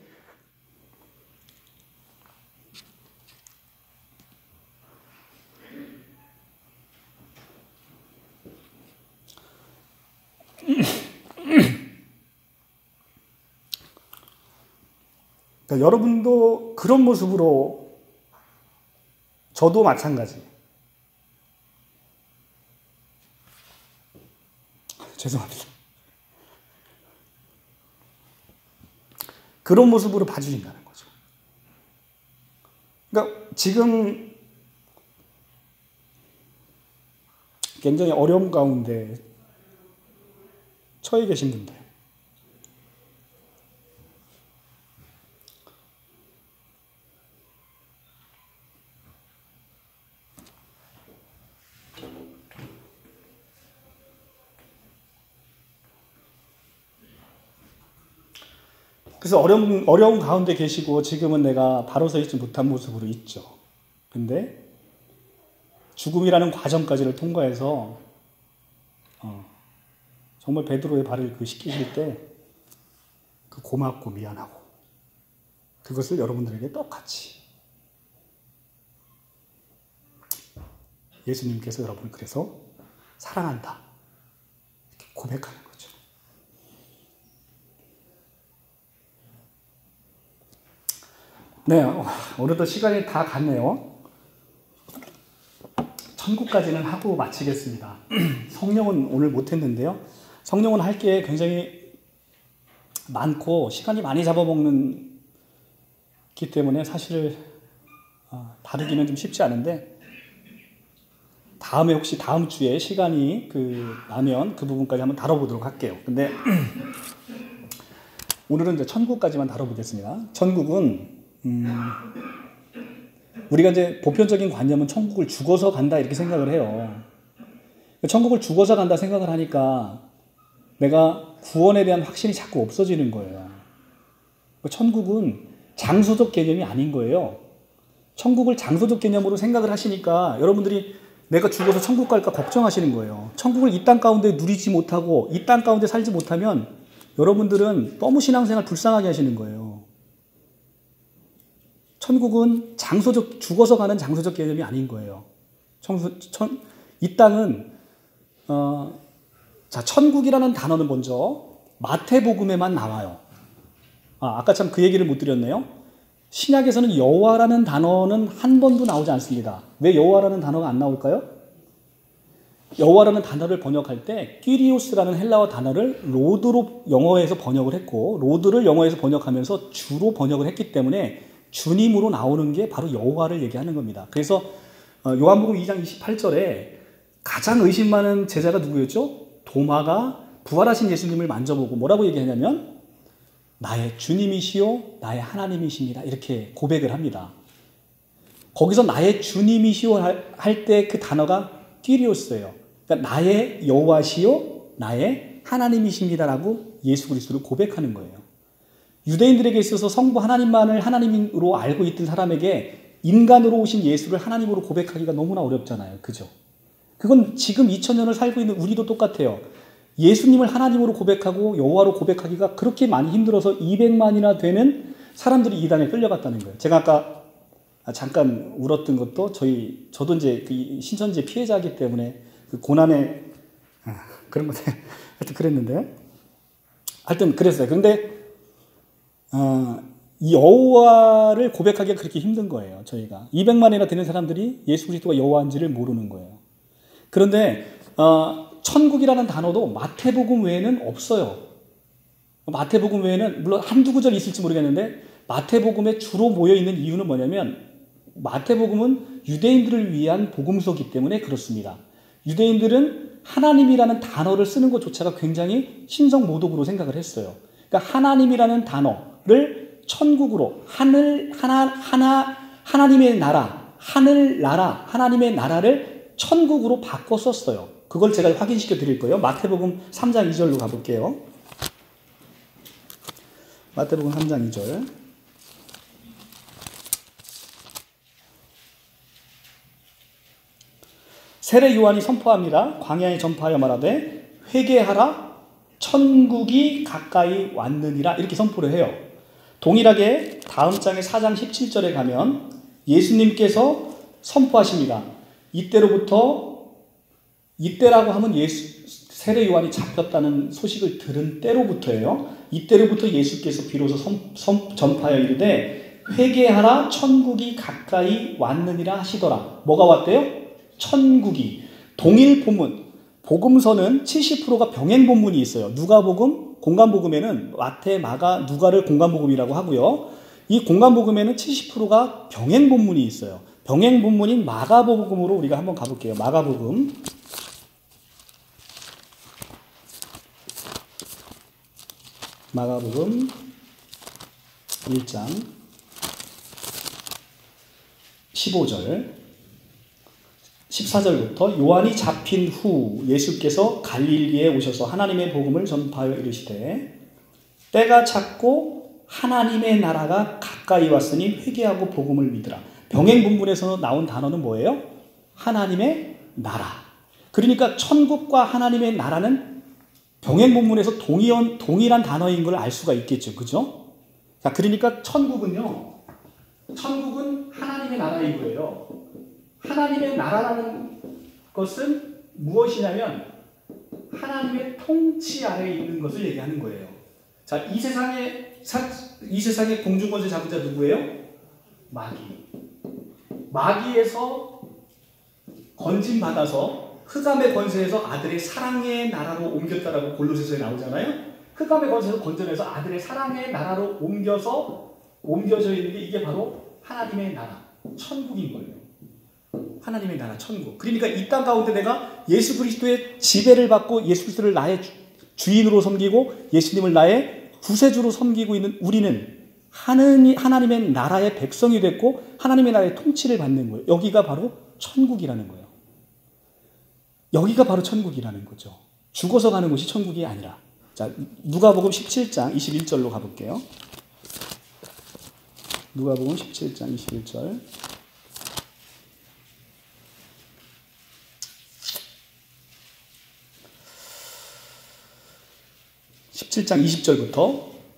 그러니까 여러분도 그런 모습으로, 저도 마찬가지. 죄송합니다. 그런 모습으로 봐주신다는 거죠. 그러니까 지금 굉장히 어려움 가운데 처해 계신 분들, 그래서 어려운 가운데 계시고 지금은 내가 바로 서 있지 못한 모습으로 있죠. 근데 죽음이라는 과정까지를 통과해서 정말 베드로의 발을 씻기실 때 그 고맙고 미안하고 그것을 여러분들에게 똑같이 예수님께서 여러분을 그래서 사랑한다 이렇게 고백하는 거죠. 네, 오늘도 시간이 다 갔네요. 천국까지는 하고 마치겠습니다. 성령은 오늘 못했는데요. 성령은 할 게 굉장히 많고 시간이 많이 잡아먹는 기 때문에 사실 다루기는 좀 쉽지 않은데, 다음에 혹시 다음 주에 시간이 나면 그 부분까지 한번 다뤄보도록 할게요. 근데 오늘은 이제 천국까지만 다뤄보겠습니다. 천국은 우리가 이제 보편적인 관념은 천국을 죽어서 간다 이렇게 생각을 해요. 천국을 죽어서 간다 생각을 하니까 내가 구원에 대한 확신이 자꾸 없어지는 거예요. 천국은 장소적 개념이 아닌 거예요. 천국을 장소적 개념으로 생각을 하시니까 여러분들이 내가 죽어서 천국 갈까 걱정하시는 거예요. 천국을 이 땅 가운데 누리지 못하고 이 땅 가운데 살지 못하면 여러분들은 너무 신앙생활 불쌍하게 하시는 거예요. 천국은 죽어서 가는 장소적 개념이 아닌 거예요. 이 땅은, 천국이라는 단어는 먼저 마태복음에만 나와요. 아까 참 그 얘기를 못 드렸네요. 신약에서는 여호와라는 단어는 한 번도 나오지 않습니다. 왜 여호와라는 단어가 안 나올까요? 여호와라는 단어를 번역할 때 끼리오스라는 헬라어 단어를 로드로 영어에서 번역을 했고, 로드를 영어에서 번역하면서 주로 번역을 했기 때문에 주님으로 나오는 게 바로 여호와를 얘기하는 겁니다. 그래서 요한복음 2장 28절에 가장 의심 많은 제자가 누구였죠? 도마가 부활하신 예수님을 만져보고 뭐라고 얘기하냐면 나의 주님이시요 나의 하나님이십니다. 이렇게 고백을 합니다. 거기서 나의 주님이시요 할 때 그 단어가 끼리오스예요. 그러니까 나의 여호와시요 나의 하나님이십니다라고 예수 그리스도를 고백하는 거예요. 유대인들에게 있어서 성부 하나님만을 하나님으로 알고 있던 사람에게 인간으로 오신 예수를 하나님으로 고백하기가 너무나 어렵잖아요. 그죠? 그건 지금 2000년을 살고 있는 우리도 똑같아요. 예수님을 하나님으로 고백하고 여호와로 고백하기가 그렇게 많이 힘들어서 200만이나 되는 사람들이 이단에 끌려갔다는 거예요. 제가 아까 잠깐 울었던 것도 저도 이제 그 신천지 피해자이기 때문에 그 고난의 그런 것들 하여튼 그랬는데 하여튼 그랬어요. 그런데 이 여호와를 고백하기가 그렇게 힘든 거예요. 저희가 200만이나 되는 사람들이 예수 그리스도가 여호와인지를 모르는 거예요. 그런데 천국이라는 단어도 마태복음 외에는 없어요. 마태복음 외에는 물론 한두 구절 있을지 모르겠는데 마태복음에 주로 모여있는 이유는 뭐냐면 마태복음은 유대인들을 위한 복음서이기 때문에 그렇습니다. 유대인들은 하나님이라는 단어를 쓰는 것조차가 굉장히 신성모독으로 생각을 했어요. 그러니까 하나님이라는 단어를 천국으로 하나님의 나라, 하늘나라, 하나님의 나라를 천국으로 바꿔 썼어요. 그걸 제가 확인시켜 드릴 거예요. 마태복음 3장 2절로 가볼게요. 마태복음 3장 2절. 세례 요한이 선포합니다. 광야에 전파하여 말하되 회개하라 천국이 가까이 왔느니라 이렇게 선포를 해요. 동일하게 다음 장의 4장 17절에 가면 예수님께서 선포하십니다. 이때라고 하면 세례 요한이 잡혔다는 소식을 들은 때로부터예요. 이때로부터 예수께서 비로소 전파하여 이르되 회개하라 천국이 가까이 왔느니라 하시더라. 뭐가 왔대요? 천국이. 동일 본문 복음서는 70%가 병행 본문이 있어요. 누가복음, 공간복음에는 마태, 마가, 누가를 공간복음이라고 하고요. 이 공간복음에는 70%가 병행 본문이 있어요. 병행 본문인 마가복음으로 우리가 한번 가볼게요. 마가복음 1장 15절 14절부터 요한이 잡힌 후 예수께서 갈릴리에 오셔서 하나님의 복음을 전파하여 이르시되 때가 찼고 하나님의 나라가 가까이 왔으니 회개하고 복음을 믿으라. 병행 본문에서 나온 단어는 뭐예요? 하나님의 나라. 그러니까 천국과 하나님의 나라는 병행 본문에서 동일한 단어인 걸 알 수가 있겠죠. 그죠? 자, 그러니까 천국은 하나님의 나라인 거예요. 하나님의 나라라는 것은 무엇이냐면 하나님의 통치 아래에 있는 것을 얘기하는 거예요. 자, 이 세상의 공중권세 자부자 누구예요? 마귀. 마귀에서 건진받아서 흑암의 권세에서 아들의 사랑의 나라로 옮겼다라고 골로새서에 나오잖아요. 흑암의 권세에서 건져내서 아들의 사랑의 나라로 옮겨져 있는 게 이게 바로 하나님의 나라, 천국인 거예요. 하나님의 나라, 천국. 그러니까 이 땅 가운데 내가 예수 그리스도의 지배를 받고 예수 그리스도를 나의 주인으로 섬기고 예수님을 나의 구세주로 섬기고 있는 우리는 하나님의 나라의 백성이 됐고 하나님의 나라의 통치를 받는 거예요. 여기가 바로 천국이라는 거예요. 여기가 바로 천국이라는 거죠. 죽어서 가는 곳이 천국이 아니라. 자, 누가복음 17장 21절로 가볼게요. 누가복음 17장 21절. 17장 20절부터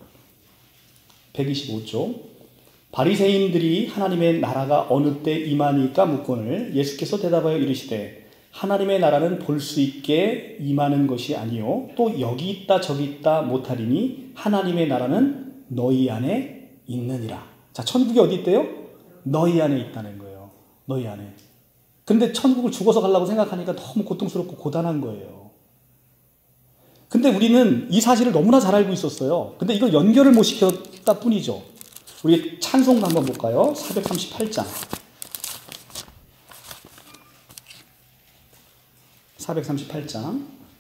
125쪽. 바리새인들이 하나님의 나라가 어느 때 임하니까 묻거늘 예수께서 대답하여 이르시되 하나님의 나라는 볼 수 있게 임하는 것이 아니요 또 여기 있다 저기 있다 못하리니 하나님의 나라는 너희 안에 있느니라. 자, 천국이 어디 있대요? 너희 안에 있다는 거예요. 너희 안에. 근데 천국을 죽어서 가려고 생각하니까 너무 고통스럽고 고단한 거예요. 근데 우리는 이 사실을 너무나 잘 알고 있었어요. 근데 이걸 연결을 못 시켰다 뿐이죠. 우리 찬송도 한번 볼까요? 438장. 438장.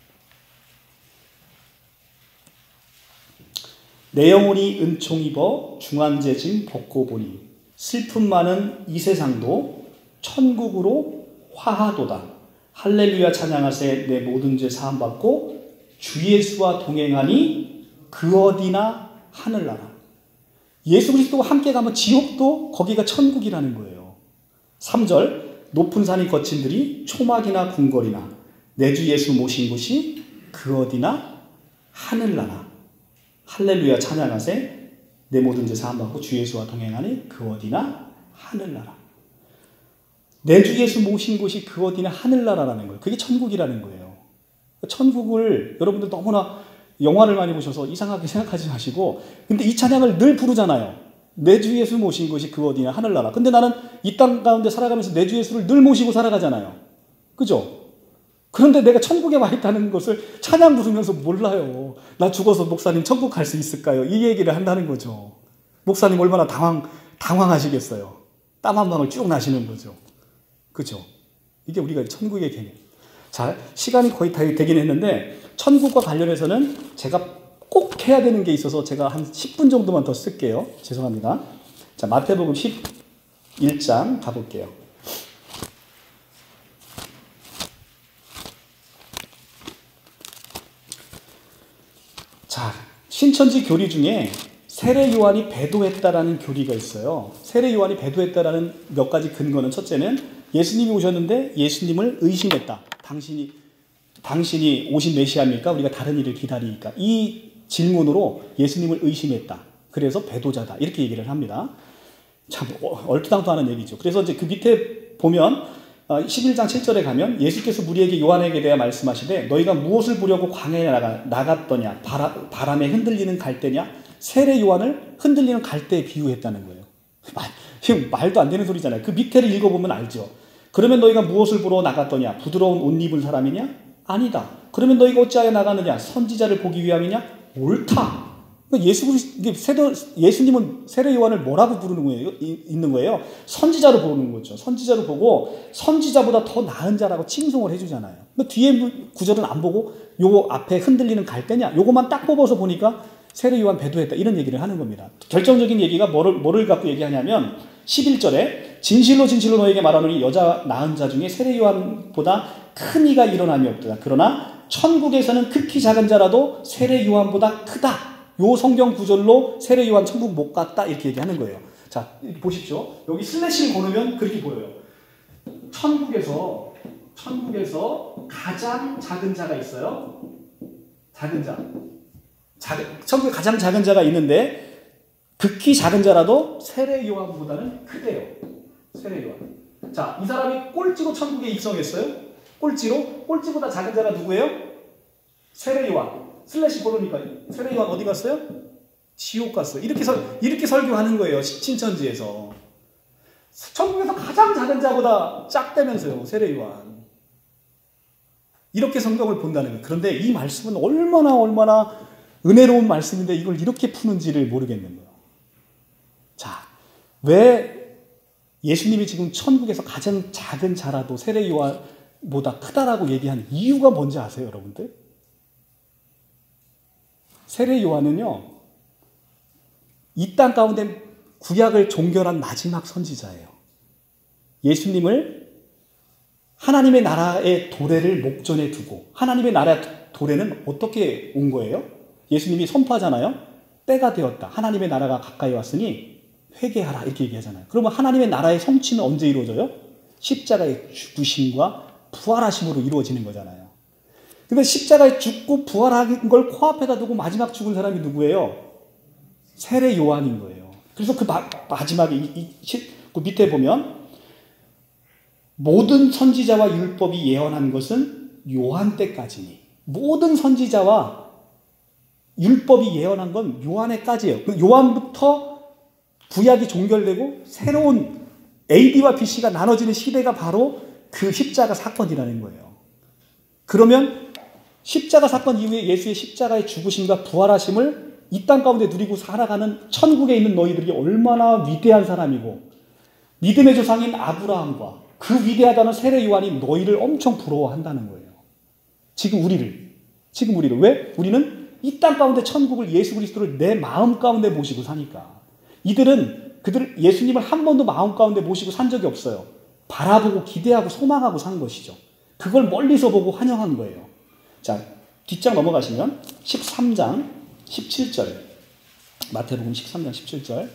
내 영혼이 은총 입어 중한제 짐 벗고 보니 슬픔 많은 이 세상도 천국으로 화하도다. 할렐루야 찬양하세 내 모든 죄 사함 받고 주 예수와 동행하니 그 어디나 하늘나라. 예수 그리스도와 함께 가면 지옥도 거기가 천국이라는 거예요. 3절 높은 산이 거친들이 초막이나 궁궐이나 내 주 예수 모신 곳이 그 어디나 하늘나라. 할렐루야 찬양하세 내 모든 죄 사함받고 주 예수와 동행하니 그 어디나 하늘나라. 내 주 예수 모신 곳이 그 어디나 하늘나라라는 거예요. 그게 천국이라는 거예요. 천국을 여러분들 너무나 영화를 많이 보셔서 이상하게 생각하지 마시고, 근데 이 찬양을 늘 부르잖아요. 내 주 예수 모신 곳이 그 어디나 하늘나라. 근데 나는 이 땅 가운데 살아가면서 내 주 예수를 늘 모시고 살아가잖아요. 그죠? 그런데 내가 천국에 와 있다는 것을 찬양 부르면서 몰라요. 나 죽어서 목사님 천국 갈 수 있을까요? 이 얘기를 한다는 거죠. 목사님 얼마나 당황하시겠어요. 땀 한 방울 쭉 나시는 거죠. 그죠? 이게 우리가 천국의 개념. 자, 시간이 거의 다 되긴 했는데 천국과 관련해서는 제가 꼭 해야 되는 게 있어서 제가 한 10분 정도만 더 쓸게요. 죄송합니다. 자, 마태복음 11장 가볼게요. 자, 신천지 교리 중에 세례 요한이 배도했다라는 교리가 있어요. 세례 요한이 배도했다라는 몇 가지 근거는, 첫째는 예수님이 오셨는데 예수님을 의심했다. 당신이 오신 메시아입니까? 우리가 다른 일을 기다리니까. 이 질문으로 예수님을 의심했다. 그래서 배도자다. 이렇게 얘기를 합니다. 참 얼토당토하는 얘기죠. 그래서 이제 그 밑에 보면 11장 7절에 가면 예수께서 무리에게 요한에게 대해 말씀하시되 너희가 무엇을 보려고 광야에 나갔더냐? 바람에 흔들리는 갈대냐? 세례 요한을 흔들리는 갈대에 비유했다는 거예요. 말도 안 되는 소리잖아요. 그 밑에를 읽어보면 알죠. 그러면 너희가 무엇을 보러 나갔더냐? 부드러운 옷 입은 사람이냐? 아니다. 그러면 너희가 어찌하여 나가느냐? 선지자를 보기 위함이냐? 옳다. 예수님은 세례 요한을 뭐라고 부르는 거예요? 있는 거예요? 선지자로 보는 거죠. 선지자로 보고 선지자보다 더 나은 자라고 칭송을 해주잖아요. 뒤에 구절은 안 보고 요 앞에 흔들리는 갈대냐? 요것만 딱 뽑아서 보니까 세례 요한 배도했다. 이런 얘기를 하는 겁니다. 결정적인 얘기가 뭐를 갖고 얘기하냐면 11절에 진실로 진실로 너에게 말하노니 여자 낳은 자 중에 세례 요한보다 큰 이가 일어남이 없다. 그러나 천국에서는 극히 작은 자라도 세례 요한보다 크다. 요 성경 구절로 세례 요한 천국 못 갔다. 이렇게 얘기하는 거예요. 자, 보십시오. 여기 슬래시를 고르면 그렇게 보여요. 천국에서 가장 작은 자가 있어요. 작은 자. 천국에 가장 작은 자가 있는데 극히 작은 자라도 세례 요한보다는 크대요. 세례 요한. 자, 이 사람이 꼴찌로 천국에 입성했어요. 꼴찌보다 작은 자가 누구예요? 세례 요한. 슬래시 고르니까 세례 요한 어디 갔어요? 지옥 갔어요. 이렇게 설교하는 거예요. 신천지에서. 천국에서 가장 작은 자보다 짝대면서요. 세례 요한. 이렇게 성경을 본다는 거예요. 그런데 이 말씀은 얼마나 은혜로운 말씀인데 이걸 이렇게 푸는지를 모르겠는 거예요. 자, 왜 예수님이 지금 천국에서 가장 작은 자라도 세례 요한보다 크다라고 얘기한 이유가 뭔지 아세요, 여러분들? 세례 요한은요, 이 땅 가운데 구약을 종결한 마지막 선지자예요. 예수님을 하나님의 나라의 도래를 목전에 두고, 하나님의 나라의 도래는 어떻게 온 거예요? 예수님이 선포하잖아요. 때가 되었다. 하나님의 나라가 가까이 왔으니 회개하라. 이렇게 얘기하잖아요. 그러면 하나님의 나라의 성취는 언제 이루어져요? 십자가의 죽으심과 부활하심으로 이루어지는 거잖아요. 근데 십자가에 죽고 부활한 걸 코앞에다 두고 마지막 죽은 사람이 누구예요? 세례 요한인 거예요. 그래서 그 마지막에 그 밑에 보면 모든 선지자와 율법이 예언한 것은 요한 때까지니. 모든 선지자와 율법이 예언한 건 요한에까지예요. 요한부터 구약이 종결되고 새로운 AD와 BC가 나눠지는 시대가 바로 그 십자가 사건이라는 거예요. 그러면 십자가 사건 이후에 예수의 십자가의 죽으심과 부활하심을 이 땅 가운데 누리고 살아가는 천국에 있는 너희들이 얼마나 위대한 사람이고 믿음의 조상인 아브라함과 그 위대하다는 세례 요한이 너희를 엄청 부러워한다는 거예요. 지금 우리를. 왜? 우리는 이 땅 가운데 천국을 예수 그리스도를 내 마음 가운데 모시고 사니까. 그들 예수님을 한 번도 마음 가운데 모시고 산 적이 없어요. 바라보고 기대하고 소망하고 산 것이죠. 그걸 멀리서 보고 환영한 거예요. 자, 뒷장 넘어가시면 13장 17절. 마태복음 13장 17절.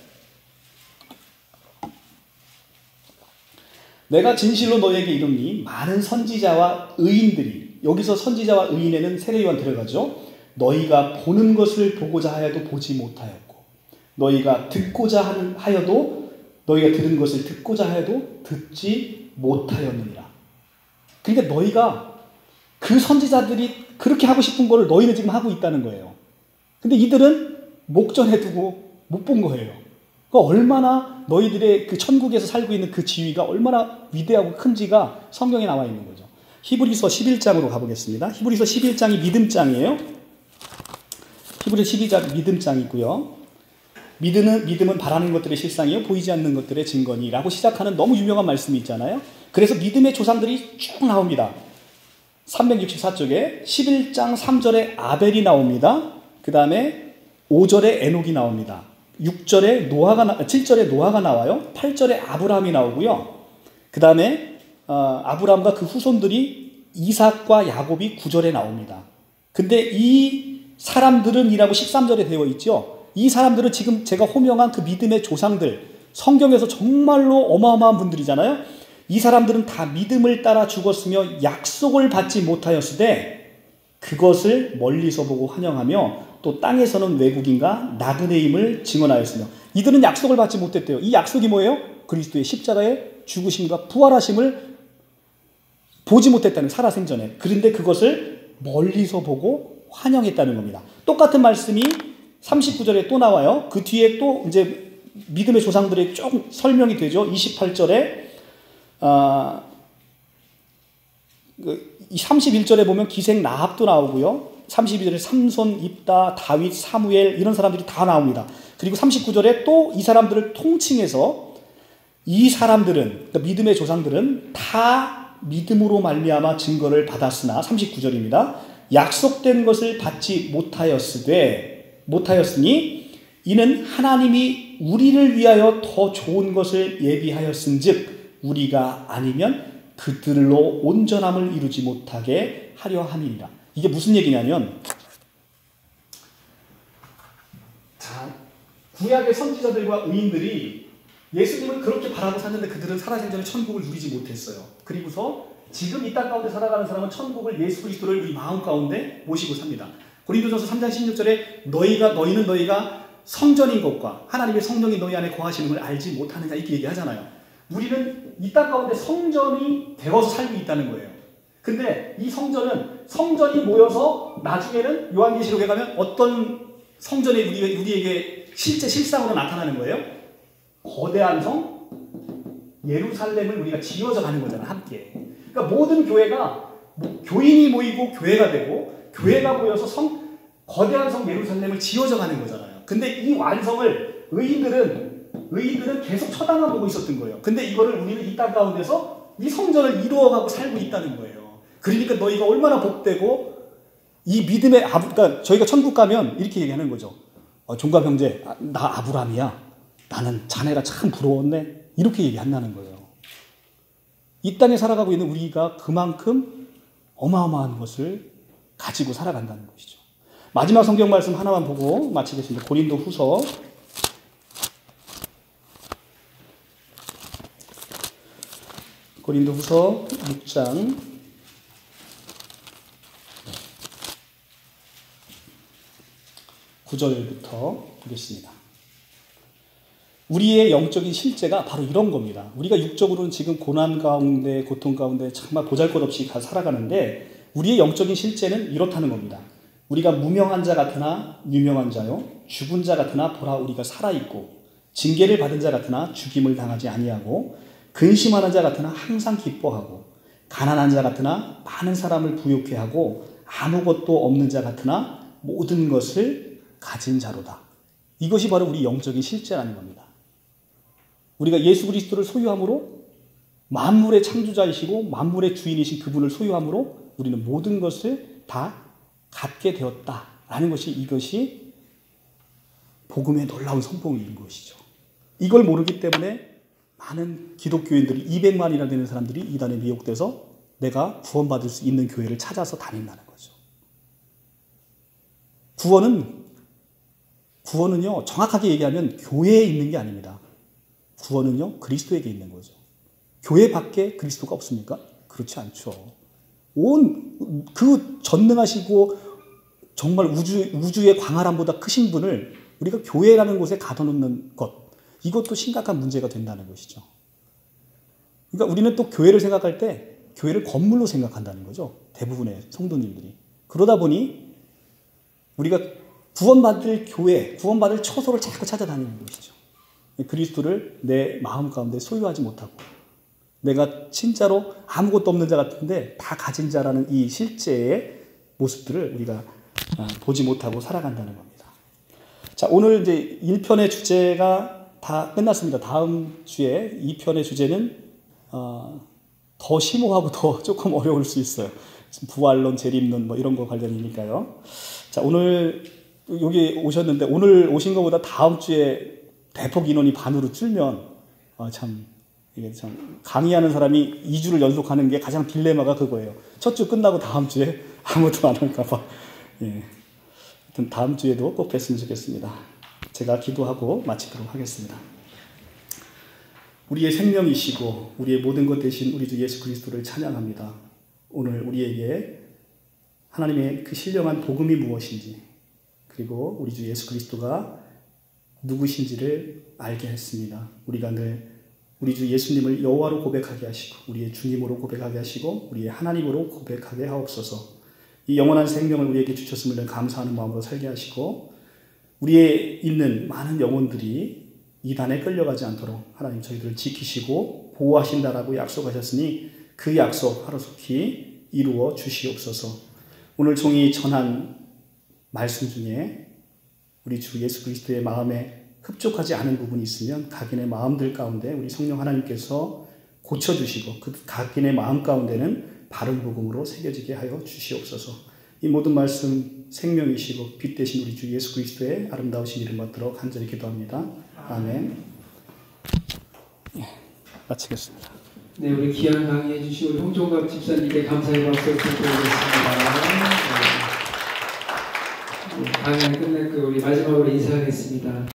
내가 진실로 너에게 이르니 많은 선지자와 의인들이, 여기서 선지자와 의인에는 세례 요한 들어가죠. 너희가 보는 것을 보고자 하여도 보지 못하였고 너희가 듣고자 하여도 너희가 들은 것을 듣고자 하여도 듣지 못하였느니라. 그러니까 너희가 그 선지자들이 그렇게 하고 싶은 거를 너희는 지금 하고 있다는 거예요. 근데 이들은 목전에 두고 못 본 거예요. 그러니까 얼마나 너희들의 그 천국에서 살고 있는 그 지위가 얼마나 위대하고 큰지가 성경에 나와 있는 거죠. 히브리서 11장으로 가보겠습니다. 히브리서 11장이 믿음장이에요. 히브리서 12장 믿음장이고요. 믿음은 바라는 것들의 실상이요 보이지 않는 것들의 증거니라고 시작하는 너무 유명한 말씀이 있잖아요. 그래서 믿음의 조상들이 쭉 나옵니다. 364쪽에 11장 3절에 아벨이 나옵니다. 그 다음에 5절에 에녹이 나옵니다. 7절에 노아가 나와요. 8절에 아브라함이 나오고요. 그 다음에 아브라함과 그 후손들이 이삭과 야곱이 9절에 나옵니다. 근데 이 사람들은 이라고 13절에 되어 있죠. 이 사람들은 지금 제가 호명한 그 믿음의 조상들, 성경에서 정말로 어마어마한 분들이잖아요. 이 사람들은 다 믿음을 따라 죽었으며 약속을 받지 못하였으되 그것을 멀리서 보고 환영하며 또 땅에서는 외국인과 나그네임을 증언하였으며 이들은 약속을 받지 못했대요. 이 약속이 뭐예요? 그리스도의 십자가의 죽으심과 부활하심을 보지 못했다는 살아생전에. 그런데 그것을 멀리서 보고 환영했다는 겁니다. 똑같은 말씀이 39절에 또 나와요. 그 뒤에 또 이제 믿음의 조상들의 좀 설명이 되죠. 28절에 31절에 보면 기생 라합도 나오고요. 32절에 삼손, 입다, 다윗, 사무엘 이런 사람들이 다 나옵니다. 그리고 39절에 또 이 사람들을 통칭해서 이 사람들은 그러니까 믿음의 조상들은 다 믿음으로 말미암아 증거를 받았으나 39절입니다. 약속된 것을 받지 못하였으니 이는 하나님이 우리를 위하여 더 좋은 것을 예비하였은즉 우리가 아니면 그들로 온전함을 이루지 못하게 하려 함이니라. 이게 무슨 얘기냐면 구약의 선지자들과 의인들이 예수님을 그렇게 바라고 샀는데 그들은 살아생전에 천국을 누리지 못했어요. 그리고서 지금 이 땅 가운데 살아가는 사람은 천국을 예수 그리스도를 우리 마음 가운데 모시고 삽니다. 고린도전서 3장 16절에 너희는 성전인 것과 하나님의 성령이 너희 안에 거하시는 걸 알지 못하느냐 이렇게 얘기하잖아요. 우리는 이 땅 가운데 성전이 되어서 살고 있다는 거예요. 근데 이 성전이 모여서 나중에는 요한계시록에 가면 어떤 성전이 우리에게 실상으로 나타나는 거예요? 거대한 성 예루살렘을 우리가 지어져 가는 거잖아, 함께. 그러니까 모든 교회가 교인이 모이고 교회가 되고 교회가 모여서 거대한 성 예루살렘을 지어져 가는 거잖아요. 근데 이 완성을 의인들은 계속 쳐다만 보고 있었던 거예요. 근데 이거를 우리는 이 땅 가운데서 이 성전을 이루어가고 살고 있다는 거예요. 그러니까 너희가 얼마나 복되고 이 믿음의 그러니까 저희가 천국 가면 이렇게 얘기하는 거죠. 종갑 형제, 나 아브라함이야. 나는 자네가 참 부러웠네. 이렇게 얘기한다는 거예요. 이 땅에 살아가고 있는 우리가 그만큼 어마어마한 것을 가지고 살아간다는 것이죠. 마지막 성경 말씀 하나만 보고 마치겠습니다. 고린도후서 6장 9절부터 보겠습니다. 우리의 영적인 실제가 바로 이런 겁니다. 우리가 육적으로는 지금 고난 가운데, 고통 가운데 정말 보잘것없이 살아가는데 우리의 영적인 실제는 이렇다는 겁니다. 우리가 무명한 자 같으나 유명한 자요, 죽은 자 같으나 보라 우리가 살아있고, 징계를 받은 자 같으나 죽임을 당하지 아니하고, 근심하는 자 같으나 항상 기뻐하고, 가난한 자 같으나 많은 사람을 부욕해 하고, 아무것도 없는 자 같으나 모든 것을 가진 자로다. 이것이 바로 우리 영적인 실제라는 겁니다. 우리가 예수 그리스도를 소유함으로, 만물의 창조자이시고 만물의 주인이신 그분을 소유함으로 우리는 모든 것을 다 갖게 되었다라는 것이, 이것이 복음의 놀라운 선포인 것이죠. 이걸 모르기 때문에 많은 기독교인들이 200만이나 되는 사람들이 이단에 미혹돼서 내가 구원받을 수 있는 교회를 찾아서 다닌다는 거죠. 구원은요, 정확하게 얘기하면 교회에 있는 게 아닙니다. 구원은요, 그리스도에게 있는 거죠. 교회 밖에 그리스도가 없습니까? 그렇지 않죠. 온 그 전능하시고 정말 우주의 광활함보다 크신 분을 우리가 교회라는 곳에 가둬놓는 것, 이것도 심각한 문제가 된다는 것이죠. 그러니까 우리는 또 교회를 생각할 때 교회를 건물로 생각한다는 거죠. 대부분의 성도님들이. 그러다 보니 우리가 구원받을 교회, 구원받을 처소를 자꾸 찾아다니는 것이죠. 그리스도를 내 마음 가운데 소유하지 못하고 내가 진짜로 아무것도 없는 자 같은데 다 가진 자라는 이 실제의 모습들을 우리가 보지 못하고 살아간다는 겁니다. 자, 오늘 이제 1편의 주제가 다 끝났습니다. 다음 주에 2편의 주제는 더 심오하고 더 조금 어려울 수 있어요. 부활론, 재림론 뭐 이런 거 관련이니까요. 자, 오늘 여기 오셨는데 오늘 오신 것보다 다음 주에 대폭 인원이 반으로 줄면 이게 참 강의하는 사람이 2주를 연속하는 게 가장 딜레마가 그거예요. 첫 주 끝나고 다음 주에 아무도 안 올까 봐. 예. 하여튼 다음 주에도 꼭 뵀으면 좋겠습니다. 제가 기도하고 마치도록 하겠습니다. 우리의 생명이시고 우리의 모든 것 대신 우리 주 예수 그리스도를 찬양합니다. 오늘 우리에게 하나님의 그 신령한 복음이 무엇인지 그리고 우리 주 예수 그리스도가 누구신지를 알게 했습니다. 우리가 늘 우리 주 예수님을 여호와로 고백하게 하시고 우리의 주님으로 고백하게 하시고 우리의 하나님으로 고백하게 하옵소서. 이 영원한 생명을 우리에게 주셨음을 감사하는 마음으로 살게 하시고 우리의 있는 많은 영혼들이 이단에 끌려가지 않도록 하나님 저희들을 지키시고 보호하신다라고 약속하셨으니 그 약속 하루속히 이루어 주시옵소서. 오늘 종이 전한 말씀 중에 우리 주 예수 그리스도의 마음에 흡족하지 않은 부분이 있으면 각인의 마음들 가운데 우리 성령 하나님께서 고쳐주시고 그 각인의 마음 가운데는 바른 복음으로 새겨지게 하여 주시옵소서. 이 모든 말씀 생명이시고 빛 되신 우리 주 예수 그리스도의 아름다우신 이름 받들어 간절히 기도합니다. 아멘. 예, 마치겠습니다. 네, 우리 귀한 강의해 주신 우리 홍종갑 집사님께 감사의 박수 부탁드리겠습니다. 강의는 끝냈고 우리 마지막으로 인사하겠습니다.